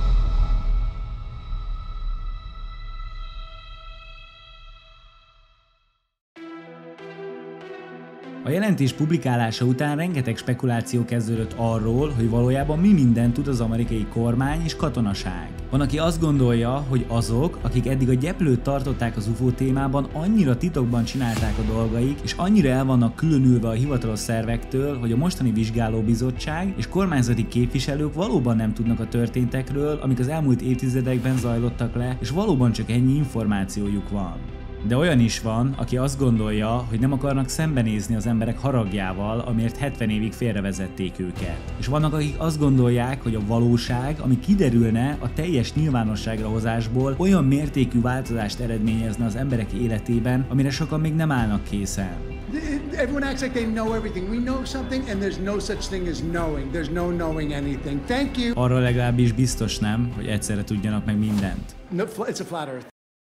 A jelentés publikálása után rengeteg spekuláció kezdődött arról, hogy valójában mi mindent tud az amerikai kormány és katonaság. Van, aki azt gondolja, hogy azok, akik eddig a gyeplőt tartották az ufó témában, annyira titokban csinálták a dolgaik, és annyira el vannak különülve a hivatalos szervektől, hogy a mostani vizsgálóbizottság és kormányzati képviselők valóban nem tudnak a történtekről, amik az elmúlt évtizedekben zajlottak le, és valóban csak ennyi információjuk van. De olyan is van, aki azt gondolja, hogy nem akarnak szembenézni az emberek haragjával, amiért hetven évig félrevezették őket. És vannak, akik azt gondolják, hogy a valóság, ami kiderülne a teljes nyilvánosságra hozásból, olyan mértékű változást eredményezne az emberek életében, amire sokan még nem állnak készen. Everyone acts like they know everything. We know something and there's no such thing as knowing. There's no knowing anything. Thank you. Arról legalábbis biztos nem, hogy egyszerre tudjanak meg mindent. No, it's a flat earth.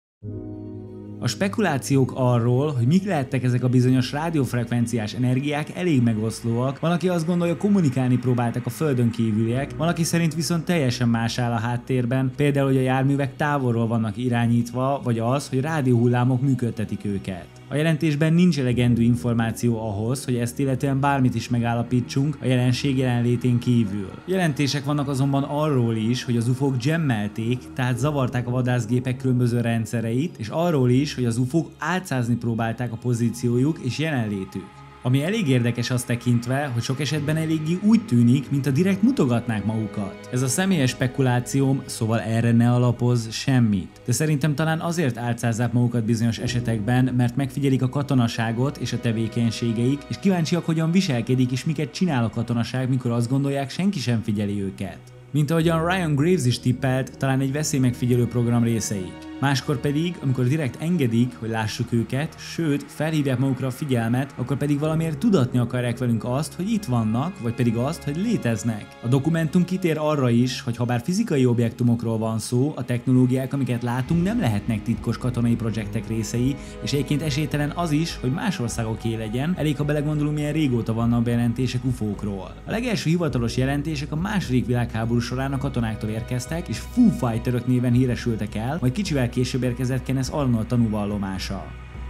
A spekulációk arról, hogy mik lehettek ezek a bizonyos rádiófrekvenciás energiák, elég megoszlóak. Van, aki azt gondolja, kommunikálni próbáltak a földön kívüliek, van, aki szerint viszont teljesen más áll a háttérben, például, hogy a járművek távolról vannak irányítva, vagy az, hogy rádióhullámok működtetik őket. A jelentésben nincs elegendő információ ahhoz, hogy ezt illetően bármit is megállapítsunk a jelenség jelenlétén kívül. Jelentések vannak azonban arról is, hogy az ufók jammelték, tehát zavarták a vadászgépek különböző rendszereit, és arról is, hogy az ufók álcázni próbálták a pozíciójuk és jelenlétük. Ami elég érdekes azt tekintve, hogy sok esetben eléggé úgy tűnik, mint a direkt mutogatnák magukat. Ez a személyes spekulációm, szóval erre ne alapoz semmit. De szerintem talán azért álcázzák magukat bizonyos esetekben, mert megfigyelik a katonaságot és a tevékenységeik, és kíváncsiak, hogyan viselkedik és miket csinál a katonaság, mikor azt gondolják, senki sem figyeli őket. Mint ahogyan Ryan Graves is tippelt, talán egy veszélymegfigyelő program részeik. Máskor pedig, amikor direkt engedik, hogy lássuk őket, sőt, felhívják magukra a figyelmet, akkor pedig valamiért tudatni akarják velünk azt, hogy itt vannak, vagy pedig azt, hogy léteznek. A dokumentum kitér arra is, hogy ha bár fizikai objektumokról van szó, a technológiák, amiket látunk, nem lehetnek titkos katonai projektek részei, és egyébként esélytelen az is, hogy más országoké legyen, elég ha belegondolunk, milyen régóta vannak bejelentések ufókról. A legelső hivatalos jelentések a második világháború során a katonáktól érkeztek, és Foo Fighterök néven híresültek el, majd kicsivel később érkezett Kenneth Arnold tanúvallomása.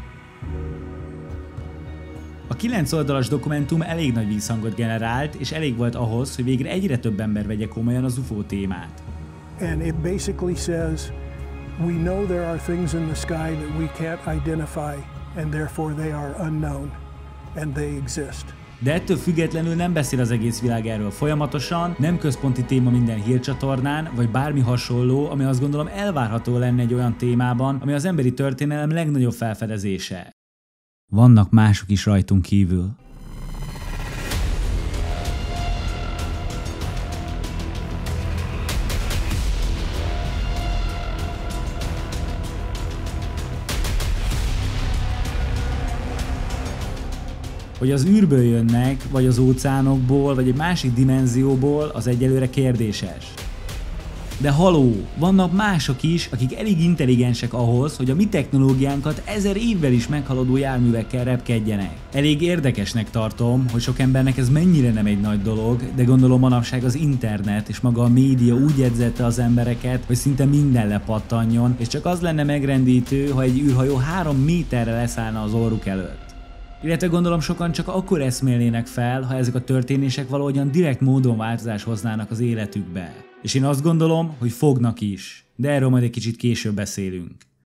A kilenc oldalas dokumentum elég nagy vízhangot generált, és elég volt ahhoz, hogy végre egyre több ember vegye komolyan az ufó témát. And it basically says, we know there are things in the sky that we can't identify, and therefore they are unknown, and they exist. De ettől függetlenül nem beszél az egész világ erről folyamatosan, nem központi téma minden hírcsatornán, vagy bármi hasonló, ami azt gondolom elvárható lenne egy olyan témában, ami az emberi történelem legnagyobb felfedezése. Vannak mások is rajtunk kívül. Hogy az űrből jönnek, vagy az óceánokból, vagy egy másik dimenzióból, az egyelőre kérdéses. De haló, vannak mások is, akik elég intelligensek ahhoz, hogy a mi technológiánkat ezer évvel is meghaladó járművekkel repkedjenek. Elég érdekesnek tartom, hogy sok embernek ez mennyire nem egy nagy dolog, de gondolom manapság az internet és maga a média úgy edzette az embereket, hogy szinte minden lepattanjon, és csak az lenne megrendítő, ha egy űrhajó három méterre leszállna az orruk előtt. Illetve gondolom sokan csak akkor eszmélnének fel, ha ezek a történések valahogyan direkt módon változást hoznának az életükbe. És én azt gondolom, hogy fognak is, de erről majd egy kicsit később beszélünk.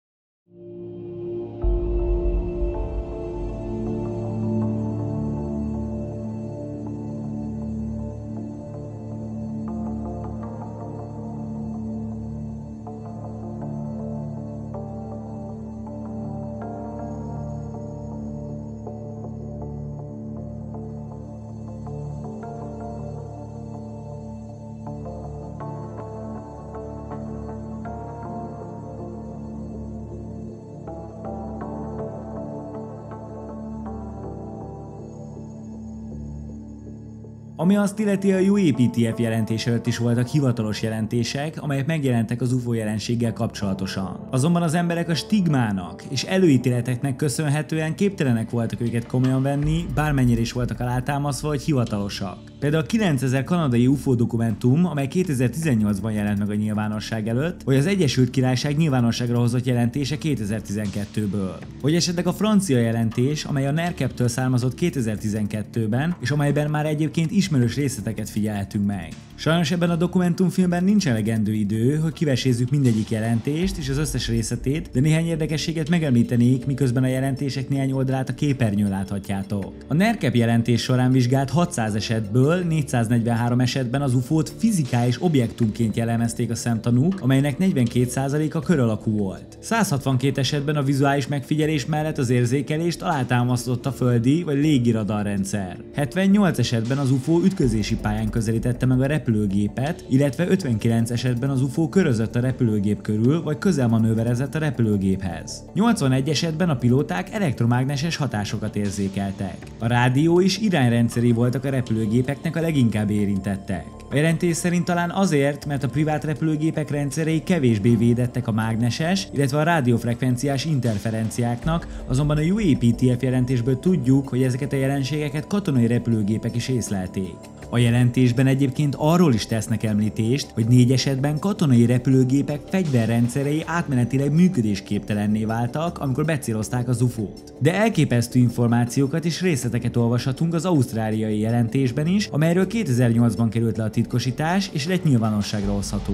Ami azt illeti, a U A P T F jelentés előtt is voltak hivatalos jelentések, amelyek megjelentek az U F O jelenséggel kapcsolatosan. Azonban az emberek a stigmának és előítéleteknek köszönhetően képtelenek voltak őket komolyan venni, bármennyire is voltak alátámasztva, hogy hivatalosak. Például a kilencezer kanadai U F O dokumentum, amely kétezer-tizennyolcban jelent meg a nyilvánosság előtt, vagy az Egyesült Királyság nyilvánosságra hozott jelentése kétezer-tizenkettőből. Vagy esetleg a francia jelentés, amely a NERCAP-től származott kétezer-tizenkettőben, és amelyben már egyébként ismerős részleteket figyelhetünk meg. Sajnos ebben a dokumentumfilmben nincs elegendő idő, hogy kivesézzük mindegyik jelentést és az összes részletét, de néhány érdekességet megemlítenék, miközben a jelentések néhány oldalát a képernyőn láthatjátok. A NERCAP jelentés során vizsgált hatszáz esetből négyszáznegyvenhárom esetben az U F O-t fizikális objektumként jellemezték a szemtanúk, amelynek negyvenkét százaléka kör alakú volt. száz hatvankét esetben a vizuális megfigyelés mellett az érzékelést alátámasztott a földi vagy légi radarrendszer. hetvennyolc esetben az U F O ütközési pályán közelítette meg a repülőgépet, illetve ötvenkilenc esetben az U F O körözött a repülőgép körül, vagy közelmanőverezett a repülőgéphez. nyolcvanegy esetben a pilóták elektromágneses hatásokat érzékeltek. A rádió és irányrendszeri voltak a repülőgépeknek a leginkább érintettek. A jelentés szerint talán azért, mert a privát repülőgépek rendszerei kevésbé védettek a mágneses, illetve a rádiófrekvenciás interferenciáknak, azonban a U A P T F jelentésből tudjuk, hogy ezeket a jelenségeket katonai repülőgépek is észlelték. A jelentésben egyébként arról is tesznek említést, hogy négy esetben katonai repülőgépek fegyverrendszerei átmenetileg működésképtelenné váltak, amikor becélozták az U F O-t. De elképesztő információkat és részleteket olvashatunk az ausztráliai jelentésben is, amelyről kétezer-nyolcban került le a titkosítás és lett nyilvánosságra hozható.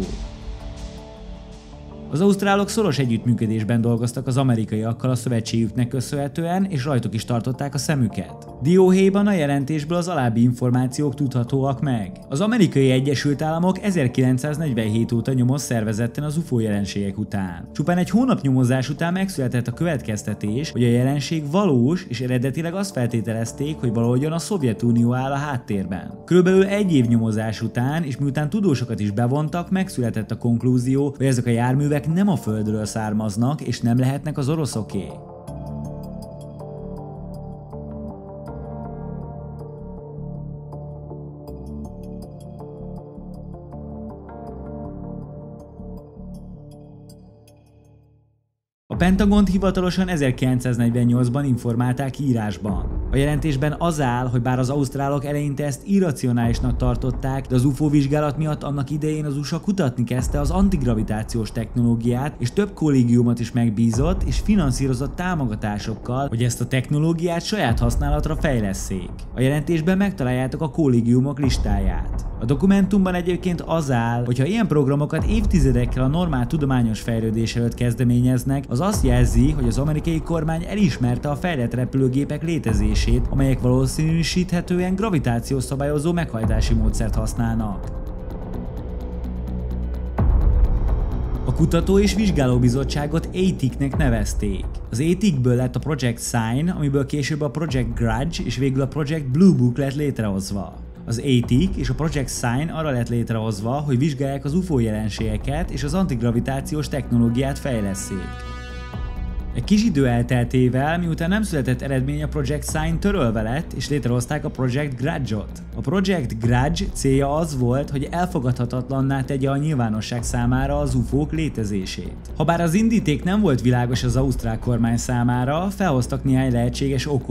Az ausztrálok szoros együttműködésben dolgoztak az amerikaiakkal a szövetségüknek köszönhetően, és rajtuk is tartották a szemüket. Dióhéjban a jelentésből az alábbi információk tudhatóak meg. Az Amerikai Egyesült Államok ezerkilencszáznegyvenhét óta nyomoz szervezetten az U F O jelenségek után. Csupán egy hónap nyomozás után megszületett a következtetés, hogy a jelenség valós, és eredetileg azt feltételezték, hogy valahogyan a Szovjetunió áll a háttérben. Körülbelül egy év nyomozás után, és miután tudósokat is bevontak, megszületett a konklúzió, hogy ezek a járművek nem a Földről származnak, és nem lehetnek az oroszoké. A Pentagont hivatalosan ezerkilencszáznegyvennyolcban informálták írásban. A jelentésben az áll, hogy bár az ausztrálok eleinte ezt irracionálisnak tartották, de az U F O vizsgálat miatt annak idején az U S A kutatni kezdte az antigravitációs technológiát, és több kollégiumot is megbízott és finanszírozott támogatásokkal, hogy ezt a technológiát saját használatra fejlesszék. A jelentésben megtaláljátok a kollégiumok listáját. A dokumentumban egyébként az áll, hogy ha ilyen programokat évtizedekkel a normál tudományos fejlődés előtt kezdeményeznek, az azt jelzi, hogy az amerikai kormány elismerte a fejlett repülőgépek létezését, amelyek valószínűsíthetően gravitációs szabályozó meghajtási módszert használnak. A kutató és vizsgálóbizottságot A T I C-nek nevezték. Az A T I C-ből lett a Project Sign, amiből később a Project Grudge és végül a Project Blue Book lett létrehozva. Az A T I C és a Project Sign arra lett létrehozva, hogy vizsgálják az U F O jelenségeket és az antigravitációs technológiát fejlesszék. Egy kis idő elteltével, miután nem született eredmény, a Project Sign törölve lett, és létrehozták a Project Grudge-ot. A Project Grudge célja az volt, hogy elfogadhatatlanná tegye a nyilvánosság számára az U F O-k létezését. Habár az indíték nem volt világos az ausztrál kormány számára, felhoztak néhány lehetséges okot.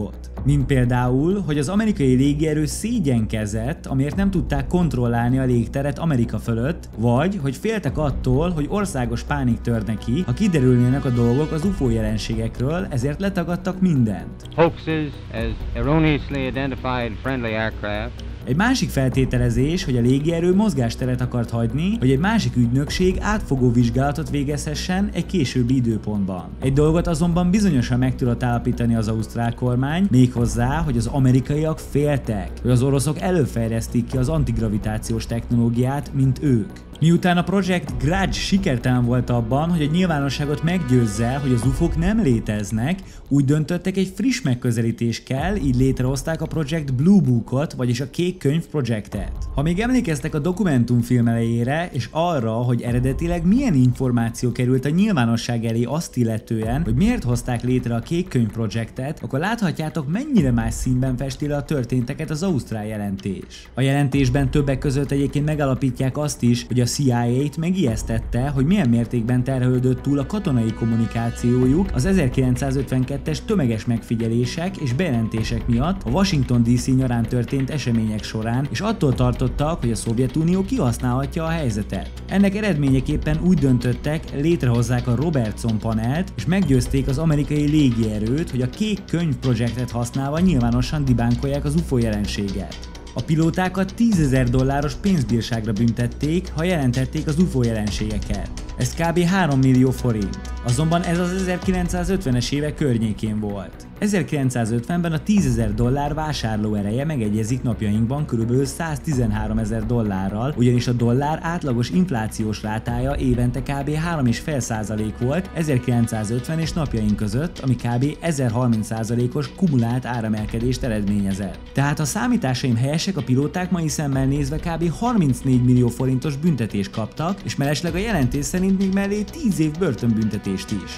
Mint például, hogy az amerikai légierő szégyenkezett, amiért nem tudták kontrollálni a légteret Amerika fölött, vagy hogy féltek attól, hogy országos pánik törne ki, ha kiderülnének a dolgok az ufó jelenségekről, ezért letagadtak mindent. Hoaxes as erroneously identified friendly aircraft. Egy másik feltételezés, hogy a légierő mozgásteret akart hagyni, hogy egy másik ügynökség átfogó vizsgálatot végezhessen egy későbbi időpontban. Egy dolgot azonban bizonyosan meg tudott állapítani az ausztrál kormány, méghozzá, hogy az amerikaiak féltek, hogy az oroszok előfejlesztik ki az antigravitációs technológiát, mint ők. Miután a Project Grudge sikertelen volt abban, hogy a nyilvánosságot meggyőzze, hogy az ufók nem léteznek, úgy döntöttek, egy friss megközelítés kell, így létrehozták a Project Blue Bookot, vagyis a Kék Könyv projektet. Ha még emlékeztek a dokumentumfilm elejére, és arra, hogy eredetileg milyen információ került a nyilvánosság elé azt illetően, hogy miért hozták létre a Kék Könyv projektet, akkor láthatjátok, mennyire más színben festi le a történteket az ausztrál jelentés. A jelentésben többek között egyébként megalapítják azt is, hogy a C I A-t megijesztette, hogy milyen mértékben terhelődött túl a katonai kommunikációjuk az ezerkilencszázötvenkettes tömeges megfigyelések és bejelentések miatt a Washington D C nyarán történt események során, és attól tartottak, hogy a Szovjetunió kihasználhatja a helyzetet. Ennek eredményeképpen úgy döntöttek, létrehozzák a Robertson panelt, és meggyőzték az amerikai légierőt, hogy a Kék Könyv projektet használva nyilvánosan dibánkolják az ufó jelenséget. A pilótákat tízezer dolláros pénzbírságra büntették, ha jelentették az ufó jelenségeket. Ez kb. három millió forint. Azonban ez az ezerkilencszázötvenes évek környékén volt. ezerkilencszázötvenben a tízezer dollár vásárlóereje megegyezik napjainkban kb. száztizenháromezer dollárral, ugyanis a dollár átlagos inflációs rátája évente kb. három egész öt százalék volt ezerkilencszázötven és napjaink között, ami kb. ezerharminc százalékos kumulált áremelkedést eredményezett. Tehát a számításaim helyesek, a pilóták mai szemmel nézve kb. harmincnégy millió forintos büntetést kaptak, és mellesleg a jelentés szerint még mellé tíz év börtönbüntetést is.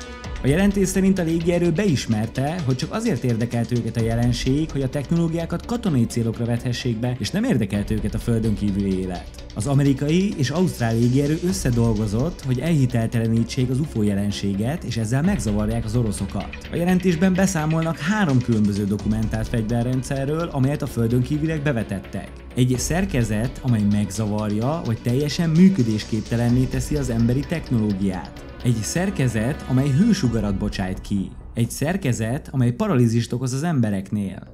A jelentés szerint a légierő beismerte, hogy csak azért érdekelt őket a jelenség, hogy a technológiákat katonai célokra vethessék be, és nem érdekelt őket a földön kívüli élet. Az amerikai és ausztrál légierő összedolgozott, hogy elhiteltelenítsék az ufó jelenséget, és ezzel megzavarják az oroszokat. A jelentésben beszámolnak három különböző dokumentált fegyverrendszerről, amelyet a földön kívüliek bevetettek. Egy szerkezet, amely megzavarja, vagy teljesen működésképtelenné teszi az emberi technológiát. Egy szerkezet, amely hősugarat bocsájt ki. Egy szerkezet, amely paralízist okoz az embereknél.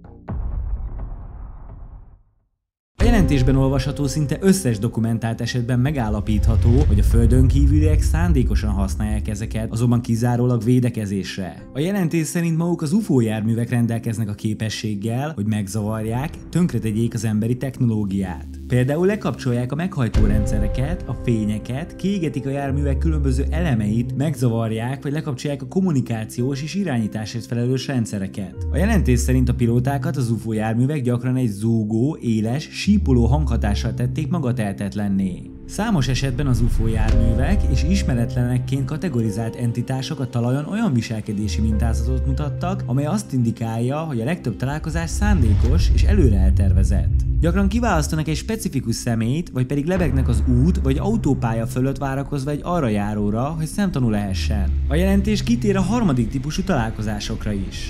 A jelentésben olvasható szinte összes dokumentált esetben megállapítható, hogy a földön kívüliek szándékosan használják ezeket, azonban kizárólag védekezésre. A jelentés szerint maguk az ufó járművek rendelkeznek a képességgel, hogy megzavarják, tönkretegyék az emberi technológiát. Például lekapcsolják a meghajtórendszereket, a fényeket, kiégetik a járművek különböző elemeit, megzavarják vagy lekapcsolják a kommunikációs és irányításért felelős rendszereket. A jelentés szerint a pilótákat az ufó járművek gyakran egy zúgó, éles, sípoló hanghatással tették magatehetetlenné. Számos esetben az ufó járművek és ismeretlenekként kategorizált entitások a talajon olyan viselkedési mintázatot mutattak, amely azt indikálja, hogy a legtöbb találkozás szándékos és előre eltervezett. Gyakran kiválasztanak egy specifikus személyt, vagy pedig lebegnek az út vagy autópálya fölött várakozva egy arra járóra, hogy szemtanú lehessen. A jelentés kitér a harmadik típusú találkozásokra is.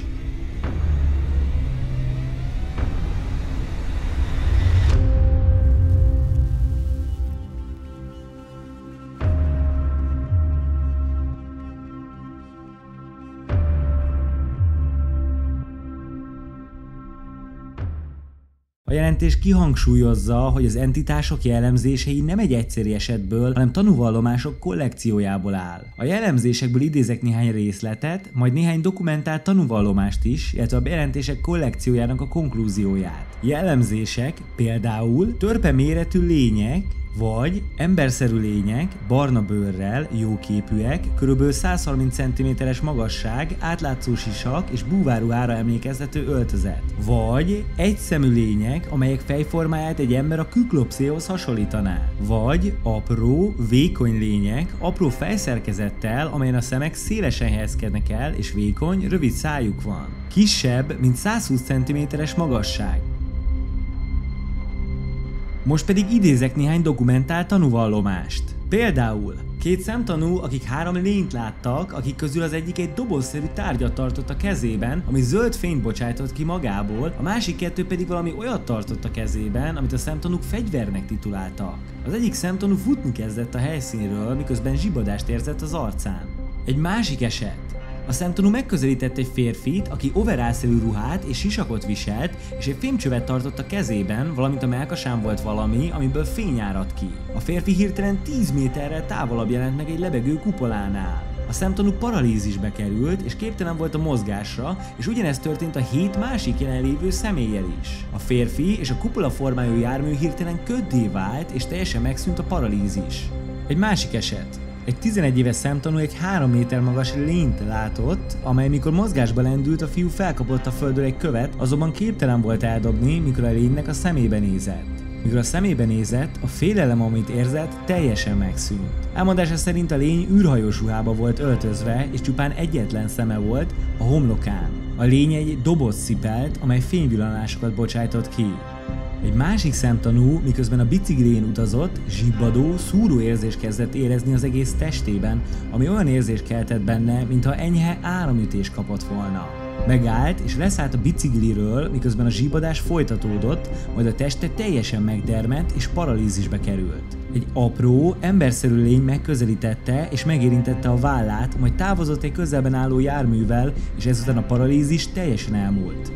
A jelentés kihangsúlyozza, hogy az entitások jellemzései nem egy egyszeri esetből, hanem tanúvallomások kollekciójából áll. A jellemzésekből idézek néhány részletet, majd néhány dokumentált tanúvallomást is, illetve a jelentések kollekciójának a konklúzióját. Jellemzések például törpe méretű lények, vagy emberszerű lények, barna bőrrel, jóképűek, kb. százharminc centiméteres magasság, átlátszó sisak és búváruhára emlékeztető öltözet. Vagy egyszemű lények, amelyek fejformáját egy ember a küklopszéhoz hasonlítaná. Vagy apró, vékony lények, apró fejszerkezettel, amelyen a szemek szélesen helyezkednek el, és vékony, rövid szájuk van. Kisebb, mint százhúsz centiméteres magasság. Most pedig idézek néhány dokumentált tanúvallomást. Például két szemtanú, akik három lényt láttak, akik közül az egyik egy dobozszerű tárgyat tartott a kezében, ami zöld fényt bocsájtott ki magából, a másik kettő pedig valami olyat tartott a kezében, amit a szemtanúk fegyvernek tituláltak. Az egyik szemtanú futni kezdett a helyszínről, miközben zsibadást érzett az arcán. Egy másik eset. A szemtanú megközelített egy férfit, aki overallszerű ruhát és sisakot viselt, és egy fémcsövet tartott a kezében, valamint a mellkasán volt valami, amiből fény árad ki. A férfi hirtelen tíz méterrel távolabb jelent meg egy lebegő kupolánál. A szemtanú paralízisbe került, és képtelen volt a mozgásra, és ugyanezt történt a hét másik jelenlévő személlyel is. A férfi és a kupola formájú jármű hirtelen köddé vált, és teljesen megszűnt a paralízis. Egy másik eset. Egy tizenegy éves szemtanú egy három méter magas lényt látott, amely mikor mozgásba lendült, a fiú felkapott a földről egy követ, azonban képtelen volt eldobni, mikor a lénynek a szemébe nézett. Mikor a szemébe nézett, a félelem, amit érzett, teljesen megszűnt. Elmondása szerint a lény űrhajós ruhába volt öltözve, és csupán egyetlen szeme volt, a homlokán. A lény egy doboz cipelt, amely fényvillanásokat bocsájtott ki. Egy másik szemtanú, miközben a biciklén utazott, zsibbadó, szúró érzést kezdett érezni az egész testében, ami olyan érzést keltett benne, mintha enyhe áramütés kapott volna. Megállt és leszállt a bicikliről, miközben a zsibbadás folytatódott, majd a teste teljesen megdermedt és paralízisbe került. Egy apró, emberszerű lény megközelítette és megérintette a vállát, majd távozott egy közelben álló járművel, és ezután a paralízis teljesen elmúlt.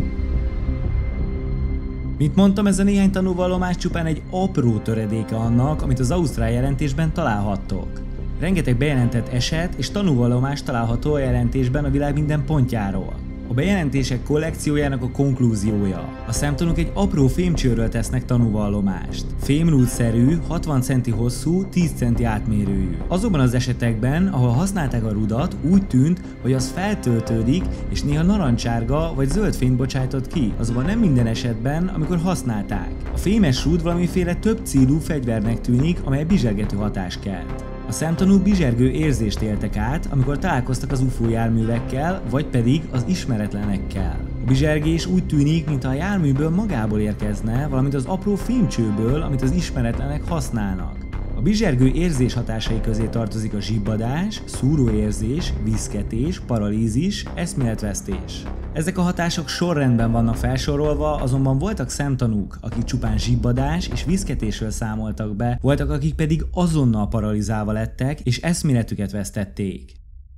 Mint mondtam, ez a néhány tanúvallomás csupán egy apró töredéke annak, amit az ausztrál jelentésben találhattok. Rengeteg bejelentett eset és tanúvallomás található a jelentésben a világ minden pontjáról. A bejelentések kollekciójának a konklúziója. A szemtanúk egy apró fémcsőről tesznek tanúvallomást. Fémrúdszerű, hatvan centi hosszú, tíz centi átmérőjű. Azokban az esetekben, ahol használták a rudat, úgy tűnt, hogy az feltöltődik, és néha narancsárga vagy zöld fényt bocsájtott ki, azonban nem minden esetben, amikor használták. A fémes rúd valamiféle több célú fegyvernek tűnik, amely bizsergető hatást kelt. A szemtanúk bizsergő érzést éltek át, amikor találkoztak az ufó járművekkel, vagy pedig az ismeretlenekkel. A bizsergés úgy tűnik, mintha a járműből magából érkezne, valamint az apró fémcsőből, amit az ismeretlenek használnak. A bizsergő érzés hatásai közé tartozik a zsibbadás, szúróérzés, viszketés, paralízis, eszméletvesztés. Ezek a hatások sorrendben vannak felsorolva, azonban voltak szemtanúk, akik csupán zsibbadás és viszketésről számoltak be, voltak, akik pedig azonnal paralizálva lettek és eszméletüket vesztették.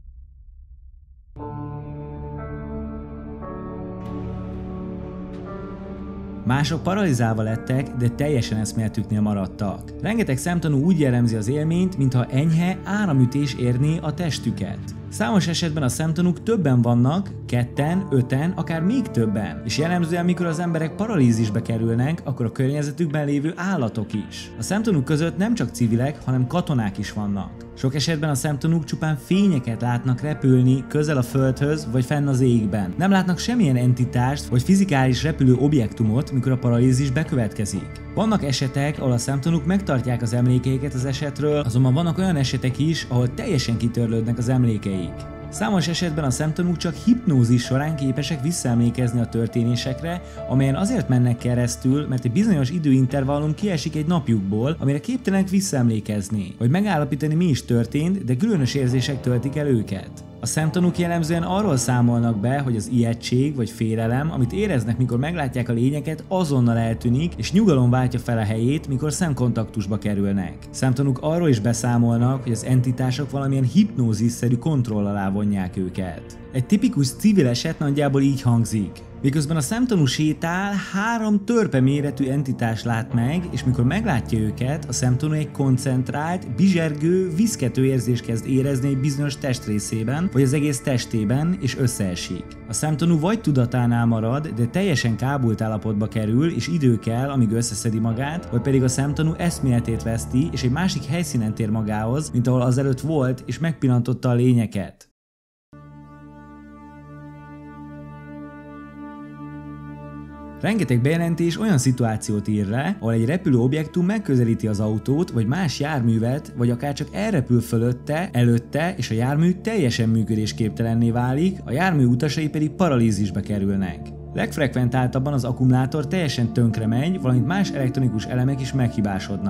Mások paralizálva lettek, de teljesen eszméletüknél maradtak. Rengeteg szemtanú úgy jellemzi az élményt, mintha enyhe áramütés érné a testüket. Számos esetben a szemtanúk többen vannak, ketten, öten, akár még többen, és jellemzően mikor az emberek paralízisbe kerülnek, akkor a környezetükben lévő állatok is. A szemtanúk között nem csak civilek, hanem katonák is vannak. Sok esetben a szemtanúk csupán fényeket látnak repülni közel a földhöz vagy fenn az égben. Nem látnak semmilyen entitást vagy fizikális repülő objektumot, mikor a paralízis bekövetkezik. Vannak esetek, ahol a szemtanúk megtartják az emlékeiket az esetről, azonban vannak olyan esetek is, ahol teljesen kitörlődnek az emlékeik. Számos esetben a szemtanúk csak hipnózis során képesek visszaemlékezni a történésekre, amelyen azért mennek keresztül, mert egy bizonyos időintervallum kiesik egy napjukból, amire képtelenek visszaemlékezni, vagy megállapítani, mi is történt, de különös érzések töltik el őket. A szemtanúk jellemzően arról számolnak be, hogy az ijegység vagy félelem, amit éreznek, mikor meglátják a lényeket, azonnal eltűnik, és nyugalom váltja fel a helyét, mikor szemkontaktusba kerülnek. Szemtanúk arról is beszámolnak, hogy az entitások valamilyen hipnózisszerű kontroll alá vonják őket. Egy tipikus civil eset nagyjából így hangzik. Miközben a szemtanú sétál, három törpe méretű entitás lát meg, és mikor meglátja őket, a szemtanú egy koncentrált, bizsergő, viszkető érzést kezd érezni egy bizonyos testrészében, vagy az egész testében, és összeesik. A szemtanú vagy tudatánál marad, de teljesen kábult állapotba kerül, és idő kell, amíg összeszedi magát, vagy pedig a szemtanú eszméletét veszti, és egy másik helyszínen tér magához, mint ahol azelőtt volt, és megpillantotta a lényeket. Rengeteg bejelentés olyan szituációt ír le, ahol egy repülő objektum megközelíti az autót, vagy más járművet, vagy akár csak elrepül fölötte, előtte, és a jármű teljesen működésképtelenné válik, a jármű utasai pedig paralízisbe kerülnek. Legfrekventáltabban az akkumulátor teljesen tönkre megy, valamint más elektronikus elemek is meghibásodnak.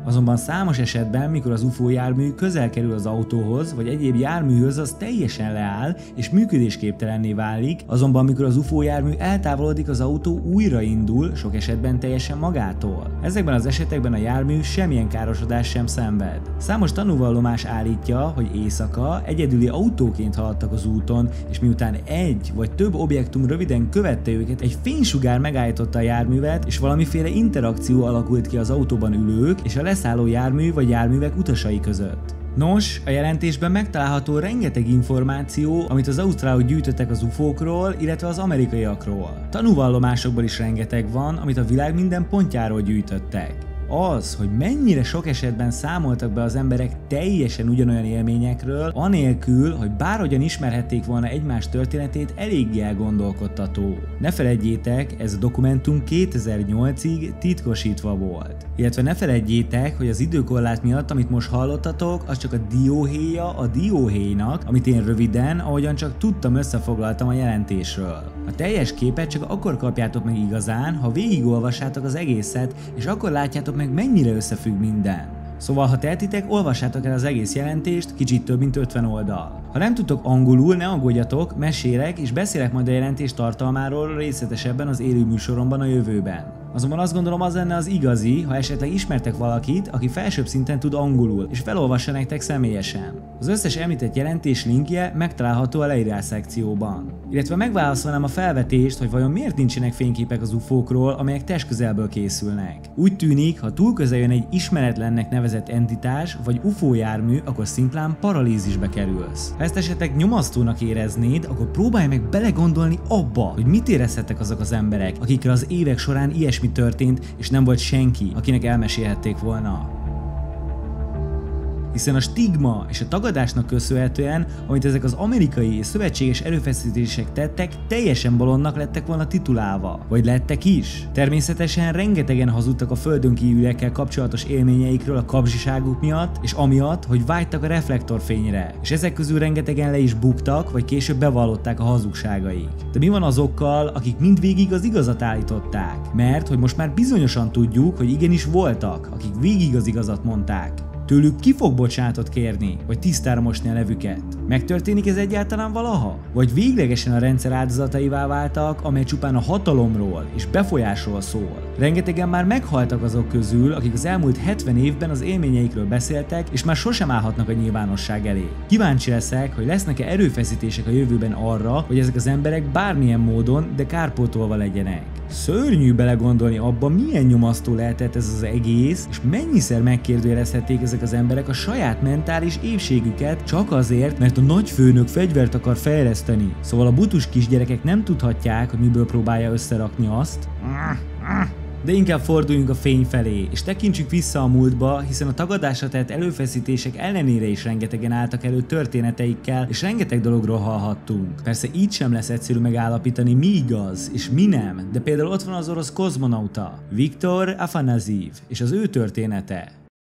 Azonban számos esetben, mikor az u f o jármű közel kerül az autóhoz, vagy egyéb járműhöz, az teljesen leáll és működésképtelenné válik, azonban mikor az u f o jármű eltávolodik, az autó újraindul, sok esetben teljesen magától. Ezekben az esetekben a jármű semmilyen károsodás sem szenved. Számos tanúvallomás állítja, hogy éjszaka egyedüli autóként haladtak az úton, és miután egy vagy több objektum röviden követte őket, egy fénysugár megállította a járművet, és valamiféle interakció alakult ki az autóban ülők és a leszálló jármű vagy járművek utasai között. Nos, a jelentésben megtalálható rengeteg információ, amit az ausztrálok gyűjtöttek az u f ókról, illetve az amerikaiakról. Tanúvallomásokból is rengeteg van, amit a világ minden pontjáról gyűjtöttek. Az, hogy mennyire sok esetben számoltak be az emberek teljesen ugyanolyan élményekről, anélkül, hogy bárhogyan ismerhették volna egymás történetét, eléggé elgondolkodtató. Ne feledjétek, ez a dokumentum kétezer-nyolcig titkosítva volt. Illetve ne feledjétek, hogy az időkorlát miatt, amit most hallottatok, az csak a dióhéja a dióhéjnak, amit én röviden, ahogyan csak tudtam, összefoglaltam a jelentésről. A teljes képet csak akkor kapjátok meg igazán, ha végigolvassátok az egészet, és akkor látjátok meg, mennyire összefügg minden. Szóval, ha tehetitek, olvassátok el az egész jelentést, kicsit több mint ötven oldal. Ha nem tudtok angolul, ne aggódjatok, mesélek és beszélek majd a jelentés tartalmáról részletesebben az élő műsoromban a jövőben. Azonban azt gondolom, az lenne az igazi, ha esetleg ismertek valakit, aki felsőbb szinten tud angolul, és felolvassa nektek személyesen. Az összes említett jelentés linkje megtalálható a leírás szekcióban. Illetve megválaszolnám a felvetést, hogy vajon miért nincsenek fényképek az u f ókról, amelyek testközelből készülnek. Úgy tűnik, ha túl közel jön egy ismeretlennek nevezett entitás, vagy u f ó jármű, akkor szimplán paralízisbe kerülsz. Ha ezt esetleg nyomasztónak éreznéd, akkor próbálj meg belegondolni abba, hogy mit érezhettek azok az emberek, akikre az évek során ilyesmi történt, és nem volt senki, akinek elmesélhették volna. Hiszen a stigma és a tagadásnak köszönhetően, amit ezek az amerikai és szövetséges erőfeszítések tettek, teljesen bolondnak lettek volna titulálva. Vagy lettek is. Természetesen rengetegen hazudtak a földön kívüliekkel kapcsolatos élményeikről a kapzsiságuk miatt, és amiatt, hogy vágytak a reflektorfényre. És ezek közül rengetegen le is buktak, vagy később bevallották a hazugságaik. De mi van azokkal, akik mindvégig az igazat állították? Mert, hogy most már bizonyosan tudjuk, hogy igenis voltak, akik végig az igazat mondták. Tőlük ki fog bocsánatot kérni, vagy tisztára mosni a nevüket? Megtörténik ez egyáltalán valaha? Vagy véglegesen a rendszer áldozataivá váltak, amely csupán a hatalomról és befolyásról szól? Rengetegen már meghaltak azok közül, akik az elmúlt hetven évben az élményeikről beszéltek, és már sosem állhatnak a nyilvánosság elé. Kíváncsi leszek, hogy lesznek-e erőfeszítések a jövőben arra, hogy ezek az emberek bármilyen módon, de kárpótolva legyenek. Szörnyű belegondolni abba, milyen nyomasztó lehetett ez az egész, és mennyiszer megkérdőjelezhették ezek az emberek a saját mentális épségüket csak azért, mert a nagyfőnök fegyvert akar fejleszteni. Szóval a butus kisgyerekek nem tudhatják, hogy miből próbálja összerakni azt. De inkább forduljunk a fény felé, és tekintsük vissza a múltba, hiszen a tagadásra tett előfeszítések ellenére is rengetegen álltak elő történeteikkel, és rengeteg dologról hallhattunk. Persze így sem lesz egyszerű megállapítani, mi igaz, és mi nem, de például ott van az orosz kozmonauta, Viktor Afanasiev, és az ő története.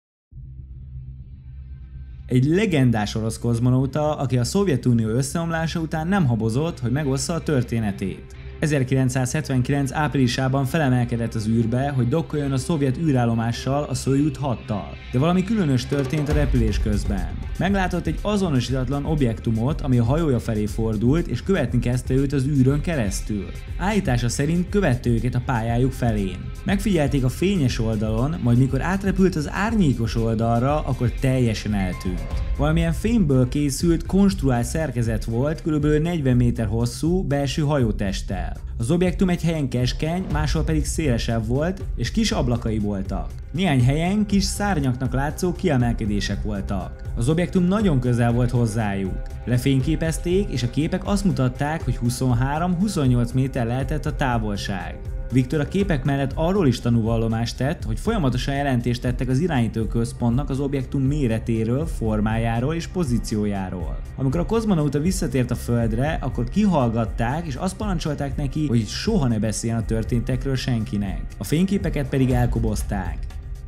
Egy legendás orosz kozmonauta, aki a Szovjetunió összeomlása után nem habozott, hogy megossza a történetét. ezerkilencszázhetvenkilenc áprilisában felemelkedett az űrbe, hogy dokkoljon a szovjet űrállomással, a Szojuz hattal. De valami különös történt a repülés közben. Meglátott egy azonosítatlan objektumot, ami a hajója felé fordult, és követni kezdte őt az űrön keresztül. Állítása szerint követte őket a pályájuk felén. Megfigyelték a fényes oldalon, majd mikor átrepült az árnyékos oldalra, akkor teljesen eltűnt. Valamilyen fémből készült, konstruált szerkezet volt, kb. negyven méter hosszú, belső hajótesttel. Az objektum egy helyen keskeny, máshol pedig szélesebb volt, és kis ablakai voltak. Néhány helyen kis szárnyaknak látszó kiemelkedések voltak. Az objektum nagyon közel volt hozzájuk. Lefényképezték, és a képek azt mutatták, hogy huszonhárom-huszonnyolc méter lehetett a távolság. Viktor a képek mellett arról is tanúvallomást tett, hogy folyamatosan jelentést tettek az irányítóközpontnak az objektum méretéről, formájáról és pozíciójáról. Amikor a kozmonauta visszatért a Földre, akkor kihallgatták és azt parancsolták neki, hogy soha ne beszéljen a történtekről senkinek. A fényképeket pedig elkobozták.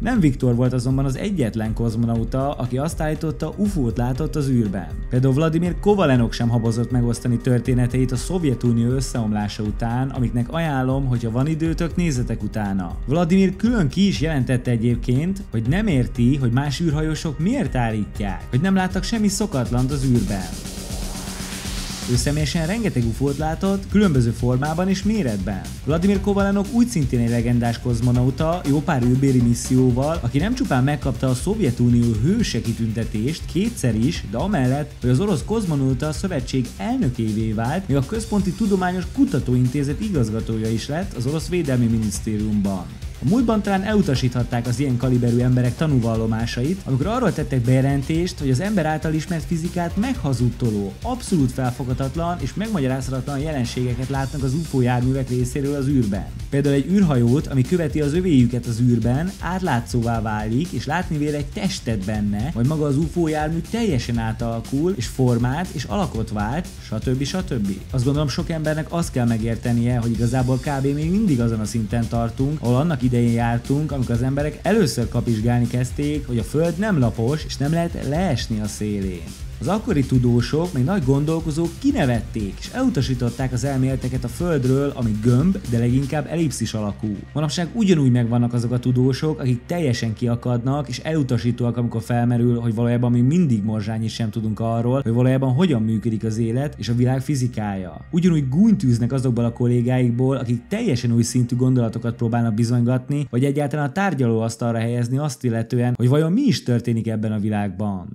Nem Viktor volt azonban az egyetlen kozmonauta, aki azt állította, ufót látott az űrben. Például Vladimir Kovalenok sem habozott megosztani történeteit a Szovjetunió összeomlása után, amiknek ajánlom, hogyha van időtök, nézzetek utána. Vladimir külön ki is jelentette egyébként, hogy nem érti, hogy más űrhajósok miért állítják, hogy nem láttak semmi szokatlant az űrben. Ő személyesen rengeteg ufót látott, különböző formában és méretben. Vladimir Kovalenok úgy szintén egy legendás kozmonauta, jó pár űrbéli misszióval, aki nem csupán megkapta a Szovjetunió hőse kitüntetést kétszer is, de amellett, hogy az orosz kozmonauta szövetség elnökévé vált, még a Központi Tudományos Kutatóintézet igazgatója is lett az orosz védelmi minisztériumban. A múltban talán elutasíthatták az ilyen kaliberű emberek tanúvallomásait, amikor arról tettek bejelentést, hogy az ember által ismert fizikát meghazudtoló, abszolút felfoghatatlan és megmagyarázhatatlan jelenségeket látnak az ufó járművek részéről az űrben. Például egy űrhajót, ami követi az övéjüket az űrben, átlátszóvá válik, és látni vél egy testet benne, vagy maga az ufó jármű teljesen átalakul, és formát és alakot vált, stb. stb. Azt gondolom, sok embernek azt kell megértenie, hogy igazából kb. Még mindig azon a szinten tartunk, ahol annak idején jártunk, amikor az emberek először kapizsgálni kezdték, hogy a Föld nem lapos, és nem lehet leesni a szélén. Az akkori tudósok, még nagy gondolkozók kinevették és elutasították az elméleteket a Földről, ami gömb, de leginkább ellipszis alakú. Manapság ugyanúgy megvannak azok a tudósok, akik teljesen kiakadnak és elutasítóak, amikor felmerül, hogy valójában még mindig morzsányit sem tudunk arról, hogy valójában hogyan működik az élet és a világ fizikája. Ugyanúgy gúnyt űznek azokból a kollégáikból, akik teljesen új szintű gondolatokat próbálnak bizonygatni, vagy egyáltalán a tárgyalóasztalra helyezni azt illetően, hogy vajon mi is történik ebben a világban.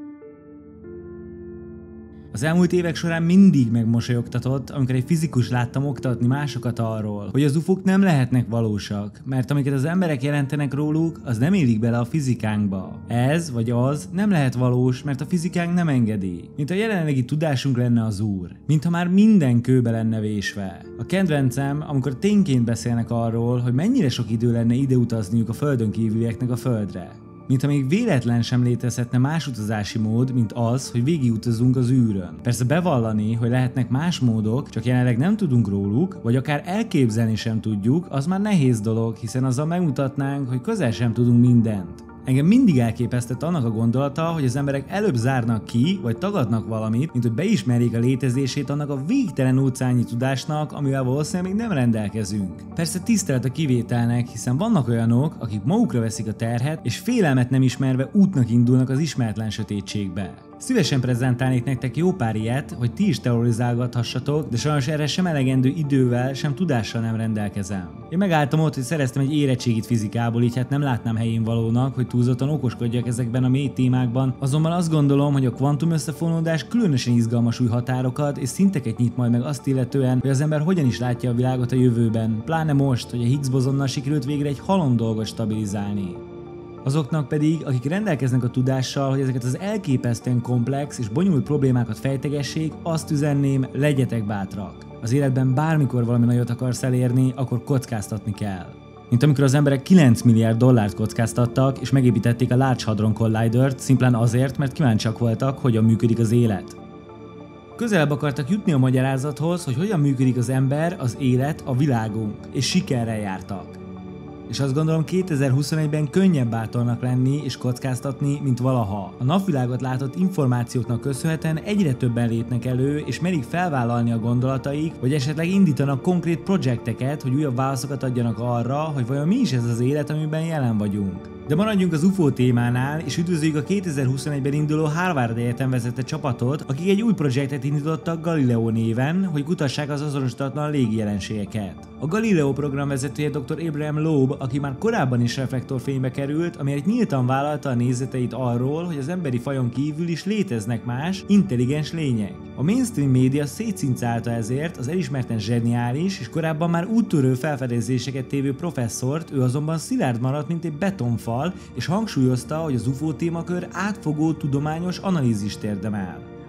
Az elmúlt évek során mindig megmosolyogtatott, amikor egy fizikus láttam oktatni másokat arról, hogy az ufók nem lehetnek valósak, mert amiket az emberek jelentenek róluk, az nem illik bele a fizikánkba. Ez vagy az nem lehet valós, mert a fizikánk nem engedi. Mint a jelenlegi tudásunk lenne az Úr. Mintha már minden kőbe lenne vésve. A kedvencem, amikor tényként beszélnek arról, hogy mennyire sok idő lenne ide utazniuk a földön kívülieknek a földre. Mintha még véletlen sem létezhetne más utazási mód, mint az, hogy végigutazunk az űrön. Persze bevallani, hogy lehetnek más módok, csak jelenleg nem tudunk róluk, vagy akár elképzelni sem tudjuk, az már nehéz dolog, hiszen azzal megmutatnánk, hogy közel sem tudunk mindent. Engem mindig elképesztett annak a gondolata, hogy az emberek előbb zárnak ki, vagy tagadnak valamit, mint hogy beismerjék a létezését annak a végtelen óceánnyi tudásnak, amivel valószínűleg még nem rendelkezünk. Persze tisztelet a kivételnek, hiszen vannak olyanok, akik magukra veszik a terhet, és félelmet nem ismerve útnak indulnak az ismeretlen sötétségbe. Szívesen prezentálnék nektek jó pár ilyet, hogy ti is teorizálgathassatok, de sajnos erre sem elegendő idővel, sem tudással nem rendelkezem. Én megálltam ott, hogy szereztem egy érettségit fizikából, így hát nem látnám helyén valónak, hogy túlzottan okoskodjak ezekben a mély témákban, azonban azt gondolom, hogy a kvantum összefonódás különösen izgalmas új határokat és szinteket nyit majd meg azt illetően, hogy az ember hogyan is látja a világot a jövőben, pláne most, hogy a Higgs bozonnal sikerült végre egy halom dolgot stabilizálni. Azoknak pedig, akik rendelkeznek a tudással, hogy ezeket az elképesztően komplex és bonyolult problémákat fejtegessék, azt üzenném, legyetek bátrak. Az életben bármikor valami nagyot akarsz elérni, akkor kockáztatni kell. Mint amikor az emberek kilenc milliárd dollárt kockáztattak, és megépítették a Large Hadron Collider-t, szimplán azért, mert kíváncsiak voltak, hogyan működik az élet. Közelebb akartak jutni a magyarázathoz, hogy hogyan működik az ember, az élet, a világunk, és sikerrel jártak. És azt gondolom, kétezer-huszonegyben könnyebb bátornak lenni és kockáztatni, mint valaha. A napvilágot látott információknak köszönhetően egyre többen lépnek elő, és merik felvállalni a gondolataik, vagy esetleg indítanak konkrét projekteket, hogy újabb válaszokat adjanak arra, hogy vajon mi is ez az élet, amiben jelen vagyunk. De maradjunk az ufó témánál, és üdvözöljük a kétezer-huszonegyben induló Harvard Egyetem vezette csapatot, akik egy új projektet indítottak Galileo néven, hogy kutassák az azonosítatlan légi jelenségeket. A Galileo program vezetője doktor Abraham Loeb, aki már korábban is reflektorfénybe került, amiért nyíltan vállalta a nézeteit arról, hogy az emberi fajon kívül is léteznek más, intelligens lények. A mainstream média szétszincálta ezért az elismerten zseniális és korábban már úttörő felfedezéseket tévő professzort, ő azonban szilárd maradt, mint egy betonfal, és hangsúlyozta, hogy az ufó témakör átfogó tudományos analízist érdemel.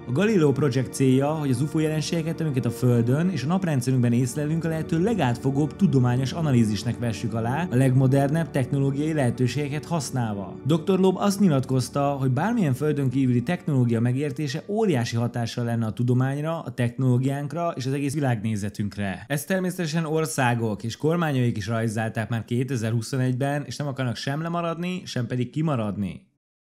A Galileo projekt célja, hogy az u f o jelenségeket, amiket a Földön és a naprendszerünkben észlelünk, a lehető legátfogóbb tudományos analízisnek vessük alá, a legmodernebb technológiai lehetőségeket használva. doktor Loeb azt nyilatkozta, hogy bármilyen földön kívüli technológia megértése óriási hatással lenne a tudományra, a technológiánkra és az egész világnézetünkre. Ezt természetesen országok és kormányaik is rajzálták már kétezer-huszonegyben, és nem akarnak sem lemaradni, sem pedig kimaradni.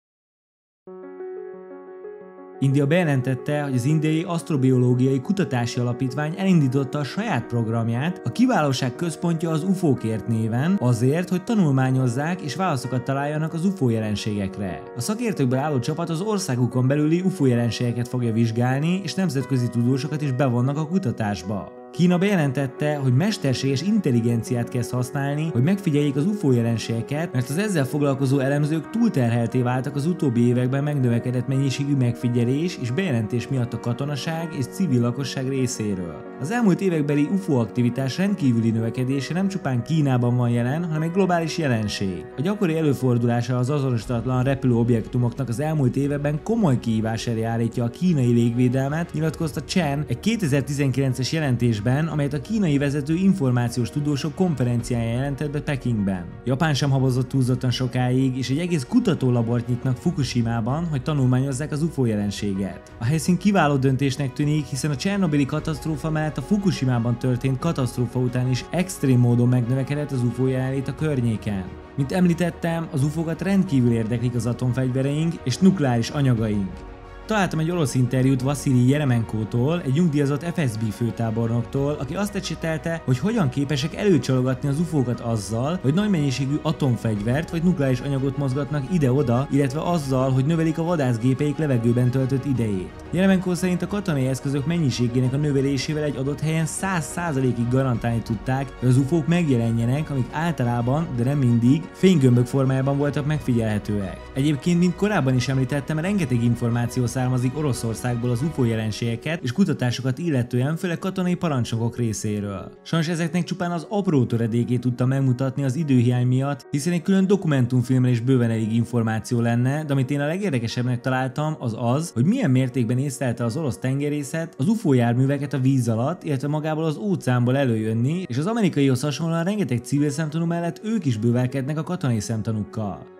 India bejelentette, hogy az Indiai Asztrobiológiai Kutatási Alapítvány elindította a saját programját, a Kiválóság Központja az u f ókért néven, azért, hogy tanulmányozzák és válaszokat találjanak az u f o jelenségekre. A szakértőkből álló csapat az országukon belüli u f o jelenségeket fogja vizsgálni, és nemzetközi tudósokat is bevonnak a kutatásba. Kína bejelentette, hogy mesterséges intelligenciát kezd használni, hogy megfigyeljék az u f o jelenségeket, mert az ezzel foglalkozó elemzők túlterhelté váltak az utóbbi években megnövekedett mennyiségű megfigyelés és bejelentés miatt a katonaság és civil lakosság részéről. Az elmúlt évekbeli u f o aktivitás rendkívüli növekedése nem csupán Kínában van jelen, hanem egy globális jelenség. A gyakori előfordulása az azonosítatlan repülő objektumoknak az elmúlt években komoly kihívás elé állítja a kínai légvédelmet, nyilatkozta Chen egy kétezer-tizenkilences jelentés, amelyet a kínai vezető információs tudósok konferenciáján jelentett be Pekingben. Japán sem habozott túlzottan sokáig, és egy egész kutatólabort nyitnak Fukushimában, hogy tanulmányozzák az u f o jelenséget. A helyszín kiváló döntésnek tűnik, hiszen a csernobili katasztrófa mellett a Fukushimában történt katasztrófa után is extrém módon megnövekedett az u f o jelenlét a környéken. Mint említettem, az u f ókat rendkívül érdeklik az atomfegyvereink és nukleáris anyagaink. Találtam egy orosz interjút Vaszilij Jeremenkótól, egy nyugdíjazott ef es bé főtábornoktól, aki azt ecsételte, hogy hogyan képesek előcsalogatni az u f ókat azzal, hogy nagy mennyiségű atomfegyvert vagy nukleáris anyagot mozgatnak ide-oda, illetve azzal, hogy növelik a vadászgépeik levegőben töltött idejét. Jeremenkó szerint a katonai eszközök mennyiségének a növelésével egy adott helyen száz százalékig garantálni tudták, hogy az u f ók megjelenjenek, amik általában, de nem mindig, fénygömbök formájában voltak megfigyelhetőek. Egyébként, mint korábban is említettem, rengeteg információ származik Oroszországból az u f o jelenségeket és kutatásokat illetően, főleg katonai parancsnokok részéről. Sajnos ezeknek csupán az apró töredékét tudta megmutatni az időhiány miatt, hiszen egy külön dokumentumfilmre is bőven elég információ lenne, de amit én a legérdekesebbnek találtam, az az, hogy milyen mértékben észlelte az orosz tengerészet az u f o járműveket a víz alatt, illetve magából az óceánból előjönni, és az amerikaihoz hasonlóan rengeteg civil szemtanú mellett ők is bővelkednek a katonai szemtanúkkal.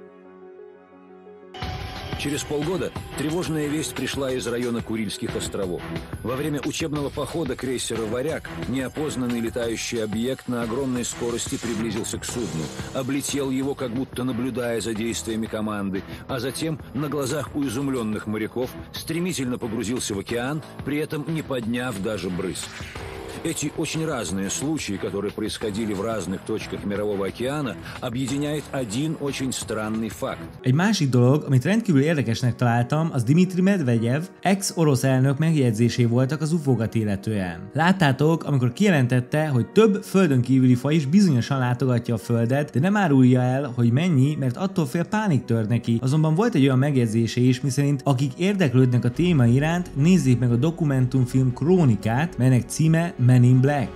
Через полгода тревожная весть пришла из района Курильских островов. Во время учебного похода крейсера «Варяг» неопознанный летающий объект на огромной скорости приблизился к судну, облетел его, как будто наблюдая за действиями команды, а затем на глазах у изумленных моряков стремительно погрузился в океан, при этом не подняв даже брызг. Эти очень разные случаи, которые происходили в разных точках Мирового океана, объединяет один очень странный факт. Egy másik dolog, amit rendkívül érdekesnek találtam, az Dmitri Medvegyev, ex-orosz elnök megjegyzései voltak az u f ókat illetően. Láttátok, amikor kijelentette, hogy több földön kívüli faj is bizonyosan látogatja a Földet, de nem árulja el, hogy mennyi, mert attól fél pánik tör neki. Azonban volt egy olyan megjegyzése is, miszerint akik érdeklődnek a téma iránt, nézzék meg a dokumentumfilm Krónikát, melynek címe Men in Black.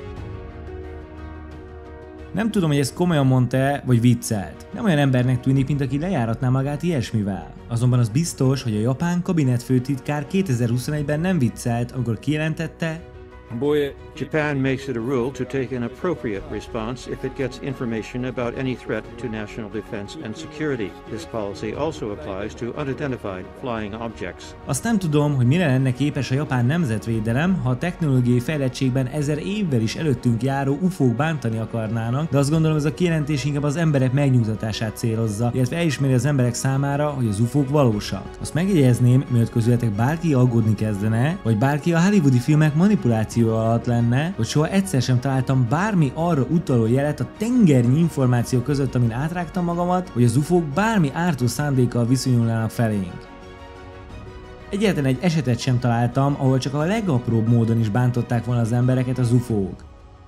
Nem tudom, hogy ezt komolyan mondta-e, vagy viccelt. Nem olyan embernek tűnik, mint aki lejáratná magát ilyesmivel. Azonban az biztos, hogy a japán kabinetfőtitkár kétezer-huszonegyben nem viccelt, amikor kijelentette, Japan makes it a rule to take an appropriate response if it gets information about any threat to national defense and security. This policy also applies to unidentified flying objects. Azt nem tudom, hogy mire lenne képes a japán nemzetvédelem, ha a technológiai fejlettségben ezer évvel is előttünk járó u f ók bántani akarnának, de azt gondolom, ez a kijelentés inkább az emberek megnyugtatását célozza, illetve elismeri az emberek számára, hogy az u f ók valósak. Azt megjegyezném, mielőtt közületek bárki aggódni kezdene, vagy bárki a hollywoodi filmek manipuláció alatt lenne, hogy soha egyszer sem találtam bármi arra utaló jelet a tengernyi információ között, amin átrágtam magamat, hogy az u f ók bármi ártó szándékkal viszonyulnának felénk. Egyetlen egy esetet sem találtam, ahol csak a legapróbb módon is bántották volna az embereket az u f ók.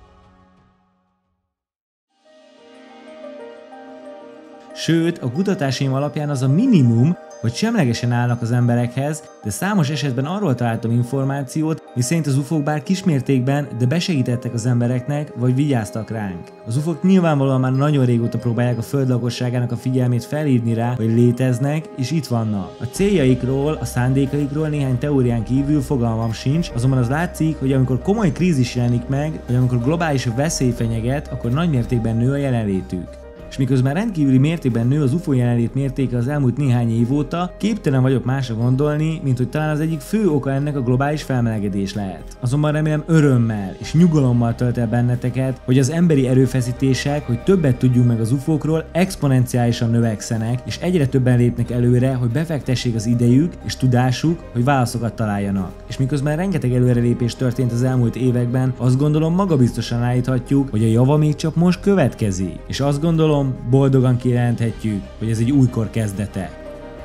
Sőt, a kutatásaim alapján az a minimum, hogy semlegesen állnak az emberekhez, de számos esetben arról találtam információt, miszerint az ufók bár kismértékben, de besegítettek az embereknek, vagy vigyáztak ránk. Az ufók nyilvánvalóan már nagyon régóta próbálják a föld lakosságának a figyelmét felhívni rá, hogy léteznek, és itt vannak. A céljaikról, a szándékaikról néhány teórián kívül fogalmam sincs, azonban az látszik, hogy amikor komoly krízis jelenik meg, vagy amikor globális veszély fenyeget, akkor nagy mértékben nő a jelenlétük. És miközben rendkívüli mértékben nő az ufó jelenlét mértéke az elmúlt néhány év óta, képtelen vagyok másra gondolni, mint hogy talán az egyik fő oka ennek a globális felmelegedés lehet. Azonban remélem örömmel és nyugalommal tölt el benneteket, hogy az emberi erőfeszítések, hogy többet tudjunk meg az ufókról, exponenciálisan növekszenek, és egyre többen lépnek előre, hogy befektessék az idejük és tudásuk, hogy válaszokat találjanak. És miközben rengeteg előrelépés történt az elmúlt években, azt gondolom magabiztosan állíthatjuk, hogy a java még csak most következik. És azt gondolom, boldogan kijelenthetjük, hogy ez egy újkor kezdete.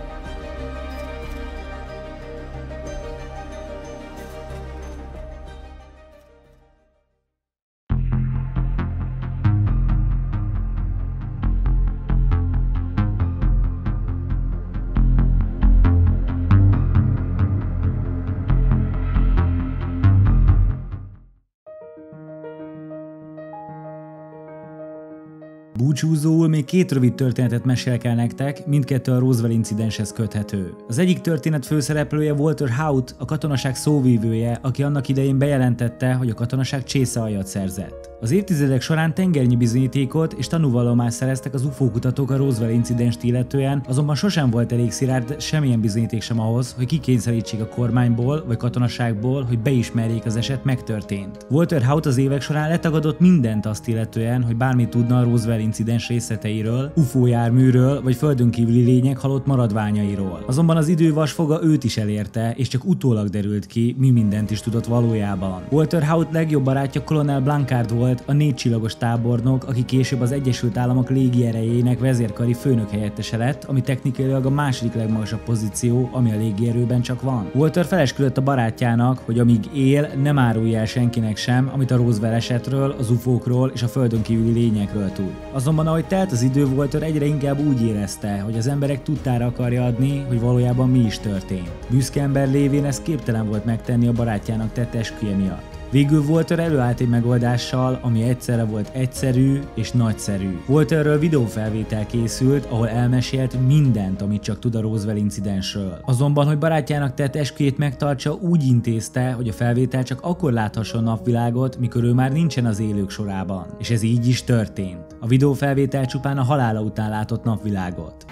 Búcsúzóul még két rövid történetet mesélek el nektek, mindkettő a Roswell incidenshez köthető. Az egyik történet főszereplője Walter Haut, a katonaság szóvívője, aki annak idején bejelentette, hogy a katonaság csészealjat szerzett. Az évtizedek során tengernyi bizonyítékot és tanúvallomást szereztek az ufó kutatók a Roswell incidenst illetően, azonban sosem volt elég szilárd semmilyen bizonyíték sem ahhoz, hogy kikényszerítsék a kormányból vagy katonaságból, hogy beismerjék az eset megtörtént. Walter Haut az évek során letagadott mindent azt illetően, hogy bármit tudna a Roswell incidens részleteiről, ufó járműről vagy földön kívüli lények halott maradványairól. Azonban az idő vasfoga őt is elérte, és csak utólag derült ki, mi mindent is tudott valójában. Walter Haut legjobb barátja Colonel Blanchard volt, a négy csillagos tábornok, aki később az Egyesült Államok légierejének vezérkari főnök helyettese lett, ami technikailag a második legmagasabb pozíció, ami a légierőben csak van. Walter felesküdött a barátjának, hogy amíg él, nem árulja el senkinek sem, amit a Roswell esetről, az ufókról és a földön kívüli lényekről tud. Azonban ahogy telt az idő, Walter egyre inkább úgy érezte, hogy az emberek tudtára akarja adni, hogy valójában mi is történt. Büszke ember lévén ez képtelen volt megtenni a barátjának tett esküje miatt. Végül Walter előállt egy megoldással, ami egyszerre volt egyszerű és nagyszerű. Walterről videófelvétel készült, ahol elmesélt mindent, amit csak tud a Roswell incidensről. Azonban, hogy barátjának tett esküjét megtartsa, úgy intézte, hogy a felvétel csak akkor láthasson napvilágot, mikor ő már nincsen az élők sorában. És ez így is történt. A videófelvétel csupán a halála után látott napvilágot.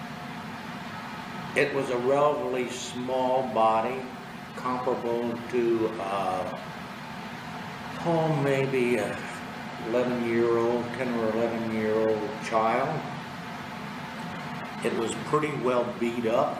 It was a relatively small body, comparable to uh... oh, maybe a eleven year old, ten or eleven year old child. It was pretty well beat up.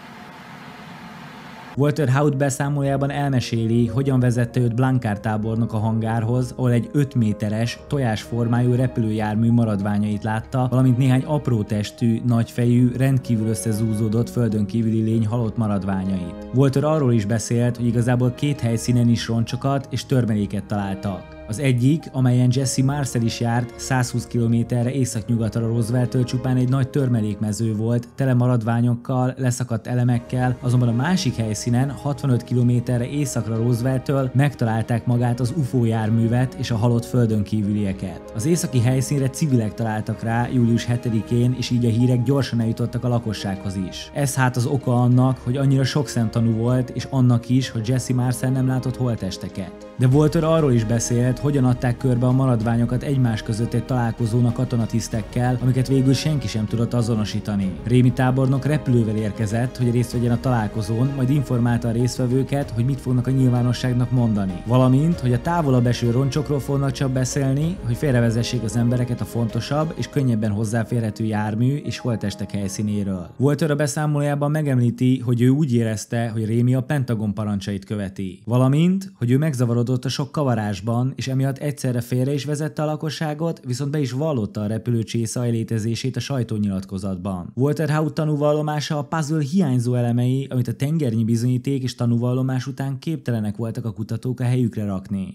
Walter Haut beszámolójában elmeséli, hogyan vezette őt Blanchard tábornok a hangárhoz, ahol egy öt méteres, tojásformájú repülőjármű maradványait látta, valamint néhány apró testű, nagyfejű, rendkívül összezúzódott földön kívüli lény halott maradványait. Walter arról is beszélt, hogy igazából két helyszínen is roncsokat és törmeléket találtak. Az egyik, amelyen Jesse Marcel is járt, százhúsz kilométerre északnyugatra Roswelltől csupán egy nagy törmelékmező volt, tele maradványokkal, leszakadt elemekkel, azonban a másik helyszínen, hatvanöt kilométerre északra Roswelltől megtalálták magát az ufó járművet és a halott földön kívülieket. Az északi helyszínre civilek találtak rá július hetedikén, és így a hírek gyorsan eljutottak a lakossághoz is. Ez hát az oka annak, hogy annyira sok szemtanú volt, és annak is, hogy Jesse Marcel nem látott holttesteket. De Walter arról is beszélt, hogyan adták körbe a maradványokat egymás között egy találkozón a katonatisztekkel, amiket végül senki sem tudott azonosítani. Rémi tábornok repülővel érkezett, hogy részt vegyen a találkozón, majd informálta a résztvevőket, hogy mit fognak a nyilvánosságnak mondani. Valamint, hogy a távolabb eső roncsokról fognak csak beszélni, hogy félrevezessék az embereket a fontosabb és könnyebben hozzáférhető jármű és holttestek helyszínéről. Walter a beszámolójában megemlíti, hogy ő úgy érezte, hogy Rémi a Pentagon parancsait követi. Valamint, hogy ő megzavarodott a sok kavarásban, és emiatt egyszerre félre is vezette a lakosságot, viszont be is vallotta a repülő csésze létezését a sajtónyilatkozatban. Walter Haut tanúvallomása a puzzle hiányzó elemei, amit a tengernyi bizonyíték és tanúvallomás után képtelenek voltak a kutatók a helyükre rakni.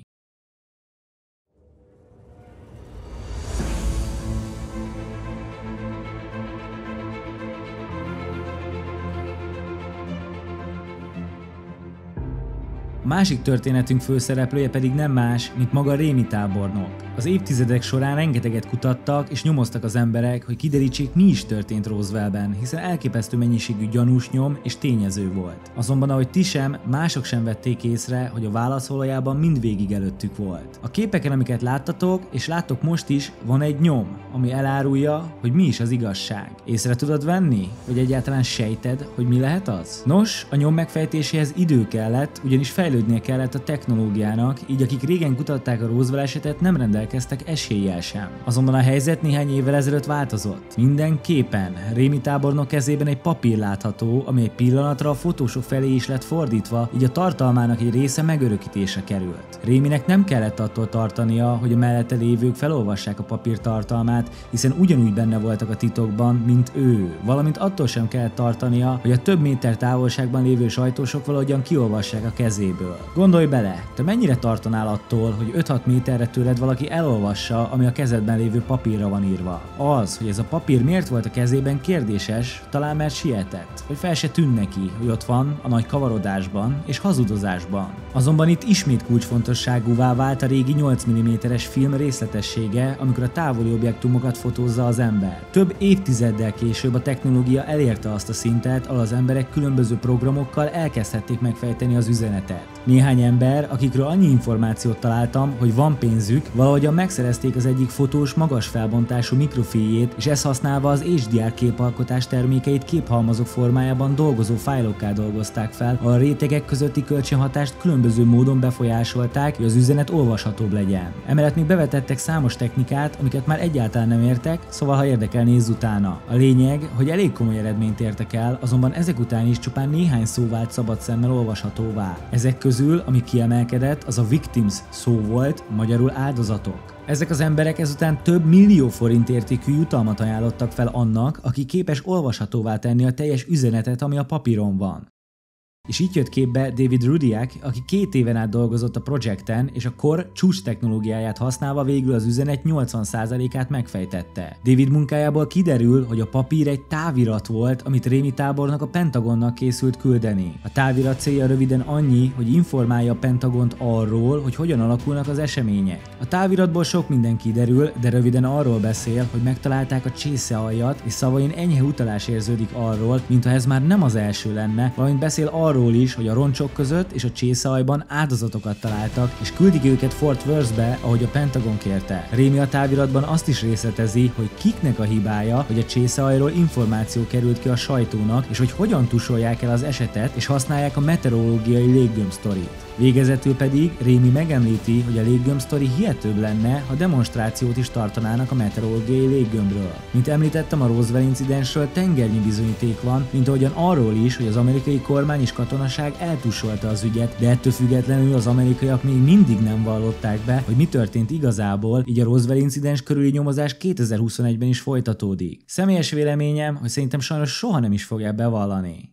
A másik történetünk főszereplője pedig nem más, mint maga Rémi tábornok. Az évtizedek során rengeteget kutattak és nyomoztak az emberek, hogy kiderítsék, mi is történt Roswellben, hiszen elképesztő mennyiségű gyanús nyom és tényező volt. Azonban ahogy ti sem, mások sem vették észre, hogy a válasz valójában mindvégig előttük volt. A képeken, amiket láttatok és láttok most is, van egy nyom, ami elárulja, hogy mi is az igazság. Észre tudod venni? Vagy egyáltalán sejted, hogy mi lehet az? Nos, a nyom megfejtéséhez idő kellett, ugyanis fejlődnie kellett a technológiának, így akik régen kutatták a Roswell esetet, nem rendelkeztek eséllyel sem. Azonban a helyzet néhány évvel ezelőtt változott. Minden képen Rémi tábornok kezében egy papír látható, ami egy pillanatra a fotósok felé is lett fordítva, így a tartalmának egy része megörökítésre került. Réminek nem kellett attól tartania, hogy a mellette lévők felolvassák a papír tartalmát, hiszen ugyanúgy benne voltak a titokban, mint ő. Valamint attól sem kellett tartania, hogy a több méter távolságban lévő sajtósok valahogyan kiolvassák a kezéből. Gondolj bele, te mennyire tartanál attól, hogy öt-hat méterre tőled valaki elolvassa, ami a kezedben lévő papírra van írva? Az, hogy ez a papír miért volt a kezében, kérdéses, talán mert sietett, vagy fel se tűn neki, hogy ott van a nagy kavarodásban és hazudozásban. Azonban itt ismét kulcsfontosságúvá vált a régi nyolc milliméteres film részletessége, amikor a távoli objektumokat fotózza az ember. Több évtizeddel később a technológia elérte azt a szintet, ahol az emberek különböző programokkal elkezdhették megfejteni az üzenetet. Néhány ember, akikről annyi információt találtam, hogy van pénzük, valahogyan megszerezték az egyik fotós magas felbontású mikrofilmjét, és ezt használva az há dé er képalkotás termékeit képhalmazok formájában dolgozó fájlokká dolgozták fel, ahol a rétegek közötti kölcsönhatást különböző módon befolyásolták, hogy az üzenet olvashatóbb legyen. Emellett még bevetettek számos technikát, amiket már egyáltalán nem értek, szóval ha érdekel, nézz utána. A lényeg, hogy elég komoly eredményt értek el, azonban ezek után is csupán néhány szó vált szabad szemmel olvashatóvá. Ezek közül, ami kiemelkedett, az a victims szó volt, magyarul áldozatok. Ezek az emberek ezután több millió forint értékű jutalmat ajánlottak fel annak, aki képes olvashatóvá tenni a teljes üzenetet, ami a papíron van. És így jött képbe David Rudiak, aki két éven át dolgozott a projekten, és a kor csúcs technológiáját használva végül az üzenet nyolcvan százalékát megfejtette. David munkájából kiderül, hogy a papír egy távirat volt, amit Rémi tábornok a Pentagonnak készült küldeni. A távirat célja röviden annyi, hogy informálja a Pentagont arról, hogy hogyan alakulnak az események. A táviratból sok minden kiderül, de röviden arról beszél, hogy megtalálták a csészealjat, és szavain enyhe utalás érződik arról, mintha ez már nem az első lenne, valamint beszél arról, arról is, hogy a roncsok között és a csészehajban áldozatokat találtak, és küldik őket Fort Worthbe, ahogy a Pentagon kérte. Rémi a táviratban azt is részletezi, hogy kiknek a hibája, hogy a csészehajról információ került ki a sajtónak, és hogy hogyan tusolják el az esetet, és használják a meteorológiai léggömbsztorit. Végezetül pedig Rémi megemlíti, hogy a léggömbsztori hihetőbb lenne, ha demonstrációt is tartanának a meteorológiai léggömbről. Mint említettem, a Roswell incidensről tengernyi bizonyíték van, mint ahogyan arról is, hogy az amerikai kormány és katonaság eltusolta az ügyet, de ettől függetlenül az amerikaiak még mindig nem vallották be, hogy mi történt igazából, így a Roswell incidens körüli nyomozás kétezer-huszonegyben is folytatódik. Személyes véleményem, hogy szerintem sajnos soha nem is fogják bevallani.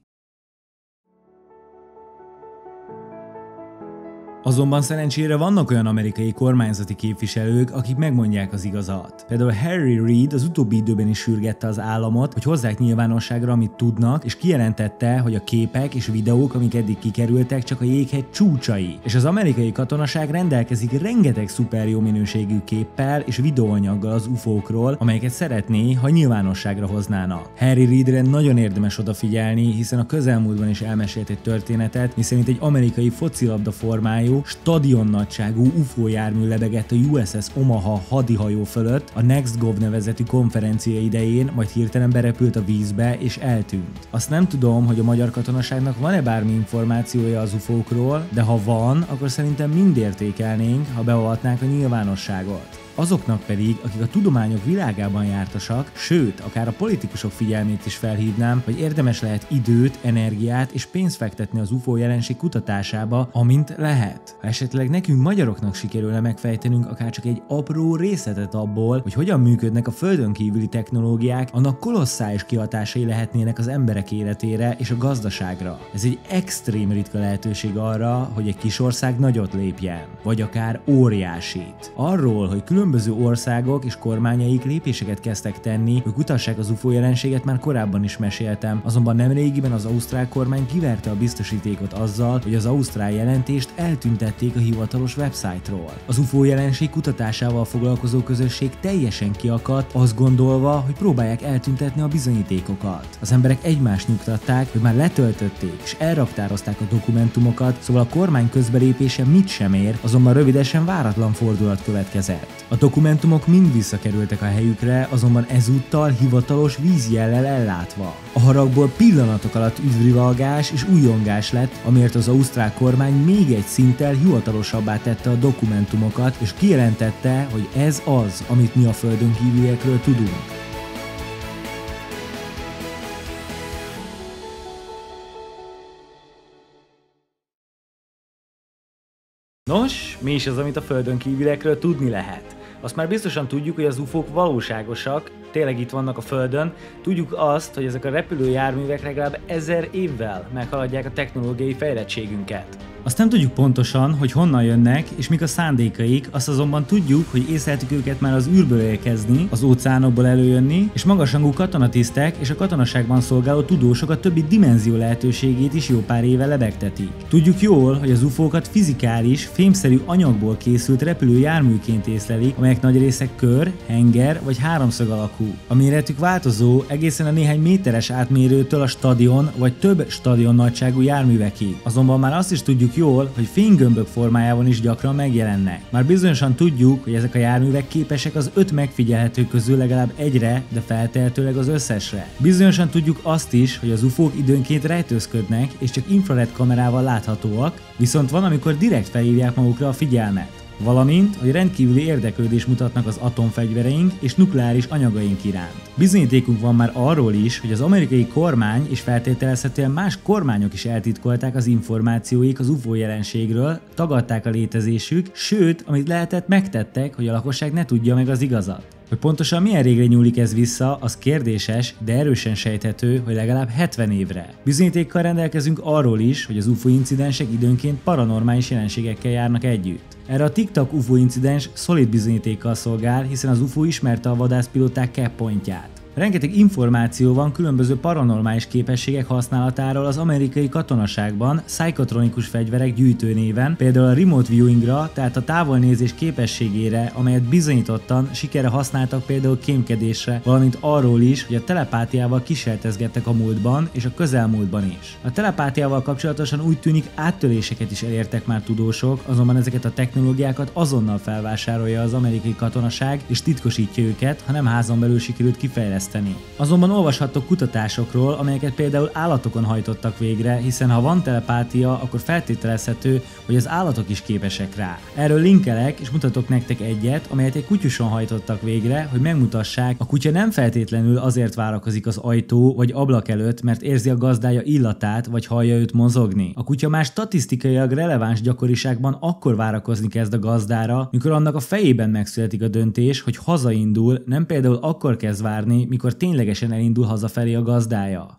Azonban szerencsére vannak olyan amerikai kormányzati képviselők, akik megmondják az igazat. Például Harry Reid az utóbbi időben is sürgette az államot, hogy hozzák nyilvánosságra, amit tudnak, és kijelentette, hogy a képek és videók, amik eddig kikerültek, csak a jéghegy csúcsai. És az amerikai katonaság rendelkezik rengeteg szuper jó minőségű képpel és videóanyaggal az ufókról, amelyeket szeretné, ha nyilvánosságra hoznának. Harry Reidre nagyon érdemes odafigyelni, hiszen a közelmúltban is elmesélt egy történetet, miszerint egy amerikai focilabda formájú stadionnagyságú ufó jármű lebegett a U S S Omaha hadihajó fölött a NextGov nevezetű konferencia idején, majd hirtelen berepült a vízbe és eltűnt. Azt nem tudom, hogy a magyar katonaságnak van-e bármi információja az ufókról, de ha van, akkor szerintem mind értékelnénk, ha beavatnák a nyilvánosságot. Azoknak pedig, akik a tudományok világában jártasak, sőt, akár a politikusok figyelmét is felhívnám, hogy érdemes lehet időt, energiát és pénzt fektetni az ufó jelenség kutatásába, amint lehet. Ha esetleg nekünk magyaroknak sikerülne megfejtenünk akár csak egy apró részletet abból, hogy hogyan működnek a földön kívüli technológiák, annak kolosszális kihatásai lehetnének az emberek életére és a gazdaságra. Ez egy extrém ritka lehetőség arra, hogy egy kis ország nagyot lépjen, vagy akár óriásit. Arról, hogy különböző különböző országok és kormányaik lépéseket kezdtek tenni, hogy kutassák az u f o jelenséget, már korábban is meséltem, azonban nemrégiben az ausztrál kormány kiverte a biztosítékot azzal, hogy az ausztrál jelentést eltüntették a hivatalos website-ról. Az u f o jelenség kutatásával foglalkozó közösség teljesen kiakadt, azt gondolva, hogy próbálják eltüntetni a bizonyítékokat. Az emberek egymást nyugtatták, hogy már letöltötték és elraktározták a dokumentumokat, szóval a kormány közbelépése mit sem ér, azonban rövidesen váratlan fordulat következett. A dokumentumok mind visszakerültek a helyükre, azonban ezúttal hivatalos vízjellel ellátva. A haragból pillanatok alatt üdvrivalgás és újongás lett, amiért az ausztrál kormány még egy szinttel hivatalosabbá tette a dokumentumokat, és kijelentette, hogy ez az, amit mi a földön kívüliekről tudunk. Nos, mi is az, amit a földön kívüliekről tudni lehet? Azt már biztosan tudjuk, hogy az u f o-k valóságosak, tényleg itt vannak a Földön. Tudjuk azt, hogy ezek a repülőjárművek legalább ezer évvel meghaladják a technológiai fejlettségünket. Azt nem tudjuk pontosan, hogy honnan jönnek és mik a szándékaik, azt azonban tudjuk, hogy észleltük őket már az űrből érkezni, az óceánokból előjönni, és magasrangú katonatisztek és a katonaságban szolgáló tudósok a többi dimenzió lehetőségét is jó pár éve lebegtetik. Tudjuk jól, hogy az u f o-kat fizikális, fémszerű anyagból készült repülőjárműként észlelik, amelyek nagy része kör, henger vagy háromszög alakú. A méretük változó, egészen a néhány méteres átmérőtől a stadion vagy több stadion nagyságú járművekig. Azonban már azt is tudjuk jól, hogy fénygömbök formájában is gyakran megjelennek. Már bizonyosan tudjuk, hogy ezek a járművek képesek az öt megfigyelhető közül legalább egyre, de feltehetőleg az összesre. Bizonyosan tudjuk azt is, hogy az u f o-k időnként rejtőzködnek és csak infrared kamerával láthatóak, viszont van, amikor direkt felhívják magukra a figyelmet. Valamint, hogy rendkívüli érdeklődést mutatnak az atomfegyvereink és nukleáris anyagaink iránt. Bizonyítékunk van már arról is, hogy az amerikai kormány és feltételezhetően más kormányok is eltitkolták az információik az u f o jelenségről, tagadták a létezésük, sőt, amit lehetett, megtettek, hogy a lakosság ne tudja meg az igazat. Hogy pontosan milyen régre nyúlik ez vissza, az kérdéses, de erősen sejthető, hogy legalább hetven évre. Bizonyítékkal rendelkezünk arról is, hogy az u f o incidensek időnként paranormális jelenségekkel járnak együtt. Erre a TikTok u f o incidens szolid bizonyítékkal szolgál, hiszen az u f o ismerte a vadászpilóták cap pointját. Rengeteg információ van különböző paranormális képességek használatáról az amerikai katonaságban, pszichotronikus fegyverek gyűjtőnéven, például a remote viewingra, tehát a távolnézés képességére, amelyet bizonyítottan sikerre használtak például kémkedésre, valamint arról is, hogy a telepátiával kísérletezgettek a múltban és a közelmúltban is. A telepátiával kapcsolatosan úgy tűnik, áttöréseket is elértek már tudósok, azonban ezeket a technológiákat azonnal felvásárolja az amerikai katonaság és titkosítja őket, ha nem házon belül sikerült kifejleszteni. Azonban olvashattok kutatásokról, amelyeket például állatokon hajtottak végre, hiszen ha van telepátia, akkor feltételezhető, hogy az állatok is képesek rá. Erről linkelek és mutatok nektek egyet, amelyet egy kutyuson hajtottak végre, hogy megmutassák, a kutya nem feltétlenül azért várakozik az ajtó vagy ablak előtt, mert érzi a gazdája illatát vagy hallja őt mozogni. A kutya már statisztikailag releváns gyakoriságban akkor várakozni kezd a gazdára, mikor annak a fejében megszületik a döntés, hogy hazaindul, nem például akkor kezd várni, mikor ténylegesen elindul hazafelé a gazdája.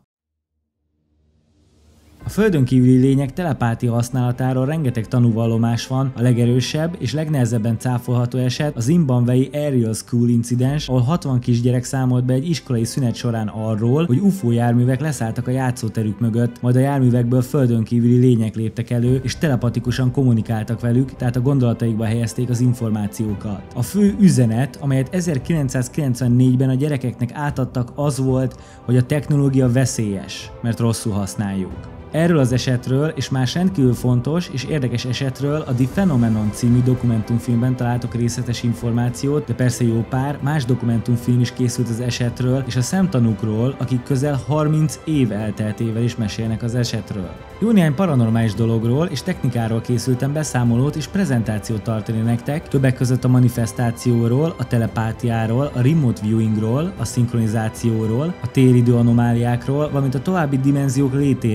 A földön kívüli lények telepátia használatáról rengeteg tanúvallomás van, a legerősebb és legnehezebben cáfolható eset a Zimbabwei Aerial School incidens, ahol hatvan kisgyerek számolt be egy iskolai szünet során arról, hogy u f o járművek leszálltak a játszóterük mögött, majd a járművekből földön kívüli lények léptek elő és telepatikusan kommunikáltak velük, tehát a gondolataikba helyezték az információkat. A fő üzenet, amelyet ezerkilencszázkilencvennégyben a gyerekeknek átadtak, az volt, hogy a technológia veszélyes, mert rosszul használjuk. Erről az esetről és más rendkívül fontos és érdekes esetről a The Phenomenon című dokumentumfilmben találtok részletes információt, de persze jó pár más dokumentumfilm is készült az esetről és a szemtanúkról, akik közel harminc év elteltével is mesélnek az esetről. Jó néhány paranormális dologról és technikáról készültem beszámolót és prezentációt tartani nektek, többek között a manifestációról, a telepátiáról, a remote viewingról, a szinkronizációról, a téridő anomáliákról, valamint a további dimenziók létéről az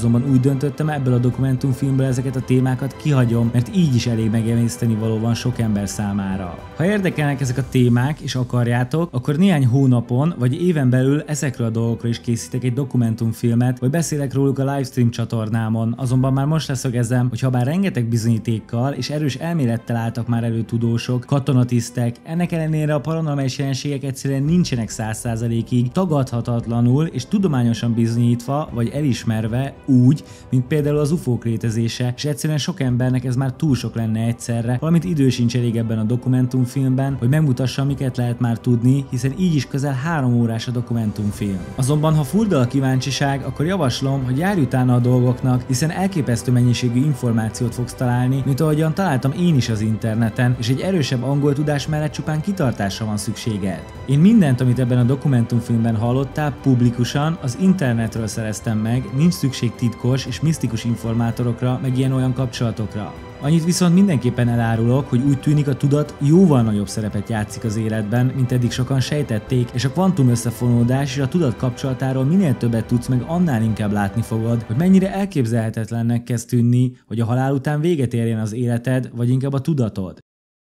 azonban úgy döntöttem, ebből a dokumentumfilmből ezeket a témákat kihagyom, mert így is elég megemészteni való van sok ember számára. Ha érdekelnek ezek a témák és akarjátok, akkor néhány hónapon vagy éven belül ezekről a dolgokról is készítek egy dokumentumfilmet, vagy beszélek róluk a livestream csatornámon, azonban már most leszögezem, hogy ha bár rengeteg bizonyítékkal és erős elmélettel álltak már elő tudósok, katonatisztek, ennek ellenére a paranormális jelenségek egyszerűen nincsenek száz százalékig tagadhatatlanul és tudományosan bizonyítva vagy elismerve úgy, mint például az ufók létezése, és egyszerűen sok embernek ez már túl sok lenne egyszerre, valamint idő sincs elég ebben a dokumentumfilmben, hogy megmutassa, miket lehet már tudni, hiszen így is közel három órás a dokumentumfilm. Azonban, ha furdal a kíváncsiság, akkor javaslom, hogy járj utána a dolgoknak, hiszen elképesztő mennyiségű információt fogsz találni, mint ahogyan találtam én is az interneten, és egy erősebb angol tudás mellett csupán kitartásra van szükséged. Én mindent, amit ebben a dokumentumfilmben hallottál, publikusan az internetről szereztem meg, nincs szükség titkos és misztikus informátorokra, meg ilyen-olyan kapcsolatokra. Annyit viszont mindenképpen elárulok, hogy úgy tűnik, a tudat jóval nagyobb szerepet játszik az életben, mint eddig sokan sejtették, és a kvantum összefonódás és a tudat kapcsolatáról minél többet tudsz, meg annál inkább látni fogod, hogy mennyire elképzelhetetlennek kezd tűnni, hogy a halál után véget érjen az életed, vagy inkább a tudatod.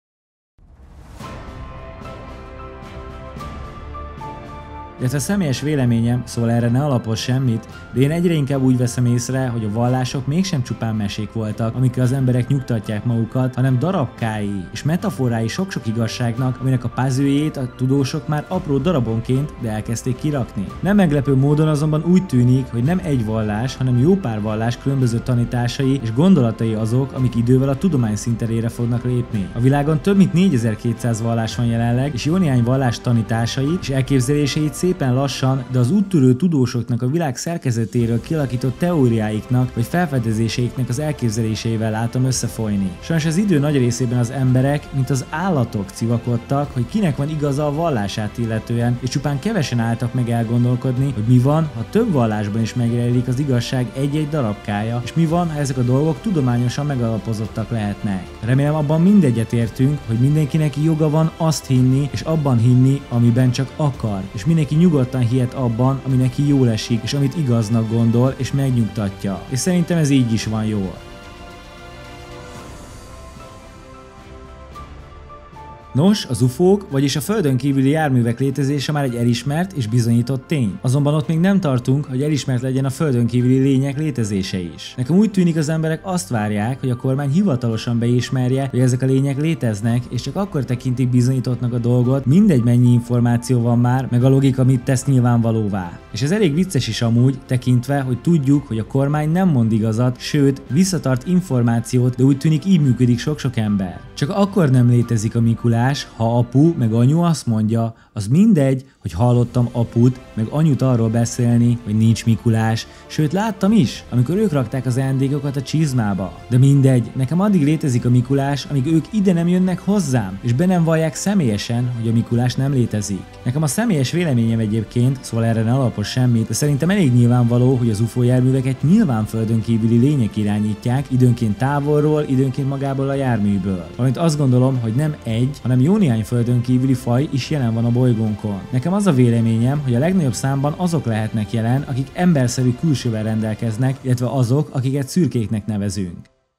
Illetve a személyes véleményem, szóval erre ne alapozz semmit, de én egyre inkább úgy veszem észre, hogy a vallások mégsem csupán mesék voltak, amikkel az emberek nyugtatják magukat, hanem darabkái és metaforái sok-sok igazságnak, aminek a puzzle-jét a tudósok már apró darabonként, de elkezdték kirakni. Nem meglepő módon azonban úgy tűnik, hogy nem egy vallás, hanem jó pár vallás különböző tanításai és gondolatai azok, amik idővel a tudomány szinterére fognak lépni. A világon több mint négyezer-kétszáz vallás van jelenleg, és jó néhány vallás tanításait és elképzeléseit szépen lassan, de az úttörő tudósoknak a világ szerkezetéről kialakított teóriáiknak vagy felfedezéseiknek az elképzeléseivel látom összefolyni. Sajnos az idő nagy részében az emberek, mint az állatok civakodtak, hogy kinek van igaza a vallását illetően, és csupán kevesen álltak meg elgondolkodni, hogy mi van, ha több vallásban is megjelenik az igazság egy-egy darabkája, és mi van, ha ezek a dolgok tudományosan megalapozottak lehetnek. Remélem abban mindegyet értünk, hogy mindenkinek joga van azt hinni, és abban hinni, amiben csak akar, és mindenki nyugodtan hihet abban, ami neki jól esik, és amit igaznak gondol, és megnyugtatja. És szerintem ez így is van jól. Nos, az ufók, vagyis a földön kívüli járművek létezése már egy elismert és bizonyított tény. Azonban ott még nem tartunk, hogy elismert legyen a földön kívüli lények létezése is. Nekem úgy tűnik, az emberek azt várják, hogy a kormány hivatalosan beismerje, hogy ezek a lények léteznek, és csak akkor tekintik bizonyítottnak a dolgot, mindegy mennyi információ van már, meg a logika mit tesz nyilvánvalóvá. És ez elég vicces is amúgy, tekintve, hogy tudjuk, hogy a kormány nem mond igazat, sőt, visszatart információt, de úgy tűnik, így működik sok-sok ember. Csak akkor nem létezik a Mikulás, ha apu meg anyu azt mondja, az mindegy, hogy hallottam aput meg anyut arról beszélni, hogy nincs Mikulás, sőt láttam is, amikor ők rakták az ajándékokat a csizmába. De mindegy, nekem addig létezik a Mikulás, amíg ők ide nem jönnek hozzám, és be nem vallják személyesen, hogy a Mikulás nem létezik. Nekem a személyes véleményem egyébként, szóval erre ne alapos semmit, de szerintem elég nyilvánvaló, hogy az ufó járműveket nyilván földön kívüli lények irányítják, időnként távolról, időnként magából a járműből. Valamint azt gondolom, hogy nem egy, hanem jó néhány földön kívüli faj is jelen van a bolygónkon. Nekem az a véleményem, hogy a legnagyobb számban azok lehetnek jelen, akik emberszerű külsővel rendelkeznek, illetve azok, akiket szürkéknek nevezünk.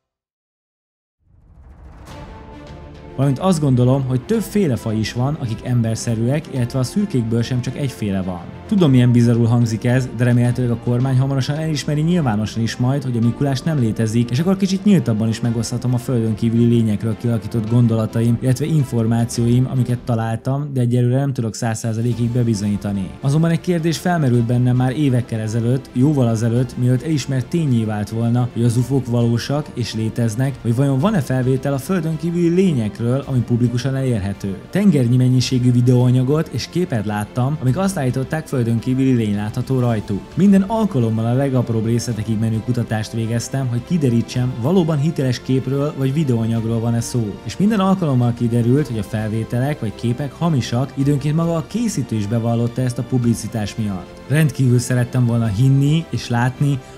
Valamint azt gondolom, hogy többféle faj is van, akik emberszerűek, illetve a szürkékből sem csak egyféle van. Tudom, milyen bizarrul hangzik ez, de remélhetőleg a kormány hamarosan elismeri nyilvánosan is majd, hogy a Mikulás nem létezik, és akkor kicsit nyíltabban is megoszthatom a földön kívüli lényekről kialakított gondolataim, illetve információim, amiket találtam, de egyelőre nem tudok száz százalékig bebizonyítani. Azonban egy kérdés felmerült bennem már évekkel ezelőtt, jóval azelőtt, mielőtt elismert tényé vált volna, hogy az ufók valósak és léteznek, vagy vajon van-e felvétel a földön kívüli lényekről, ami publikusan elérhető. Tengernyi mennyiségű videóanyagot és képet láttam, amik azt állították, földön kívüli lény látható rajtuk. Minden alkalommal a legapróbb részletekig menő kutatást végeztem, hogy kiderítsem, valóban hiteles képről vagy videóanyagról van-e szó. És minden alkalommal kiderült, hogy a felvételek vagy képek hamisak, időnként maga a készítő is bevallotta ezt a publicitás miatt. Rendkívül szerettem volna hinni és látni,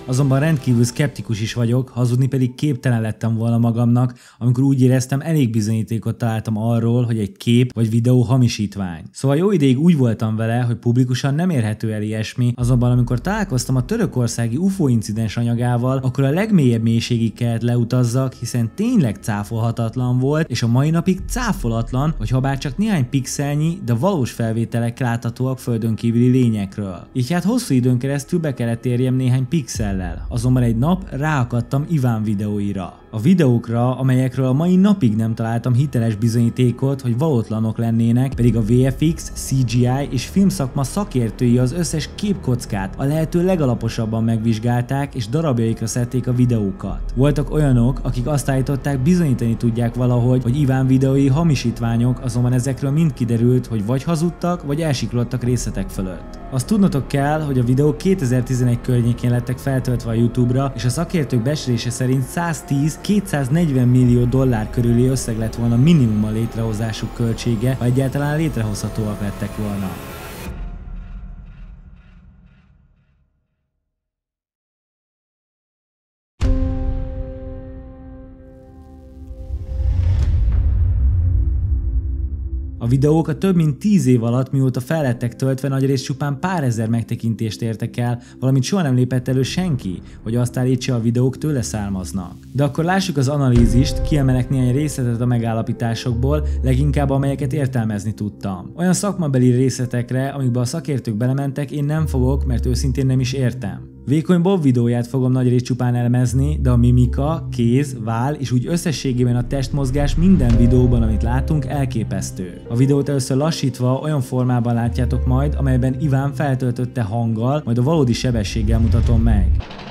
azonban rendkívül szkeptikus is vagyok, hazudni pedig képtelen lettem volna magamnak, amikor úgy éreztem, elég bizonyítékot találtam arról, hogy egy kép vagy videó hamisítvány. Szóval jó ideig úgy voltam vele, hogy publikusan nem érhető el ilyesmi, azonban amikor találkoztam a törökországi u f o incidens anyagával, akkor a legmélyebb mélységig kellett leutazzak, hiszen tényleg cáfolhatatlan volt, és a mai napig cáfolatlan, hogy habár csak néhány pixelnyi, de valós felvételek láthatóak földön kívüli lényekről. Így hát hosszú időn keresztül be kellett érjem néhány pixellel, azonban egy nap ráakadtam Iván videóira. A videókra, amelyekről a mai napig nem találtam hiteles bizonyítékot, hogy valótlanok lennének, pedig a vé ef iksz, cé gé i és filmszakma szakértői az összes képkockát a lehető legalaposabban megvizsgálták és darabjaikra szedték a videókat. Voltak olyanok, akik azt állították, bizonyítani tudják valahogy, hogy Iván videói hamisítványok, azonban ezekről mind kiderült, hogy vagy hazudtak, vagy elsiklottak részletek fölött. Azt tudnotok kell, hogy a videók kétezer-tizenegy környékén lettek feltöltve a YouTube-ra, és a szakértők becslése szerint száztíz-kétszáznegyven millió dollár körüli összeg lett volna minimum a létrehozásuk költsége, ha egyáltalán létrehozhatóak lettek volna. A videók a több mint tíz év alatt, mióta fel lettek töltve, nagyrészt csupán pár ezer megtekintést értek el, valamint soha nem lépett elő senki, hogy azt állítsa, a videók tőle származnak. De akkor lássuk az analízist, kiemelek néhány részletet a megállapításokból, leginkább amelyeket értelmezni tudtam. Olyan szakmabeli részletekre, amikbe a szakértők belementek, én nem fogok, mert őszintén nem is értem. Vékony Bob videóját fogom nagyrészt csupán elemezni, de a mimika, kéz, váll és úgy összességében a testmozgás minden videóban, amit látunk, elképesztő. A videót először lassítva olyan formában látjátok majd, amelyben Iván feltöltötte hanggal, majd a valódi sebességgel mutatom meg.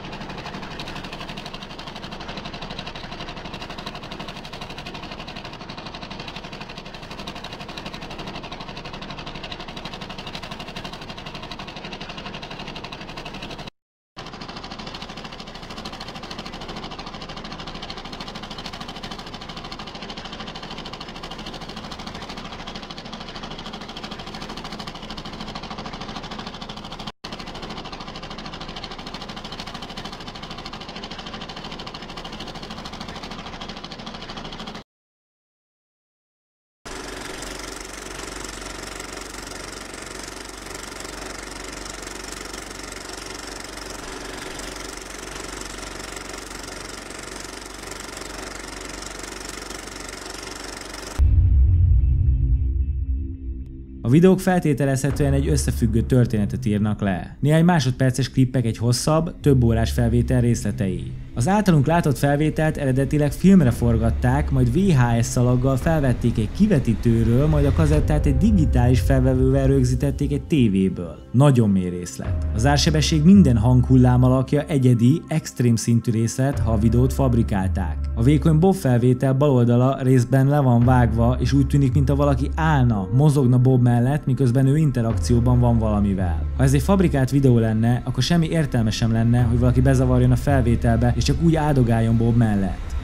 A videók feltételezhetően egy összefüggő történetet írnak le. Néhány másodperces klippek egy hosszabb, több órás felvétel részletei. Az általunk látott felvételt eredetileg filmre forgatták, majd vé há es szalaggal felvették egy kivetítőről, majd a kazettát egy digitális felvevővel rögzítették egy tévéből. Nagyon mély részlet. Az ársebesség minden hanghulláma alakja egyedi, extrém szintű részlet, ha a videót fabrikálták. A vékony Bob felvétel bal oldala részben le van vágva, és úgy tűnik, mintha valaki állna, mozogna Bob mellett, miközben ő interakcióban van valamivel. Ha ez egy fabrikált videó lenne, akkor semmi értelme sem lenne, hogy valaki bezavarjon a felvételbe, és csak úgy áldogáljon Bob mellett.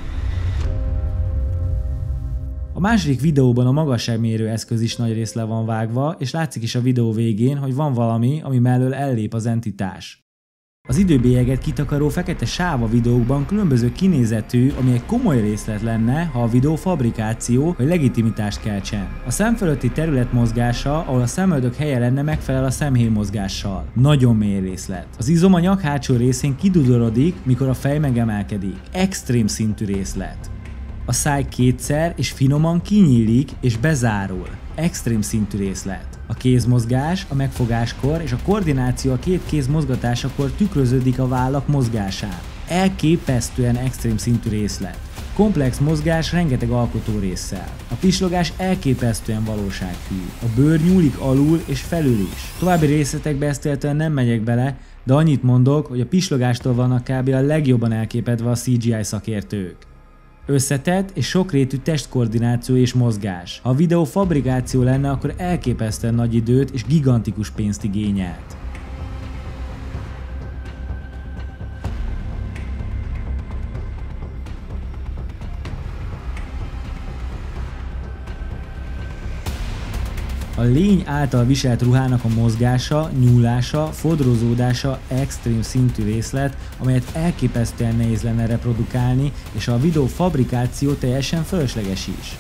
A második videóban a magasságmérő eszköz is nagyrészt le van vágva, és látszik is a videó végén, hogy van valami, ami mellől ellép az entitás. Az időbélyeget kitakaró fekete sáv a videókban különböző kinézetű, ami egy komoly részlet lenne, ha a videó fabrikáció vagy legitimitást keltsen. A szem fölötti terület mozgása, ahol a szemöldök helye lenne, megfelel a szemhéj mozgással. Nagyon mély részlet. Az izom a nyak hátsó részén kidudorodik, mikor a fej megemelkedik. Extrém szintű részlet. A száj kétszer és finoman kinyílik és bezárul. Extrém szintű részlet. A kézmozgás a megfogáskor és a koordináció a két kéz mozgatásakor tükröződik a vállak mozgásán. Elképesztően extrém szintű részlet. Komplex mozgás rengeteg alkotó résszel. A pislogás elképesztően valósághű. A bőr nyúlik alul és felül is. További részletekbe ezt illetően nem megyek bele, de annyit mondok, hogy a pislogástól vannak kb. A legjobban elképedve a cé gé i szakértők. Összetett és sokrétű testkoordináció és mozgás. Ha a videó fabrikáció lenne, akkor elképesztően nagy időt és gigantikus pénzt igényelt. A A lény által viselt ruhának a mozgása, nyúlása, fodrozódása extrém szintű részlet, amelyet elképesztően nehéz lenne reprodukálni, és a videó fabrikáció teljesen fölösleges is.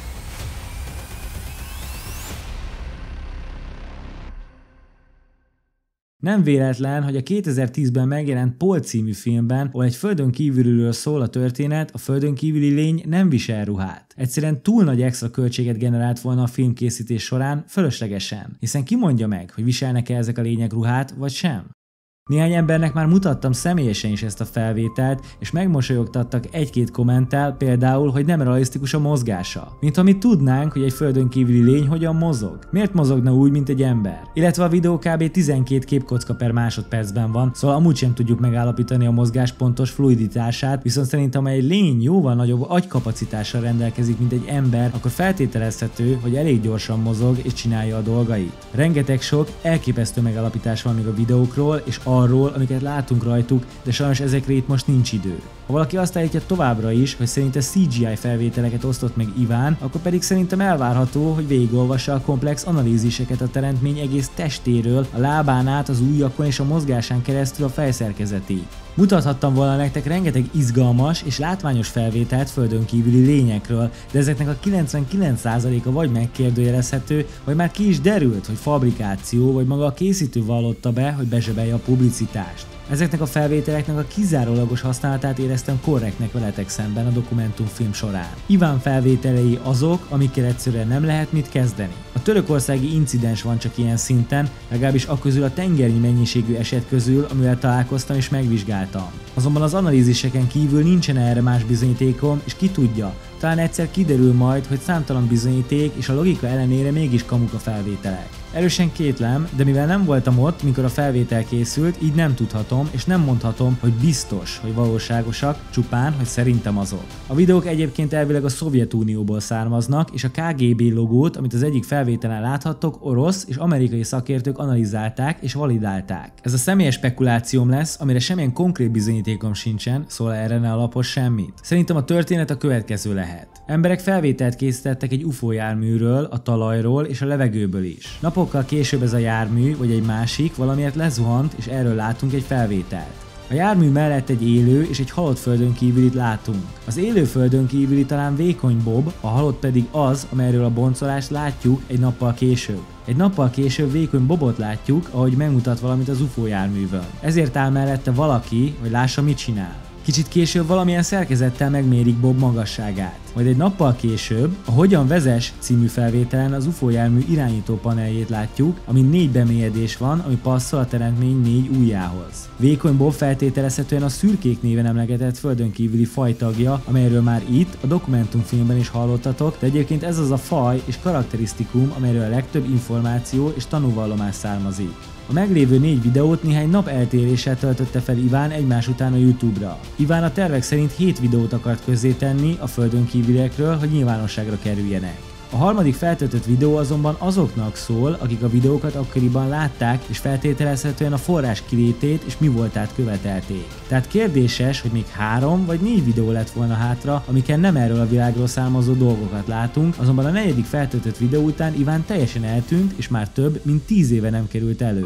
Nem véletlen, hogy a kétezer-tízben megjelent Paul című filmben, ahol egy földön kívüliről szól a történet, a földön kívüli lény nem visel ruhát. Egyszerűen túl nagy extra költséget generált volna a filmkészítés során fölöslegesen, hiszen ki mondja meg, hogy viselnek-e ezek a lények ruhát, vagy sem? Néhány embernek már mutattam személyesen is ezt a felvételt, és megmosolyogtattak egy-két kommenttel, például, hogy nem realisztikus a mozgása. Mintha mi tudnánk, hogy egy földön kívüli lény hogyan mozog. Miért mozogna úgy, mint egy ember? Illetve a videó kb. tizenkét képkocka per másodpercben van, szóval amúgy sem tudjuk megállapítani a mozgás pontos fluiditását, viszont szerintem ha egy lény jóval nagyobb agykapacitással rendelkezik, mint egy ember, akkor feltételezhető, hogy elég gyorsan mozog és csinálja a dolgait. Rengeteg sok, elképesztő megállapítás van még a videókról, és arról, amiket látunk rajtuk, de sajnos ezekre itt most nincs idő. Ha valaki azt állítja továbbra is, hogy szerinte cé gé i felvételeket osztott meg Iván, akkor pedig szerintem elvárható, hogy végigolvassa a komplex analíziseket a teremtmény egész testéről, a lábán át, az ujjakon és a mozgásán keresztül a fejszerkezetig. Mutathattam volna nektek rengeteg izgalmas és látványos felvételt földön kívüli lényekről, de ezeknek a kilencvenkilenc százaléka vagy megkérdőjelezhető, vagy már ki is derült, hogy fabrikáció, vagy maga a készítő vallotta be, hogy bezsebelje a publicitást. Ezeknek a felvételeknek a kizárólagos használatát éreztem korrektnek veletek szemben a dokumentumfilm során. Iván felvételei azok, amikkel egyszerűen nem lehet mit kezdeni. A törökországi incidens van csak ilyen szinten, legalábbis akközül a tengernyi mennyiségű eset közül, amivel találkoztam és megvizsgáltam. Azonban az analíziseken kívül nincsen erre más bizonyítékom, és ki tudja, talán egyszer kiderül majd, hogy számtalan bizonyíték és a logika ellenére mégis kamuk a felvételek. Erősen kétlem, de mivel nem voltam ott, mikor a felvétel készült, így nem tudhatom, és nem mondhatom, hogy biztos, hogy valóságosak, csupán, hogy szerintem azok. A videók egyébként elvileg a Szovjetunióból származnak, és a ká gé bé logót, amit az egyik felvételen láthattok, orosz és amerikai szakértők analizálták és validálták. Ez a személyes spekulációm lesz, amire semmilyen konkrét bizonyítékom sincsen, szóval erre ne alapos semmit. Szerintem a történet a következő lehet. Emberek felvételt készítettek egy ufó járműről, a talajról és a levegőből is. Napokkal később ez a jármű, vagy egy másik valamiért lezuhant, és erről látunk egy felvételt. A jármű mellett egy élő és egy halott földön kívülit látunk. Az élő földön kívüli talán vékony Bob, a halott pedig az, amelyről a boncolást látjuk egy nappal később. Egy nappal később vékony Bobot látjuk, ahogy megmutat valamit az ufó járművön. Ezért áll mellette valaki, hogy lássa, mit csinál. Kicsit később valamilyen szerkezettel megmérik Bob magasságát. Majd egy nappal később a Hogyan vezess című felvételen az ufó jármű irányító paneljét látjuk, amin négy bemélyedés van, ami passzol a teremtmény négy ujjához. Vékony Bob feltételezhetően a szürkék néven emlegetett földön kívüli fajtagja, amelyről már itt a dokumentumfilmben is hallottatok, de egyébként ez az a faj és karakterisztikum, amelyről a legtöbb információ és tanúvallomás származik. A meglévő négy videót néhány nap eltéréssel töltötte fel Iván egymás után a YouTube-ra. Iván a tervek szerint hét videót akart közzétenni a földön kívüliekről, hogy nyilvánosságra kerüljenek. A harmadik feltöltött videó azonban azoknak szól, akik a videókat akkoriban látták, és feltételezhetően a forrás kilétét és mi voltát követelték. Tehát kérdéses, hogy még három vagy négy videó lett volna hátra, amiken nem erről a világról származó dolgokat látunk, azonban a negyedik feltöltött videó után Iván teljesen eltűnt, és már több, mint tíz éve nem került elő.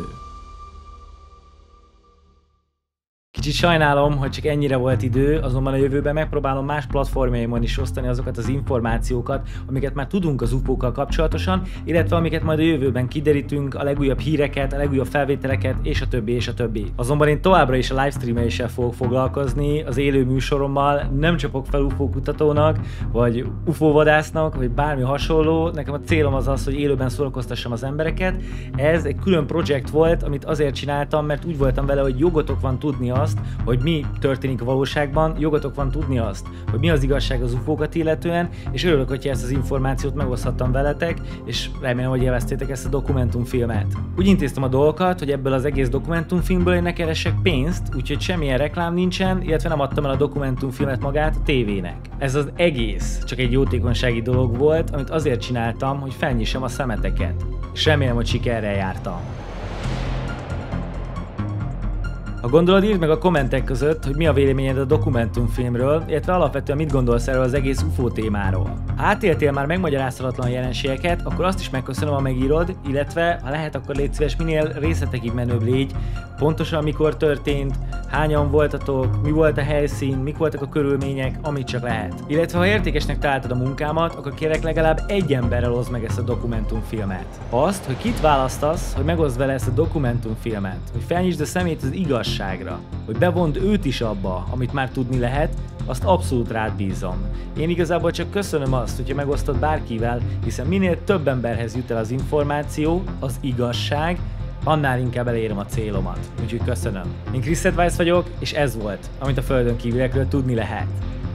Kicsit sajnálom, hogy csak ennyire volt idő, azonban a jövőben megpróbálom más platformjaimon is osztani azokat az információkat, amiket már tudunk az ufókkal kapcsolatosan, illetve amiket majd a jövőben kiderítünk, a legújabb híreket, a legújabb felvételeket, és a többi, és a többi. Azonban én továbbra is a livestreameléssel fogok foglalkozni, az élő műsorommal, nem csapok fel ufókutatónak, vagy ufóvadásznak, vagy bármi hasonló. Nekem a célom az az, hogy élőben szórakoztassam az embereket. Ez egy külön projekt volt, amit azért csináltam, mert úgy voltam vele, hogy jogotok van tudni azt, hogy mi történik a valóságban, jogotok van tudni azt, hogy mi az igazság az ufókat illetően, és örülök, hogyha ezt az információt megoszthattam veletek, és remélem, hogy élveztétek ezt a dokumentumfilmet. Úgy intéztem a dolgokat, hogy ebből az egész dokumentumfilmből én ne keressek pénzt, úgyhogy semmilyen reklám nincsen, illetve nem adtam el a dokumentumfilmet magát a tévének. Ez az egész csak egy jótékonysági dolog volt, amit azért csináltam, hogy felnyissam a szemeteket. És remélem, hogy sikerrel jártam. Ha gondolod, írd meg a kommentek között, hogy mi a véleményed a dokumentumfilmről, illetve alapvetően mit gondolsz erről az egész u f o témáról. Ha átéltél már megmagyarázhatatlan jelenségeket, akkor azt is megköszönöm, ha megírod, illetve ha lehet, akkor légy szíves, minél részletekig menőbb légy, pontosan mikor történt, hányan voltatok, mi volt a helyszín, mik voltak a körülmények, amit csak lehet. Illetve ha értékesnek találtad a munkámat, akkor kérek legalább egy emberrel oszd meg ezt a dokumentumfilmet. Azt, hogy kit választasz, hogy megoszd vele ezt a dokumentumfilmet, hogy felnyisd a szemét az igazságra, hogy bevond őt is abba, amit már tudni lehet, azt abszolút rád bízom. Én igazából csak köszönöm azt, hogyha megosztod bárkivel, hiszen minél több emberhez jut el az információ, az igazság, annál inkább elérem a célomat. Úgyhogy köszönöm. Én Chris Advice vagyok, és ez volt, amit a földön kívüliekről tudni lehet.